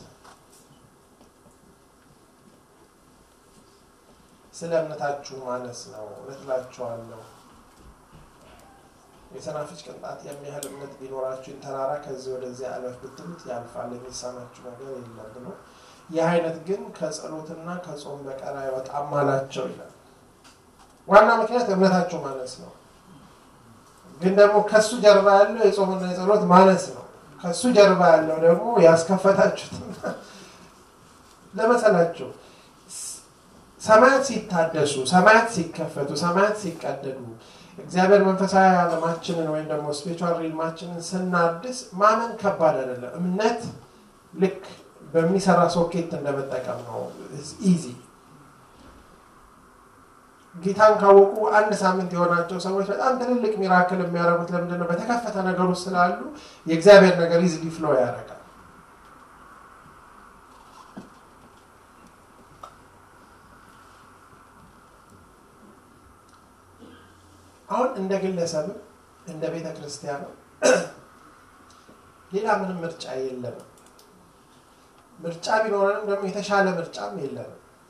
ስለምታችሁ ማነስ ነው ለጥላችኋለሁ የሰናፍጭ ቅንጣት የሚያህል እምነት ቢኖራችሁ ተራራ ከዚህ ወደዚህ አለፍ ብትሉት ያልፋል የሚሳናችሁ ነገር የለም ብሎ የአይነት ግን ከጸሎትና ከጾም በቀር አይወጣም አላቸው ይላል ዋና ምክንያት እምነታችሁ ማነስ ነው ግን ደግሞ ከሱ ጀርባ ያለው የጾምና የጸሎት ማነስ ነው ከሱ ጀርባ ያለው ደግሞ ያስከፈታችሁት ለመሰላችሁ ሰማያት ሲታደሱ ሰማያት ሲከፈቱ ሰማያት ሲቀደዱ እግዚአብሔር መንፈሳዊ ዓለማችንን ወይም ደግሞ ስፒሪቹዋል ሪልማችንን ስናድስ ማመን ከባድ አይደለም እምነት ልክ በሚሰራ ሶኬት እንደመጠቀም ነው ኢዚ ጌታን ካወቁ አንድ ሳምንት የሆናቸው ሰዎች በጣም ትልልቅ ሚራክል የሚያደርጉት ለምንድነው በተከፈተ ነገር ውስጥ ስላሉ የእግዚአብሔር ነገር ኢዝሊ ፍሎ ያደርጋል አሁን እንደ ግለሰብ እንደ ቤተክርስቲያን ሌላ ምንም ምርጫ የለም ምርጫ ቢኖርንም ደግሞ የተሻለ ምርጫም የለም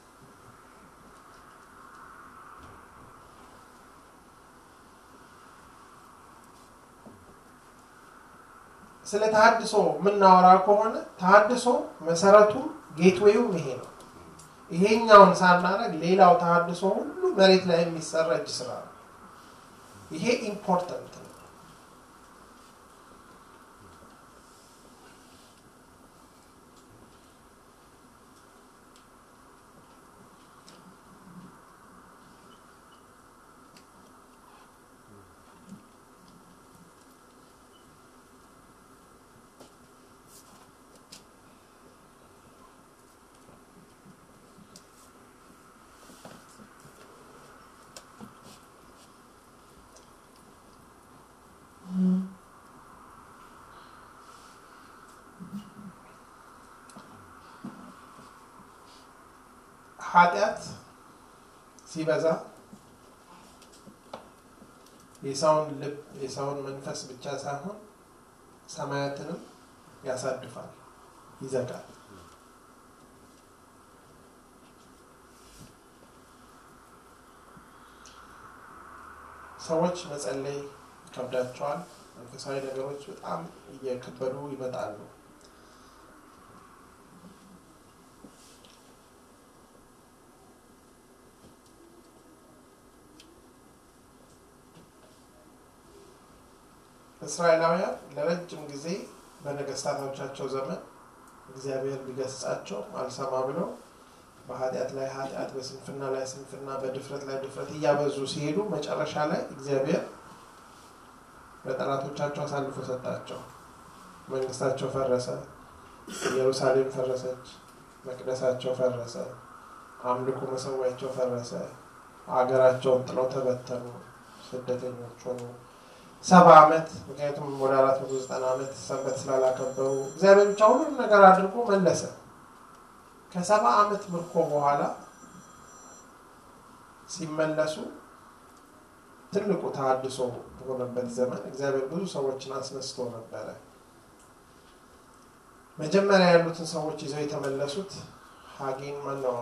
ስለ ተሐድሶ ምናወራ ከሆነ ተሐድሶ መሰረቱ ጌትዌው ይሄ ነው ይሄኛውን ሳናረግ ሌላው ተሐድሶ ሁሉ መሬት ላይ የሚሰራጭ ስራ ይሄ ኢምፖርታንት ነው ኃጢአት ሲበዛ የሰውን ልብ የሰውን መንፈስ ብቻ ሳይሆን ሰማያትንም ያሳድፋል ይዘጋል ሰዎች መጸለይ ከብዳቸዋል መንፈሳዊ ነገሮች በጣም እየከበዱ ይመጣሉ እስራኤላውያን ለረጅም ጊዜ በነገስታቶቻቸው ዘመን እግዚአብሔር ቢገስጻቸው አልሰማ ብለው በኃጢአት ላይ ኃጢአት በስንፍና ላይ ስንፍና በድፍረት ላይ ድፍረት እያበዙ ሲሄዱ መጨረሻ ላይ እግዚአብሔር ለጠላቶቻቸው አሳልፎ ሰጣቸው። መንግስታቸው ፈረሰ፣ ኢየሩሳሌም ፈረሰች፣ መቅደሳቸው ፈረሰ፣ አምልኮ መሰዊያቸው ፈረሰ፣ አገራቸውን ጥለው ተበተኑ፣ ስደተኞች ሆኑ። 70 ዓመት ምክንያቱም ወደ 490 ዓመት ሰንበት ስላላከበሩ እግዚአብሔር ብቻ ሁሉን ነገር አድርጎ መለሰ። ከ70 ዓመት ምርኮ በኋላ ሲመለሱ ትልቁ ተሐድሶ በሆነበት ዘመን እግዚአብሔር ብዙ ሰዎችን አስነስቶ ነበር። መጀመሪያ ያሉትን ሰዎች ይዘው የተመለሱት ሐጌን ማነው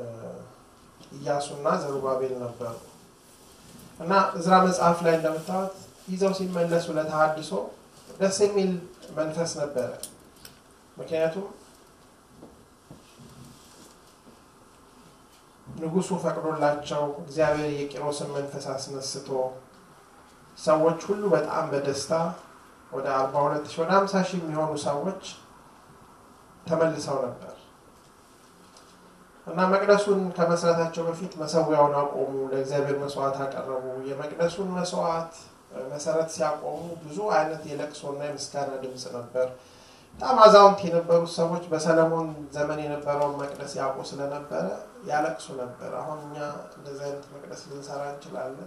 ኢያሱና ዘሩባቤል ነበሩ። እና እዝራ መጽሐፍ ላይ እንደምታዩት ይዘው ሲመለሱ ለተሐድሶ ደስ የሚል መንፈስ ነበር። ምክንያቱም ንጉሱ ፈቅዶላቸው እግዚአብሔር የቂሮስን መንፈስ አስነስቶ ሰዎች ሁሉ በጣም በደስታ ወደ 42000 ወደ 50000 የሚሆኑ ሰዎች ተመልሰው ነበር። እና መቅደሱን ከመስራታቸው በፊት መሰዊያውን አቆሙ፣ ለእግዚአብሔር መስዋዕት አቀረቡ። የመቅደሱን መስዋዕት መሰረት ሲያቆሙ ብዙ አይነት የለቅሶና የምስጋና ድምጽ ነበር። በጣም አዛውንት የነበሩ ሰዎች በሰለሞን ዘመን የነበረውን መቅደስ ያውቁ ስለነበረ ያለቅሱ ነበር። አሁን እኛ እንደዚህ አይነት መቅደስ ልንሰራ እንችላለን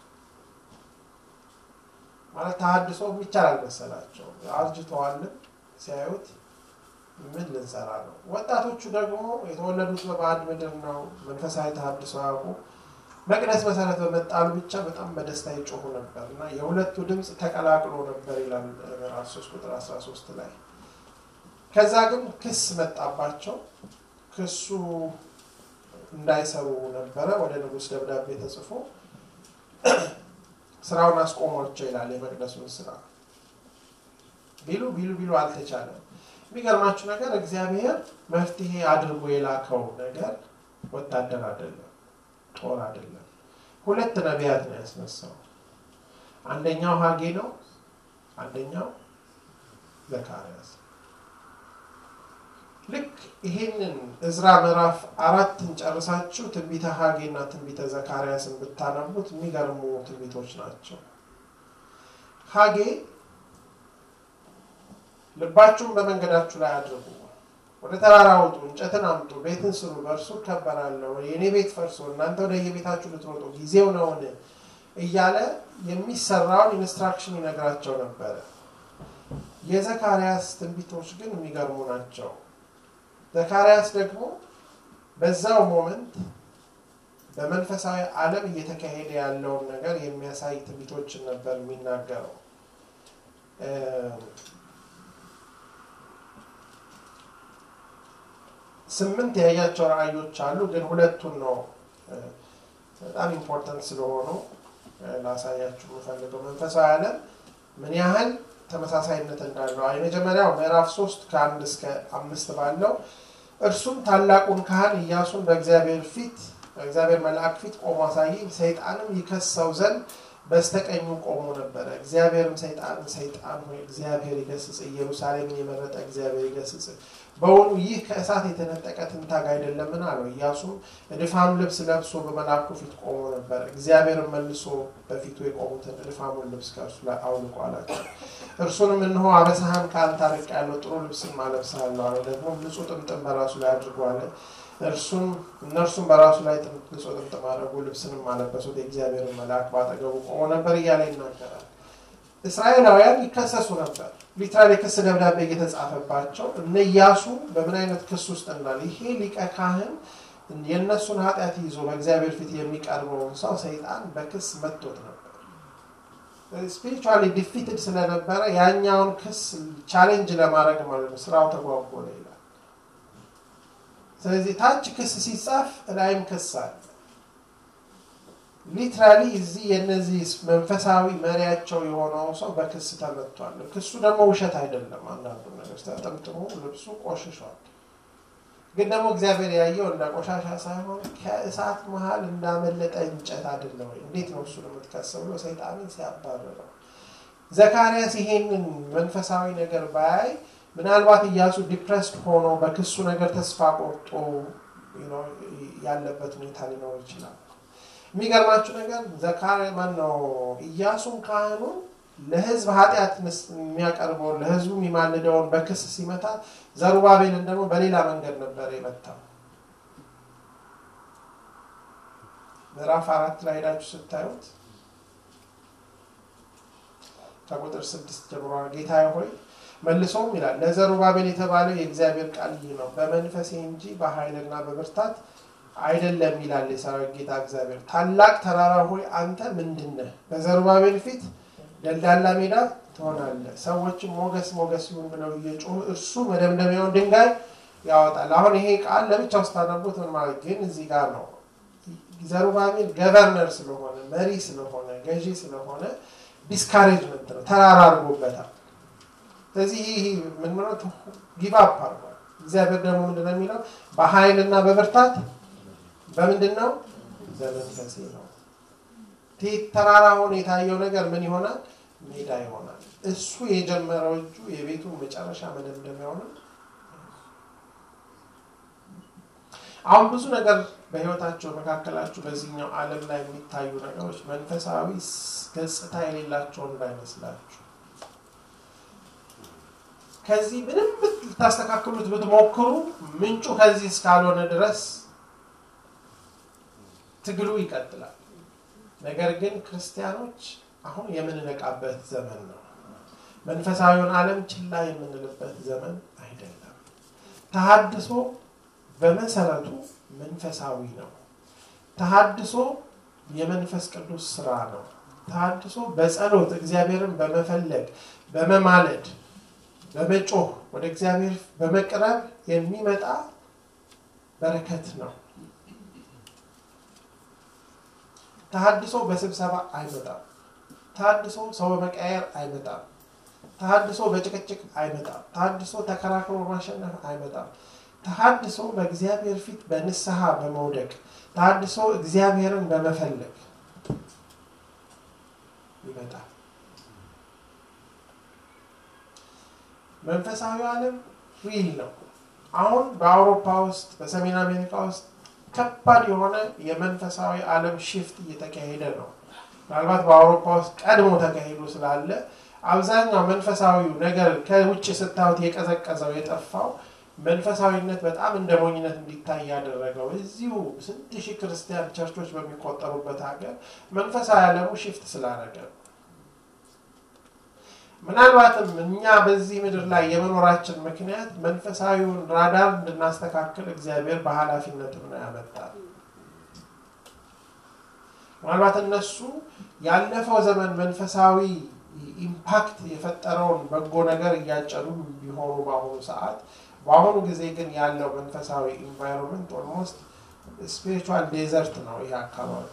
ማለት ተሐድሶ ይቻላል መሰላቸው። አርጅተዋል ሲያዩት ምን ልንሰራ ነው? ወጣቶቹ ደግሞ የተወለዱት በባዕድ ምድር ነው፣ መንፈሳዊ ተሐድሶ ያውቁ። መቅደስ መሰረት በመጣሉ ብቻ በጣም በደስታ ይጮሁ ነበርና የሁለቱ ድምጽ ተቀላቅሎ ነበር ይላል ምዕራፍ 3 ቁጥር 13 ላይ። ከዛ ግን ክስ መጣባቸው። ክሱ እንዳይሰሩ ነበረ ወደ ንጉስ ደብዳቤ ተጽፎ ስራውን አስቆሟቸው ይላል። የመቅደሱን ስራ ቢሉ አልተቻለም። የሚገርማችሁ ነገር እግዚአብሔር መፍትሄ አድርጎ የላከው ነገር ወታደር አይደለም፣ ጦር አይደለም። ሁለት ነቢያት ነው ያስነሳው። አንደኛው ሐጌ ነው፣ አንደኛው ዘካርያስ። ልክ ይሄንን እዝራ ምዕራፍ 4ን ጨርሳችሁ ትንቢተ ሐጌና ትንቢተ ዘካርያስን ብታነቡት የሚገርሙ ትንቢቶች ናቸው። ሐጌ ልባችሁን በመንገዳችሁ ላይ አድርጉ፣ ወደ ተራራ ውጡ፣ እንጨትን አምጡ፣ ቤትን ስሩ፣ በእርሱ እከበራለሁ፣ የኔ ቤት ፈርሶ እናንተ ወደ የቤታችሁ ልትሮጡ ጊዜው ነውን እያለ የሚሰራውን ኢንስትራክሽን ይነግራቸው ነበር። የዘካርያስ ትንቢቶች ግን የሚገርሙ ናቸው። ዘካርያስ ደግሞ በዛው ሞመንት በመንፈሳዊ ዓለም እየተካሄደ ያለውን ነገር የሚያሳይ ትንቢቶችን ነበር የሚናገረው። 8 ያያቸው ራእዮች አሉ፣ ግን ሁለቱን ነው በጣም ኢምፖርታንት ስለሆኑ ላሳያችሁ የምፈልገው። መንፈሳዊ ዓለም ምን ያህል ተመሳሳይነት እንዳለው የመጀመሪያው ምዕራፍ 3 ከ1 እስከ 5 ባለው እርሱም ታላቁን ካህን ኢያሱን በእግዚአብሔር መልአክ ፊት ቆሞ አሳየኝ። ሰይጣንም ይከሰው ዘንድ በስተቀኙ ቆሞ ነበር። እግዚአብሔርም ሰይጣን ሆይ እግዚአብሔር ይገስጽ፣ ኢየሩሳሌምን የመረጠ እግዚአብሔር ይገስጽ፣ በውኑ ይህ ከእሳት የተነጠቀ ትንታግ አይደለምን አለው። ኢያሱም እድፋም ልብስ ለብሶ በመልአኩ ፊት ቆሞ ነበር። እግዚአብሔርም መልሶ በፊቱ የቆሙትን እድፋሙን ልብስ ከእርሱ ላይ አውልቆ አላቸው። እርሱንም እነሆ አበሳህን ከአንተ አርቄአለሁ፣ ጥሩ ልብስም አለብስሃለሁ አለው። ደግሞ ንጹሕ ጥምጥም በራሱ ላይ አድርጎ አለ። እነርሱም በራሱ ላይ ንጹሕ ጥምጥም አደረጉ፣ ልብስንም አለበሱት። የእግዚአብሔር መልአክ ባጠገቡ ቆሞ ነበር እያለ ይናገራል። እስራኤላውያን ይከሰሱ ነበር። ሊትራሊ ክስ ደብዳቤ እየተጻፈባቸው እነ ኢያሱ በምን አይነት ክስ ውስጥ እንዳለ ይሄ ሊቀ ካህን የነሱን ኃጢአት ይዞ በእግዚአብሔር ፊት የሚቀርበውን ሰው ሰይጣን በክስ መጥቶት ነበር። ስፒሪቹዋሊ ዲፊትድ ስለነበረ ያኛውን ክስ ቻሌንጅ ለማድረግ ማለት ነው ስራው ተጓጎለ ይላል። ስለዚህ ታች ክስ ሲጻፍ ላይም ክስ አለ። ሊትራሊ እዚህ የነዚህ መንፈሳዊ መሪያቸው የሆነው ሰው በክስ ተመቷል። ክሱ ደግሞ ውሸት አይደለም። አንዳንዱ ነገር ተጠምጥሞ ልብሱ ቆሽሿል። ግን ደግሞ እግዚአብሔር ያየው እንደ ቆሻሻ ሳይሆን ከእሳት መሃል እንዳመለጠ እንጨት አይደለም ወይ? እንዴት ነው እሱ የምትከሰው ብሎ ሰይጣንን ሲያባረረው ዘካርያስ ይሄንን መንፈሳዊ ነገር ባይ ምናልባት ኢያሱ ዲፕረስድ ሆኖ በክሱ ነገር ተስፋ ቆርጦ ያለበት ሁኔታ ሊኖር ይችላል። የሚገርማችሁ ነገር ዘካርያስ ማነው ኢያሱን ካህኑን ለሕዝብ ኃጢአት የሚያቀርበው ለሕዝቡ የሚማልደውን በክስ ሲመታ ዘሩባቤልን ደግሞ በሌላ መንገድ ነበር የመታው። ምዕራፍ 4 ላይ ሄዳችሁ ስታዩት ከቁጥር 6 ጀምሮ ጌታዬ ሆይ መልሶም ይላል ለዘሩባቤል የተባለው የእግዚአብሔር ቃል ይህ ነው በመንፈሴ እንጂ በኃይልና በብርታት አይደለም ይላል የሰራዊት ጌታ እግዚአብሔር። ታላቅ ተራራ ሆይ አንተ ምንድነህ? በዘሩባቤል ፊት ደልዳላ ሜዳ ትሆናለህ። ሰዎችም ሞገስ ሞገስ ይሁን ብለው እየጮሁ እርሱ መደምደሚያውን ድንጋይ ያወጣል። አሁን ይሄ ቃል ለብቻው ስታነቡት ምን ማለት ግን እዚህ ጋር ነው ዘሩባቤል ገቨርነር ስለሆነ መሪ ስለሆነ ገዢ ስለሆነ ዲስካሬጅመንት ነው ተራራ አድርጎበታል። ስለዚህ ምን ማለት ጊቭ አፕ አድርጓል። እግዚአብሔር ደግሞ ምንድነው የሚለው በኃይልና በብርታት በምንድነው በመንፈሴ ነው። ተራራ ሆኖ የታየው ነገር ምን ይሆናል? ሜዳ ይሆናል። እሱ የጀመረው እጁ የቤቱ መጨረሻ መደምደሚያው ነው። አሁን ብዙ ነገር በህይወታችሁ መካከላችሁ በዚህኛው ዓለም ላይ የሚታዩ ነገሮች መንፈሳዊ ገጽታ የሌላቸው እንዳይመስላችሁ። ከዚህ ምንም ልታስተካክሉት ብትሞክሩ ምንጩ ከዚህ እስካልሆነ ድረስ ትግሉ ይቀጥላል። ነገር ግን ክርስቲያኖች አሁን የምንነቃበት ዘመን ነው። መንፈሳዊውን ዓለም ችላ የምንልበት ዘመን አይደለም። ተሐድሶ በመሰረቱ መንፈሳዊ ነው። ተሐድሶ የመንፈስ ቅዱስ ሥራ ነው። ተሐድሶ በጸሎት እግዚአብሔርን በመፈለግ በመማለድ በመጮህ ወደ እግዚአብሔር በመቅረብ የሚመጣ በረከት ነው። ተሐድሶ በስብሰባ አይመጣም። ተሐድሶ ሰው በመቀየር አይመጣም። ተሐድሶ በጭቅጭቅ አይመጣም። ተሐድሶ ተከራክሮ ማሸነፍ አይመጣም። ተሐድሶ በእግዚአብሔር ፊት በንስሐ በመውደቅ ተሐድሶ እግዚአብሔርን በመፈለግ ይመጣል። መንፈሳዊ ዓለም ሪል ነው። አሁን በአውሮፓ ውስጥ በሰሜን አሜሪካ ውስጥ ከባድ የሆነ የመንፈሳዊ ዓለም ሽፍት እየተካሄደ ነው። ምናልባት በአውሮፓ ውስጥ ቀድሞ ተካሂዶ ስላለ አብዛኛው መንፈሳዊው ነገር ከውጭ ስታዩት የቀዘቀዘው የጠፋው መንፈሳዊነት በጣም እንደሞኝነት እንዲታይ ያደረገው እዚሁ 6000 ክርስቲያን ቸርቾች በሚቆጠሩበት ሀገር መንፈሳዊ ዓለሙ ሽፍት ስላደረገ ምናልባትም እኛ በዚህ ምድር ላይ የመኖራችን ምክንያት መንፈሳዊውን ራዳር እንድናስተካክል እግዚአብሔር በኃላፊነት ነው ያመጣል። ምናልባት እነሱ ያለፈው ዘመን መንፈሳዊ ኢምፓክት የፈጠረውን በጎ ነገር እያጨዱ ቢሆኑ በአሁኑ ጊዜ ግን ያለው መንፈሳዊ ኢንቫይሮንመንት ኦልሞስት ስፒሪቹዋል ዴዘርት ነው። ይሄ አካባቢ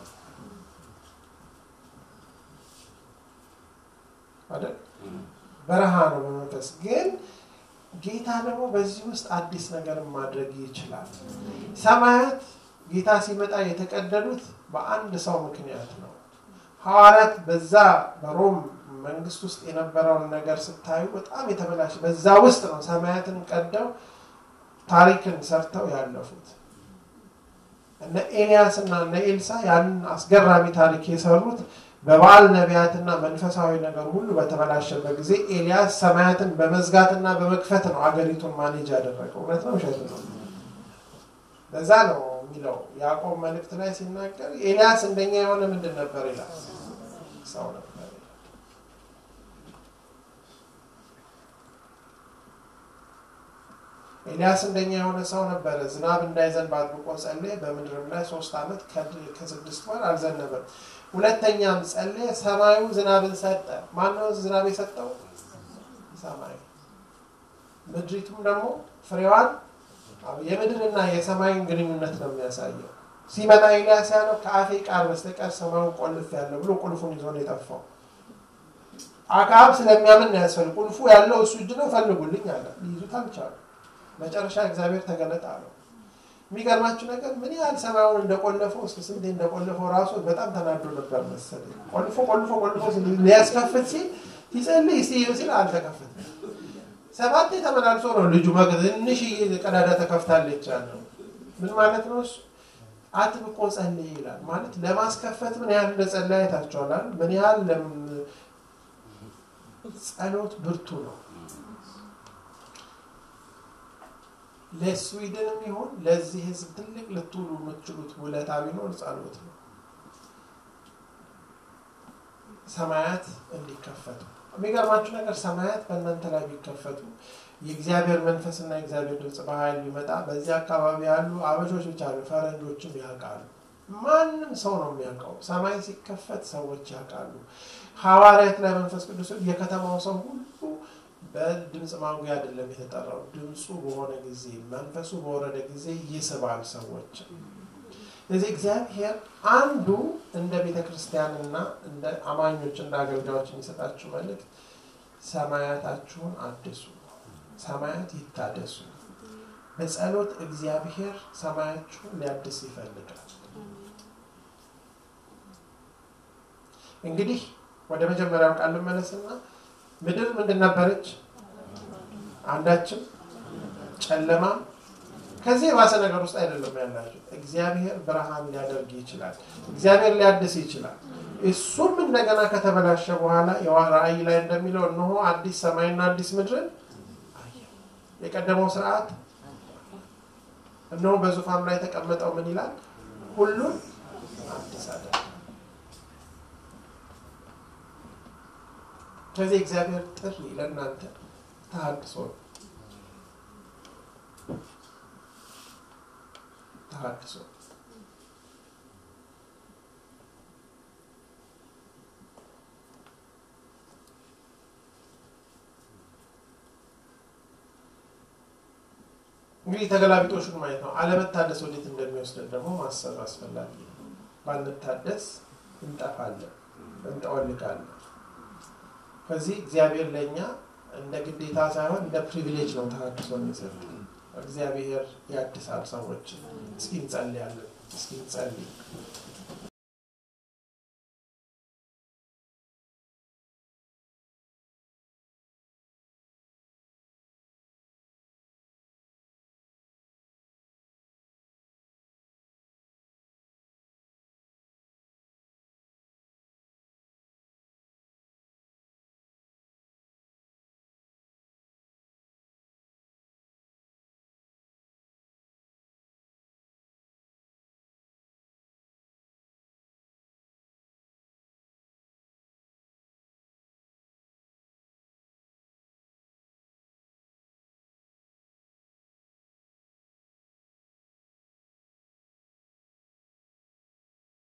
አይደል? በረሃ ነው በመንፈስ። ግን ጌታ ደግሞ በዚህ ውስጥ አዲስ ነገር ማድረግ ይችላል። ሰማያት ጌታ ሲመጣ የተቀደሉት በአንድ ሰው ምክንያት ነው። ሐዋርያት በዛ በሮም መንግስት ውስጥ የነበረውን ነገር ስታዩ በጣም የተበላሸ በዛ ውስጥ ነው ሰማያትን ቀደው ታሪክን ሰርተው ያለፉት። እነ ኤልያስ እና እነ ኤልሳ ያን አስገራሚ ታሪክ የሰሩት በባል ነቢያትና መንፈሳዊ ነገር ሁሉ በተበላሸበት ጊዜ ኤልያስ ሰማያትን በመዝጋትና በመክፈት ነው አገሪቱን ማኔጅ ያደረገው። እውነት ነው ውሸት ነው? ለዛ ነው የሚለው ያዕቆብ መልእክት ላይ ሲናገር ኤልያስ እንደኛ የሆነ ምንድን ነበር ይላል? ሰው ነበር። ኤልያስ እንደኛ የሆነ ሰው ነበር። ዝናብ እንዳይዘንብ አጥብቆ ጸለየ። በምድርም ላይ 3 ዓመት ከ6 ወር አልዘነበም። ሁለተኛም ጸለየ፣ ሰማዩ ዝናብን ሰጠ። ማን ነው ዝናብ የሰጠው? ሰማዩ። ምድሪቱም ደግሞ ፍሬዋን የምድርና የሰማይን ግንኙነት ነው የሚያሳየው። ሲመጣ ኤልያስ ያለው ከአፌ ቃል በስተቀር ሰማዩን ቆልፍ ያለው ብሎ ቁልፉን ይዞ ነው የጠፋው። አካብ ስለሚያምን ያስፈልግ ቁልፉ ያለው እሱ እጅ ነው ፈልጉልኝ አለ። ሊይዙት አልቻሉ። መጨረሻ እግዚአብሔር ተገለጠ አለው። የሚገርማችሁ ነገር ምን ያህል ሰማዩን እንደቆለፈው ስንቴ እንደቆለፈው ራሱ በጣም ተናዶ ነበር መሰለኝ። ቆልፎ ሊያስከፍት ሲል ይጸልይ ሲል አልተከፈተ ሰባት ተመላልሶ ነው ልጁ ትንሽ ቀዳዳ ተከፍታለች አለ ምን ማለት ነው እሱ አጥብቆ ጸልይ ይላል ማለት ለማስከፈት ምን ያህል እንደጸለየ ታቻላል ምን ያህል ጸሎት ብርቱ ነው ለስዊድንም ይሁን ለዚህ ህዝብ ትልቅ ለቱሉ ምትሉት ውለታ ቢኖር ጸሎት ነው ሰማያት እንዲከፈቱ የሚገርማችሁ ነገር ሰማያት በእናንተ ላይ ቢከፈቱ የእግዚአብሔር መንፈስና የእግዚአብሔር ድምጽ በኃይል ቢመጣ በዚህ አካባቢ ያሉ አበሾች ብቻ ነው ፈረንጆችም ያውቃሉ ማንንም ሰው ነው የሚያውቀው ሰማይ ሲከፈት ሰዎች ያውቃሉ ሐዋርያት ላይ መንፈስ ቅዱስ የከተማው ሰው ሁሉ በድምጽ ማጉያ አይደለም የተጠራው ድምጹ በሆነ ጊዜ መንፈሱ በወረደ ጊዜ ይስባል ሰዎች ስለዚህ እግዚአብሔር አንዱ እንደ ቤተክርስቲያንና እንደ አማኞች እንደ አገልጋዮች የሚሰጣችሁ መልእክት ሰማያታችሁን አድሱ ሰማያት ይታደሱ በጸሎት እግዚአብሔር ሰማያችሁን ሊያድስ ይፈልጋል እንግዲህ ወደ መጀመሪያው ቃል መለስና ምድር ምንድን ነበረች አንዳችም ጨለማ ከዚህ ባሰ ነገር ውስጥ አይደለም ያላችሁ እግዚአብሔር ብርሃን ሊያደርግ ይችላል እግዚአብሔር ሊያድስ ይችላል እሱም እንደገና ከተበላሸ በኋላ የራእይ ላይ እንደሚለው ነው አዲስ ሰማይና አዲስ ምድር የቀደመው ሥርዓት ነው በዙፋን ላይ ተቀመጠው ምን ይላል ሁሉ አዲስ አደረገ ከዚህ እግዚአብሔር ጥሪ ለእናንተ ተሐድሶ እንግዲህ ተገላቢጦሹን ማየት ነው አለመታደስ ወዴት እንደሚወስድ ደግሞ ማሰብ አስፈላጊ ነው ባንታደስ እንጠፋለን እንጠወልጋለን ከዚህ እግዚአብሔር ለኛ እንደ ግዴታ ሳይሆን እንደ ፕሪቪሌጅ ነው ተሐድሶ የሚሰጠው እግዚአብሔር ያድሳል ሰዎች እስኪ እንጸልያለን እስኪ እንጸልይ